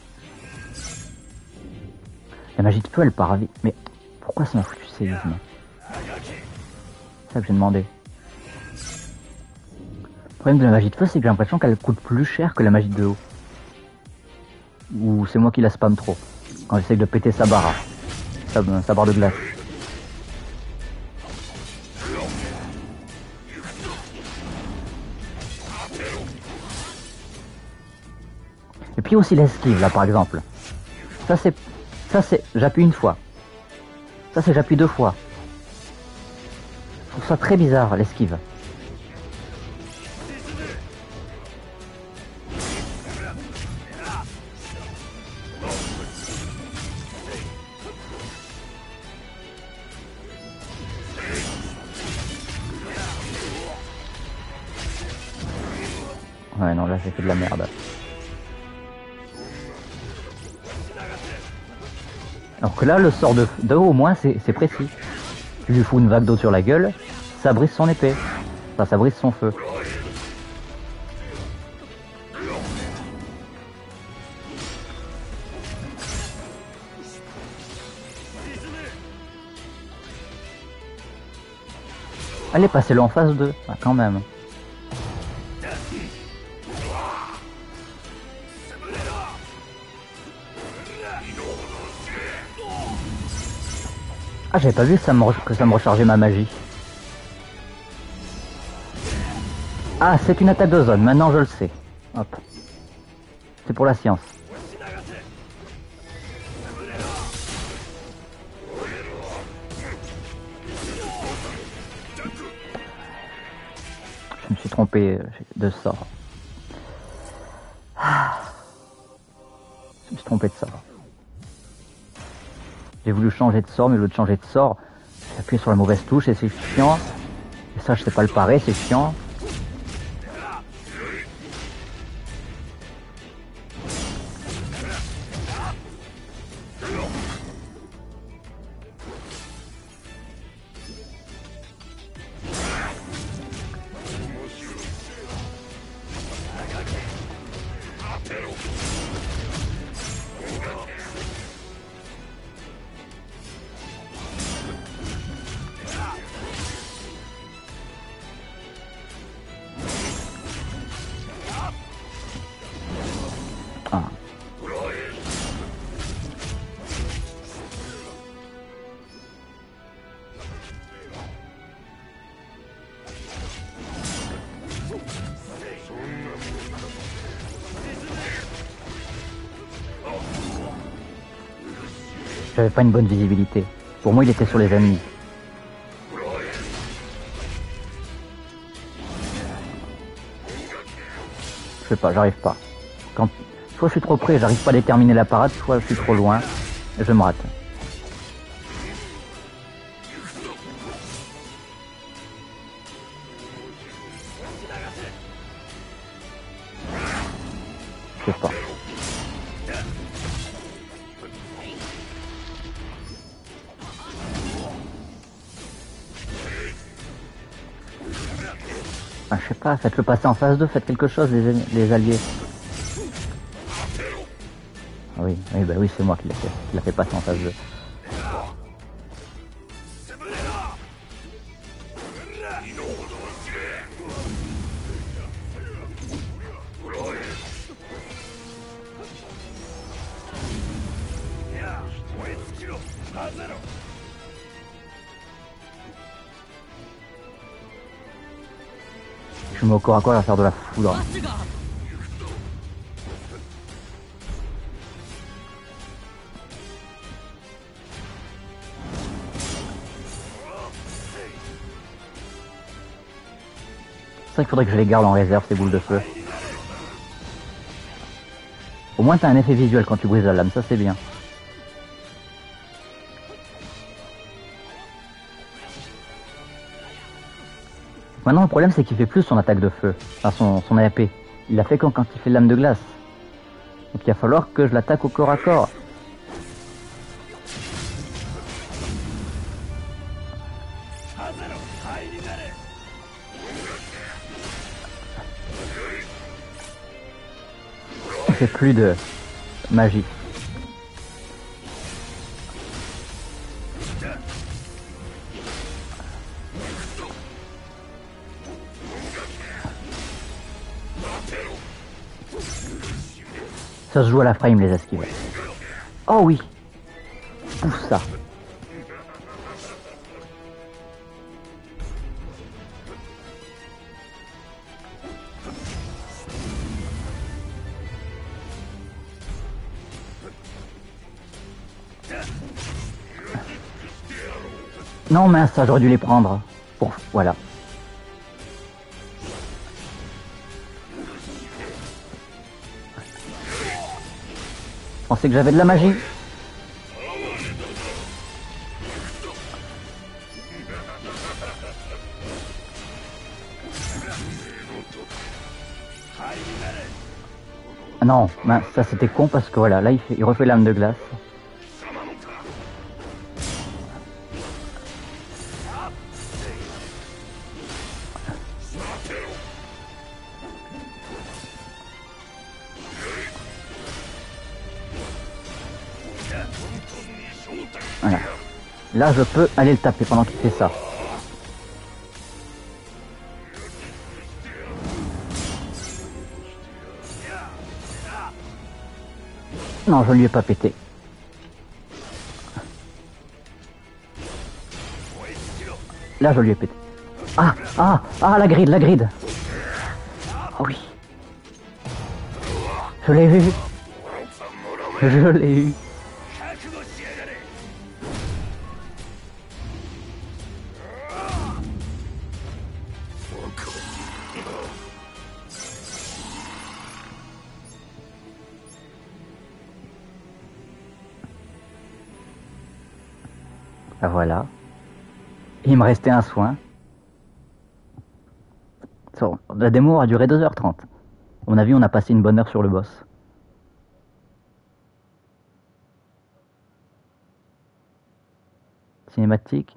La magie de feu elle part vite. Mais pourquoi ça m'a foutu séisme? C'est ça que j'ai demandé. Le problème de la magie de feu, c'est que j'ai l'impression qu'elle coûte plus cher que la magie de eau. Ou c'est moi qui la spam trop. Quand j'essaye de péter sa barre. Sa barre de glace. Et puis aussi l'esquive, là par exemple. Ça c'est, j'appuie une fois. Ça c'est j'appuie 2 fois. Je trouve ça très bizarre, l'esquive. Ouais, non, là j'ai fait de la merde. Alors que là, le sort de haut, au moins, c'est précis. Tu lui fous une vague d'eau sur la gueule, ça brise son épée. Enfin, ça brise son feu. Allez, passez-le en phase 2, ah, quand même. Ah, j'avais pas vu que ça me rechargeait ma magie. Ah, c'est une attaque de zone, maintenant je le sais. Hop. C'est pour la science. Je me suis trompé de sort. Je me suis trompé de sort. J'ai voulu changer de sort, mais au lieu de changer de sort, j'ai appuyé sur la mauvaise touche et c'est chiant. Et ça, je sais pas le parer, c'est chiant. Ah. J'avais pas une bonne visibilité. Pour moi, il était sur les ennemis. Je sais pas, j'arrive pas. Soit je suis trop près, j'arrive pas à déterminer la parade, soit je suis trop loin, et je me rate. Enfin, je sais pas, faites-le passer en phase 2, faites quelque chose les alliés. Ah oui, oui, bah oui, c'est moi qui l'a fait passer en phase 2. Je me mets au corps à corps à faire de la foudre. C'est vrai qu'il faudrait que je les garde en réserve, ces boules de feu. Au moins t'as un effet visuel quand tu brises la lame, ça c'est bien. Maintenant le problème c'est qu'il fait plus son attaque de feu, enfin son AP. Il l'a fait quand il fait lame de glace. Donc il va falloir que je l'attaque au corps à corps. Il fait plus de magie. Ça se joue à la frame les esquives. Oh oui. Pouf ça. Non mince, ça j'aurais dû les prendre. Pour voilà. Je pensais que j'avais de la magie. Ah non, mince, ça c'était con parce que voilà, là il refait l'âme de glace. Voilà. Là je peux aller le taper pendant qu'il fait ça. Non, je ne lui ai pas pété. Là je lui ai pété. Ah, ah, ah, la grid, la grid. Oh oui. Je l'ai vu. Je l'ai eu. Ah, voilà. Il me restait un soin. La démo a duré 2h30. À mon avis, on a passé une bonne heure sur le boss. Cinématique.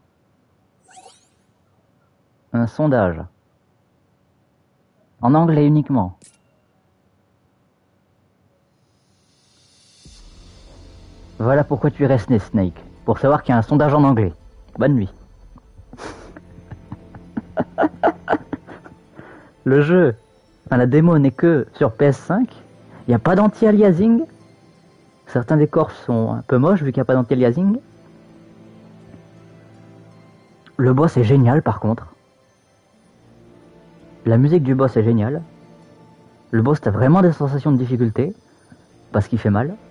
Un sondage. En anglais uniquement. Voilà pourquoi tu es resté, Snake. Pour savoir qu'il y a un sondage en anglais. Bonne nuit. Le jeu, enfin la démo n'est que sur PS5. Il n'y a pas d'anti-aliasing. Certains décors sont un peu moches vu qu'il n'y a pas d'anti-aliasing. Le boss est génial par contre. La musique du boss est géniale. Le boss a vraiment des sensations de difficulté. Parce qu'il fait mal.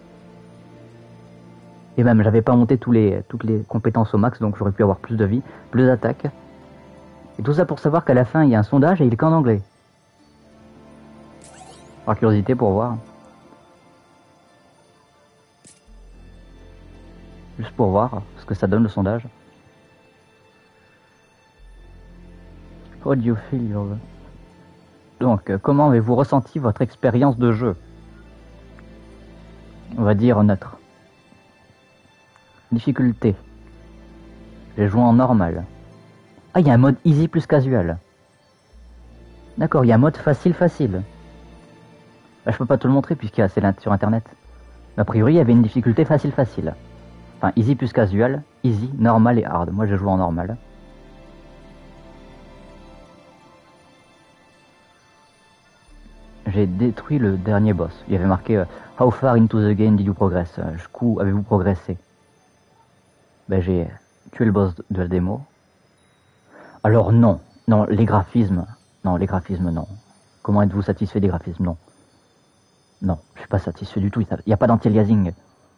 Et même j'avais pas monté toutes les compétences au max, donc j'aurais pu avoir plus de vie, plus d'attaque. Et tout ça pour savoir qu'à la fin il y a un sondage et il est qu'en anglais. Par curiosité pour voir. Juste pour voir ce que ça donne le sondage. How do you feel your... Donc, comment avez-vous ressenti votre expérience de jeu? On va dire neutre. Difficulté. J'ai joué en normal. Ah, il y a un mode easy plus casual. D'accord, il y a un mode facile. Bah, je peux pas te le montrer puisqu'il y a c'est sur internet. Mais a priori, il y avait une difficulté facile. Enfin, easy plus casual, easy, normal et hard. Moi, je joue en normal. J'ai détruit le dernier boss. Il y avait marqué How far into the game did you progress? Jusqu'où avez-vous progressé? Ben, j'ai tué le boss de la démo. Alors non, les graphismes. Non, les graphismes, non. Comment êtes-vous satisfait des graphismes? Non. Non, je suis pas satisfait du tout. Il n'y a pas d'anti-aliasing.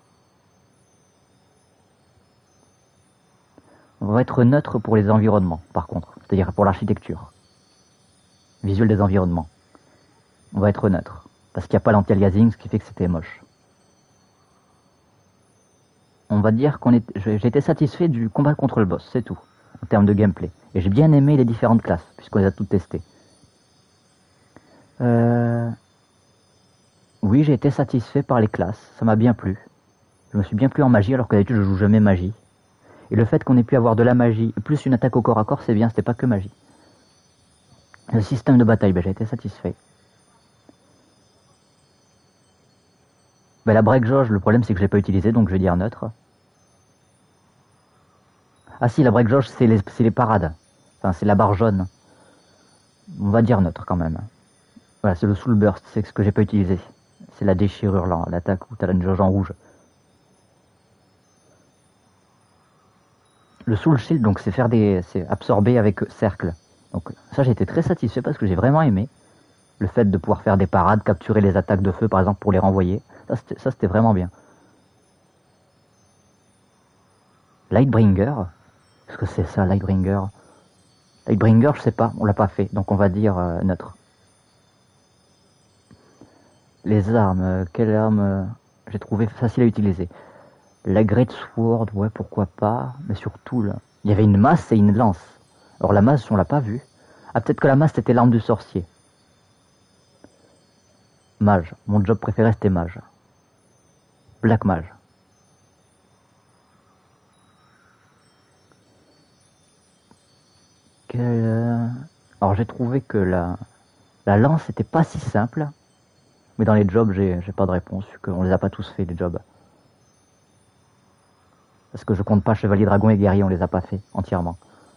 On va être neutre pour les environnements, par contre. C'est-à-dire pour l'architecture. Visuel des environnements. On va être neutre. Parce qu'il n'y a pas l'anti-aliasing, ce qui fait que c'était moche. On va dire j'ai été satisfait du combat contre le boss, c'est tout. En termes de gameplay. Et j'ai bien aimé les différentes classes, puisqu'on les a toutes testées. Oui, j'ai été satisfait par les classes, ça m'a bien plu. Je me suis bien plu en magie, alors que d'habitude je joue jamais magie. Et le fait qu'on ait pu avoir de la magie, plus une attaque au corps à corps, c'est bien, c'était pas que magie. Le système de bataille, j'ai été satisfait. La break jauge, le problème c'est que je l'ai pas utilisé, donc je vais dire neutre. Ah si, la break jauge, c'est les parades. Enfin, c'est la barre jaune. On va dire neutre quand même. Voilà, c'est le soul burst, c'est ce que j'ai pas utilisé. C'est la déchirure là, l'attaque où t'as une jauge en rouge. Le soul shield, donc c'est absorber avec cercle. Donc ça, j'ai été très satisfait parce que j'ai vraiment aimé le fait de pouvoir faire des parades, capturer les attaques de feu par exemple pour les renvoyer. Ça c'était vraiment bien. Lightbringer, qu'est-ce que c'est ça, Lightbringer? Lightbringer, je sais pas, on l'a pas fait, donc on va dire neutre. Les armes, quelle arme j'ai trouvé facile à utiliser? La Great Sword, ouais, pourquoi pas, mais surtout, là, il y avait une masse et une lance. Alors la masse, on l'a pas vue. Ah, peut-être que la masse c'était l'arme du sorcier. Mage, mon job préféré c'était mage. Black mage. Alors j'ai trouvé que la lance était pas si simple, mais dans les jobs j'ai pas de réponse, vu qu'on les a pas tous fait les jobs. Parce que je compte pas chevalier, dragon et guerrier, on les a pas fait entièrement.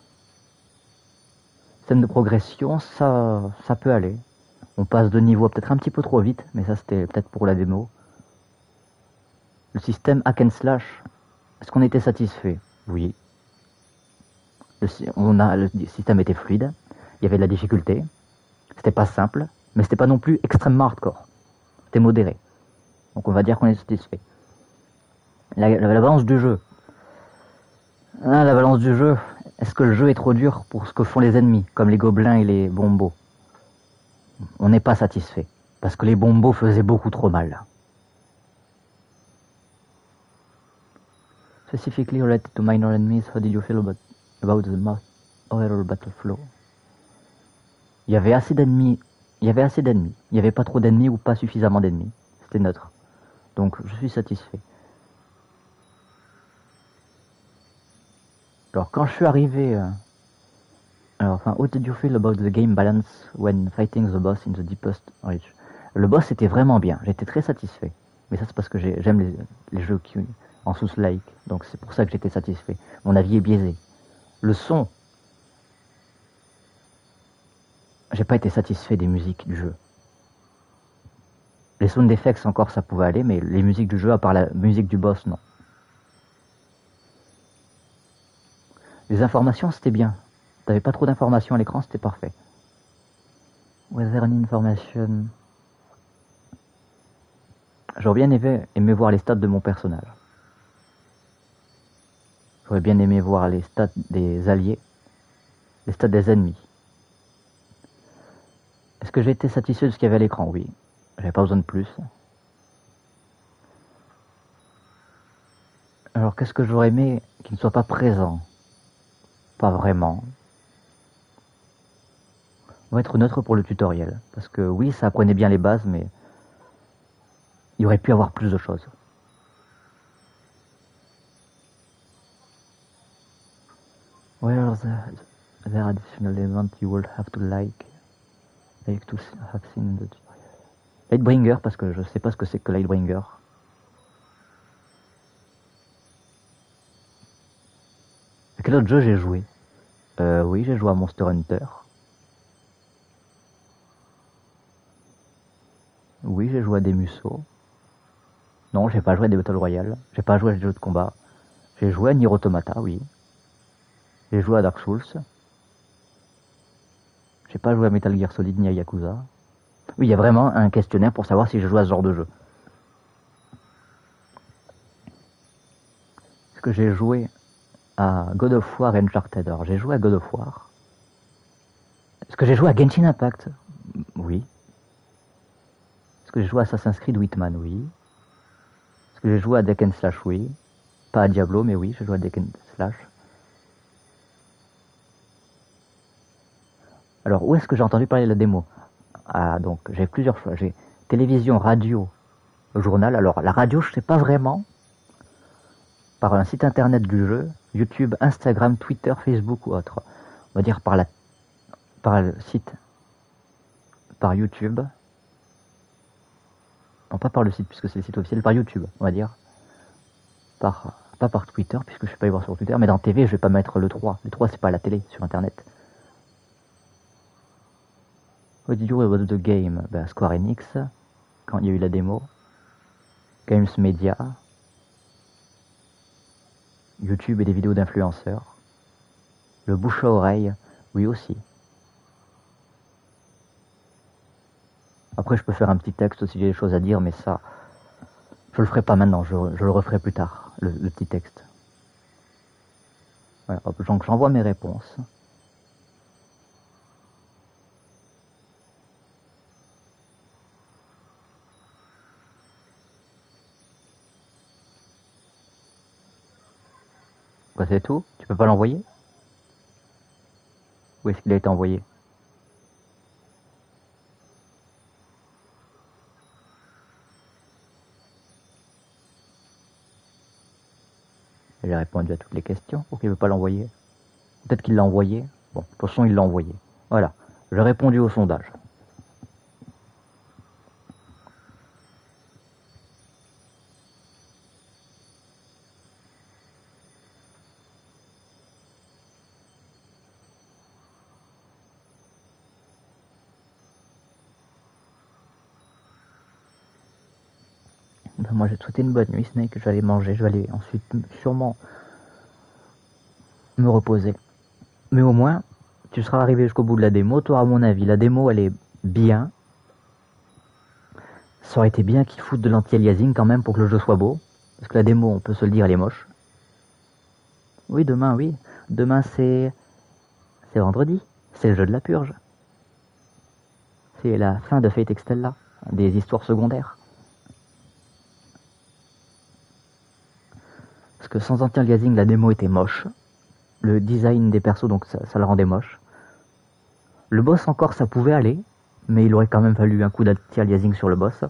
Scène de progression, ça peut aller. On passe de niveau peut-être un petit peu trop vite, mais ça c'était peut-être pour la démo. Le système hack and slash, est-ce qu'on était satisfait? Oui. Le système était fluide, il y avait de la difficulté, c'était pas simple, mais c'était pas non plus extrêmement hardcore. C'était modéré. Donc on va dire qu'on est satisfait. La balance du jeu. Ah, la balance du jeu. Est-ce que le jeu est trop dur pour ce que font les ennemis, comme les gobelins et les bombos? On n'est pas satisfait, parce que les bombos faisaient beaucoup trop mal. Specifically related to minor enemies, how did you feel about the most overall battle flow? Il y avait assez d'ennemis. Il n'y avait pas trop d'ennemis ou pas suffisamment d'ennemis. C'était neutre. Donc je suis satisfait. Alors quand je suis arrivé... how did you feel about the game balance when fighting the boss in the deepest reach? Le boss était vraiment bien, j'étais très satisfait. Mais ça c'est parce que j'aime les jeux en sous-like, donc c'est pour ça que j'étais satisfait. Mon avis est biaisé. Le son... J'ai pas été satisfait des musiques du jeu. Les sound effects encore ça pouvait aller, mais les musiques du jeu, à part la musique du boss, non. Les informations c'était bien. T'avais pas trop d'informations à l'écran, c'était parfait. Was there any information? J'aurais bien aimé voir les stats de mon personnage. J'aurais bien aimé voir les stats des alliés, les stats des ennemis. Est-ce que j'ai été satisfait de ce qu'il y avait à l'écran? Oui. J'avais pas besoin de plus. Alors qu'est-ce que j'aurais aimé qu'il ne soit pas présent? Pas vraiment. On va être neutre pour le tutoriel. Parce que oui, ça apprenait bien les bases, mais il aurait pu avoir plus de choses. Where are the additional elements you will have to like? Like to have seen the tutorial. Lightbringer, parce que je sais pas ce que c'est que Lightbringer. À quel autre jeu j'ai joué? Oui, j'ai joué à Monster Hunter. Oui, j'ai joué à des Musso. Non, j'ai pas joué à des Battle Royale. J'ai pas joué à des jeux de combat. J'ai joué à Nier Automata, oui. J'ai joué à Dark Souls. J'ai pas joué à Metal Gear Solid ni à Yakuza. Oui, il y a vraiment un questionnaire pour savoir si j'ai joué à ce genre de jeu. Est-ce que j'ai joué à God of War et Uncharted? Alors, j'ai joué à God of War. Est-ce que j'ai joué à Genshin Impact? Oui. Est-ce que j'ai joué à Assassin's Creed Whitman? Oui. Est-ce que j'ai joué à Deck and Slash? Oui. Pas à Diablo, mais oui, j'ai joué à Deck and Slash. Alors, où est-ce que j'ai entendu parler de la démo? Ah, donc, j'ai plusieurs choix. J'ai télévision, radio, journal. Alors, la radio, je sais pas vraiment. Par un site internet du jeu, YouTube, Instagram, Twitter, Facebook ou autre. On va dire par le site, par YouTube. Non, pas par le site, puisque c'est le site officiel, par YouTube, on va dire. Pas par Twitter, puisque je ne vais pas y voir sur Twitter, mais dans TV, je vais pas mettre le 3. Le 3, c'est pas la télé, sur Internet. What did you do about the game? Ben, Square Enix, quand il y a eu la démo. Games Media. YouTube et des vidéos d'influenceurs. Le bouche à oreille, oui aussi. Après, je peux faire un petit texte si j'ai des choses à dire, mais ça, je le ferai pas maintenant, je le referai plus tard, le petit texte. Voilà, donc j'envoie mes réponses. Quoi, c'est tout? Tu peux pas l'envoyer? Où est-ce qu'il a été envoyé? J'ai répondu à toutes les questions. Ok, il veut pas l'envoyer. Peut-être qu'il l'a envoyé. Bon, de toute façon, il l'a envoyé. Voilà, j'ai répondu au sondage. Ben, moi, j'ai souhaité une bonne nuit, Snake. Je vais aller manger. Je vais aller ensuite sûrement me reposer. Mais au moins, tu seras arrivé jusqu'au bout de la démo. Toi, à mon avis, la démo, elle est bien. Ça aurait été bien qu'ils foutent de l'anti-aliasing quand même pour que le jeu soit beau. Parce que la démo, on peut se le dire, elle est moche. Oui, demain, oui. Demain, c'est vendredi. C'est le jeu de la purge. C'est la fin de Fate Extella. Des histoires secondaires. Parce que sans anti-aliasing, la démo était moche. Le design des persos, donc ça le rendait moche. Le boss encore, ça pouvait aller. Mais il aurait quand même fallu un coup d'anti-aliasing sur le boss.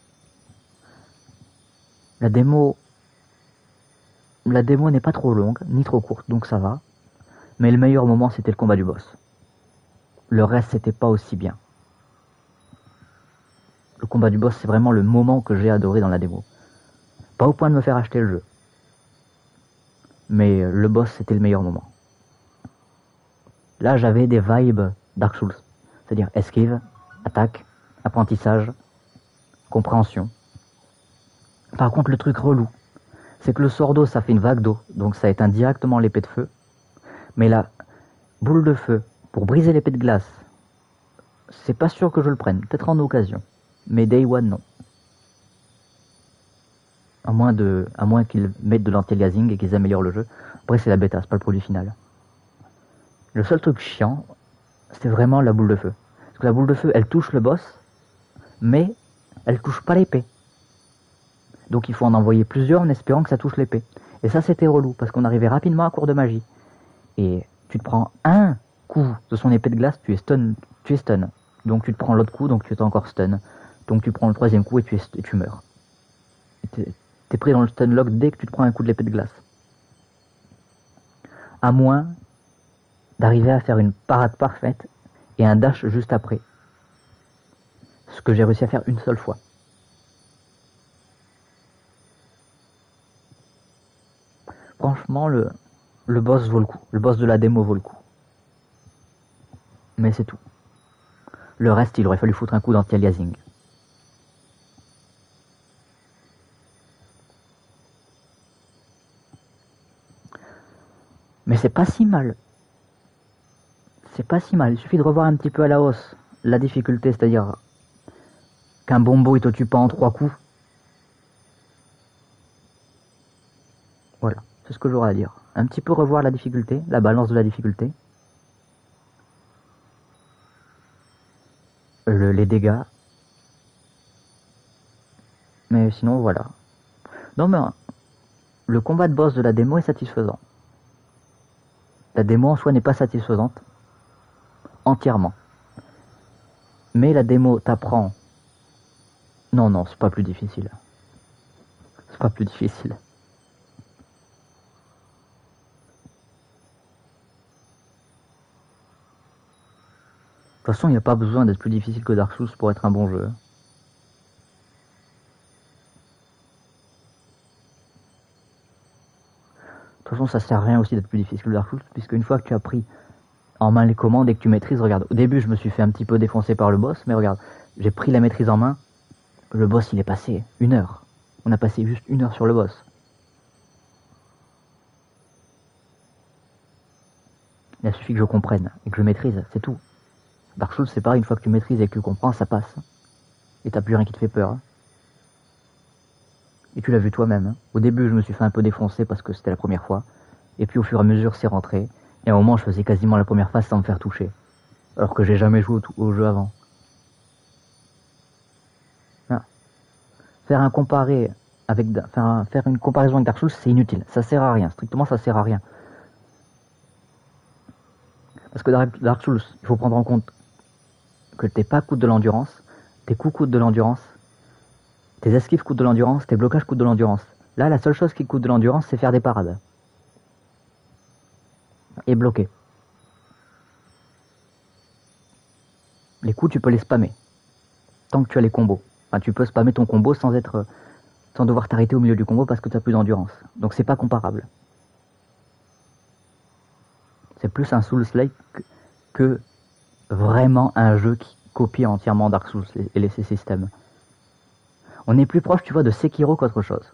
La démo n'est pas trop longue, ni trop courte, donc ça va. Mais le meilleur moment, c'était le combat du boss. Le reste, c'était pas aussi bien. Le combat du boss, c'est vraiment le moment que j'ai adoré dans la démo. Pas au point de me faire acheter le jeu. Mais le boss, c'était le meilleur moment. Là, j'avais des vibes Dark Souls. C'est-à-dire esquive, attaque, apprentissage, compréhension. Par contre, le truc relou, c'est que le sort d'eau, ça fait une vague d'eau. Donc ça éteint directement l'épée de feu. Mais la boule de feu, pour briser l'épée de glace, c'est pas sûr que je le prenne. Peut-être en occasion. Mais Day One, non. À moins qu'ils mettent de l'anti-aliasing et qu'ils améliorent le jeu. Après, c'est la bêta, c'est pas le produit final. Le seul truc chiant, c'est vraiment la boule de feu. Parce que la boule de feu, elle touche le boss, mais elle touche pas l'épée. Donc il faut en envoyer plusieurs en espérant que ça touche l'épée. Et ça, c'était relou, parce qu'on arrivait rapidement à court de magie. Et tu te prends un coup de son épée de glace, tu es stun. Donc tu te prends l'autre coup, donc tu es encore stun. Donc tu prends le troisième coup et tu meurs. T'es pris dans le stun lock dès que tu te prends un coup de l'épée de glace. À moins d'arriver à faire une parade parfaite et un dash juste après. que j'ai réussi à faire une seule fois. Franchement, le boss vaut le coup. Le boss de la démo vaut le coup. Mais c'est tout. Le reste, il aurait fallu foutre un coup d'anti-aliasing. Mais c'est pas si mal. C'est pas si mal. Il suffit de revoir un petit peu à la hausse la difficulté, c'est-à-dire qu'un bombo il te tue pas en 3 coups. Voilà, c'est ce que j'aurais à dire. Un petit peu revoir la difficulté, la balance de la difficulté. Les dégâts. Mais sinon, voilà. Non, mais le combat de boss de la démo est satisfaisant. La démo en soi n'est pas satisfaisante. Entièrement. Mais la démo t'apprend. Non, non, c'est pas plus difficile. C'est pas plus difficile. De toute façon, il n'y a pas besoin d'être plus difficile que Dark Souls pour être un bon jeu. De toute façon, ça sert à rien aussi d'être plus difficile que Dark Souls, puisque une fois que tu as pris en main les commandes et que tu maîtrises, regarde, au début je me suis fait un petit peu défoncer par le boss, mais regarde, j'ai pris la maîtrise en main, le boss il est passé 1 heure. On a passé juste 1 heure sur le boss. Il a suffi que je comprenne et que je maîtrise, c'est tout. Dark Souls c'est pareil, une fois que tu maîtrises et que tu comprends, ça passe. Et t'as plus rien qui te fait peur. Et tu l'as vu toi-même. Au début je me suis fait un peu défoncer parce que c'était la première fois. Et puis au fur et à mesure c'est rentré. Et à un moment je faisais quasiment la première phase sans me faire toucher. Alors que j'ai jamais joué au jeu avant. Ah. Faire un comparé avec faire une comparaison avec Dark Souls c'est inutile. Ça sert à rien. Strictement ça sert à rien. Parce que Dark Souls, il faut prendre en compte que tes pas coûtent de l'endurance, tes coups coûtent de l'endurance, tes esquives coûtent de l'endurance, tes blocages coûtent de l'endurance. Là, la seule chose qui coûte de l'endurance, c'est faire des parades. Et bloquer. Les coups, tu peux les spammer. Tant que tu as les combos. Enfin, tu peux spammer ton combo sans devoir t'arrêter au milieu du combo parce que tu n'as plus d'endurance. Donc c'est pas comparable. C'est plus un Souls-like que vraiment un jeu qui copie entièrement Dark Souls et ses systèmes. On est plus proche, tu vois, de Sekiro qu'autre chose.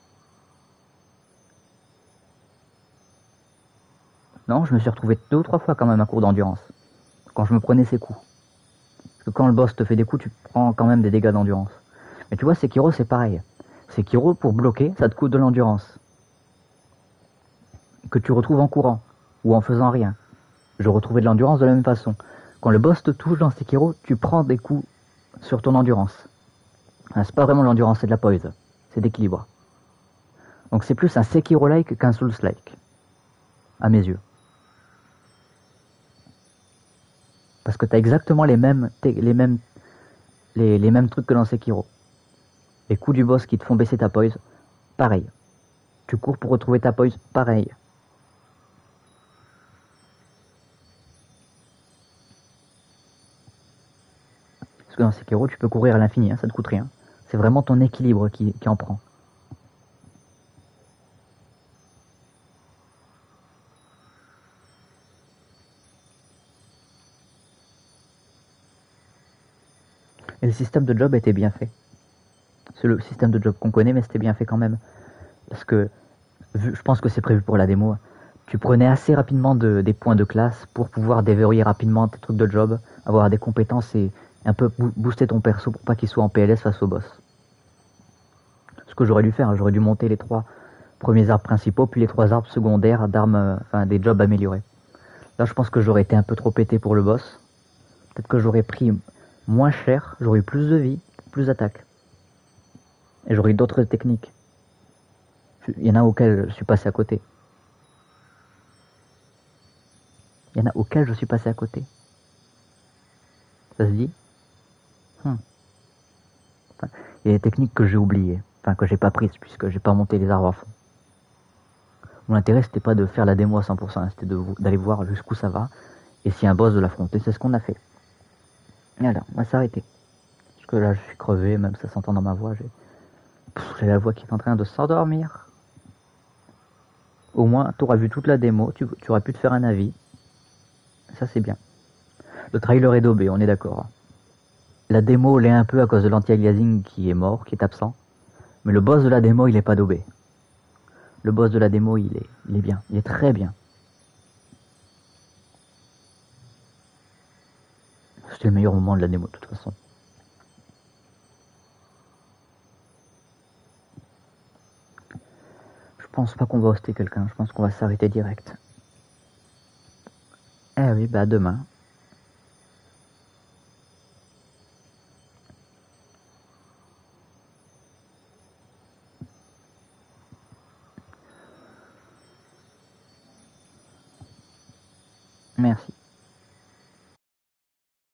Non, je me suis retrouvé 2 ou 3 fois quand même à court d'endurance. Quand je me prenais ces coups. Parce que quand le boss te fait des coups, tu prends quand même des dégâts d'endurance. Mais tu vois, Sekiro, c'est pareil. Sekiro, pour bloquer, ça te coûte de l'endurance. Que tu retrouves en courant. Ou en faisant rien. Je retrouvais de l'endurance de la même façon. Quand le boss te touche dans Sekiro, tu prends des coups sur ton endurance. C'est pas vraiment l'endurance, c'est de la poise. C'est d'équilibre. Donc c'est plus un Sekiro-like qu'un Souls-like. À mes yeux. Parce que t'as exactement les mêmes trucs que dans Sekiro. Les coups du boss qui te font baisser ta poise, pareil. Tu cours pour retrouver ta poise, pareil. Parce que dans Sekiro, tu peux courir à l'infini, hein, ça te coûte rien. C'est vraiment ton équilibre qui en prend. Et le système de job était bien fait. C'est le système de job qu'on connaît, mais c'était bien fait quand même. Parce que, je pense que c'est prévu pour la démo, tu prenais assez rapidement des points de classe pour pouvoir déverrouiller rapidement tes trucs de job, avoir des compétences et un peu booster ton perso pour pas qu'il soit en PLS face au boss. Ce que j'aurais dû faire, j'aurais dû monter les 3 premiers arbres principaux, puis les 3 arbres secondaires d'armes, enfin des jobs améliorés. Là, je pense que j'aurais été un peu trop pété pour le boss. Peut-être que j'aurais pris moins cher, j'aurais eu plus de vie, plus d'attaque. Et j'aurais eu d'autres techniques. Il y en a auxquelles je suis passé à côté. Il y en a auxquelles je suis passé à côté. Ça se dit enfin, il y a des techniques que j'ai oubliées. Enfin, que j'ai pas prises, puisque j'ai pas monté les arbres à fond. Mon intérêt, c'était pas de faire la démo à 100%, hein, c'était d'aller voir jusqu'où ça va. Et si un boss de l'affronter, c'est ce qu'on a fait. Et alors, on va s'arrêter. que là, je suis crevé, même ça s'entend dans ma voix. J'ai la voix qui est en train de s'endormir. Au moins, tu auras vu toute la démo, tu auras pu te faire un avis. Ça, c'est bien. Le trailer est daubé, on est d'accord. La démo l'est un peu à cause de l'anti-aliasing qui est mort, qui est absent. Mais le boss de la démo, il est pas daubé. Le boss de la démo, il est bien. Il est très bien. C'était le meilleur moment de la démo, de toute façon. Je pense pas qu'on va hoster quelqu'un. Je pense qu'on va s'arrêter direct. Eh oui, bah demain. Merci.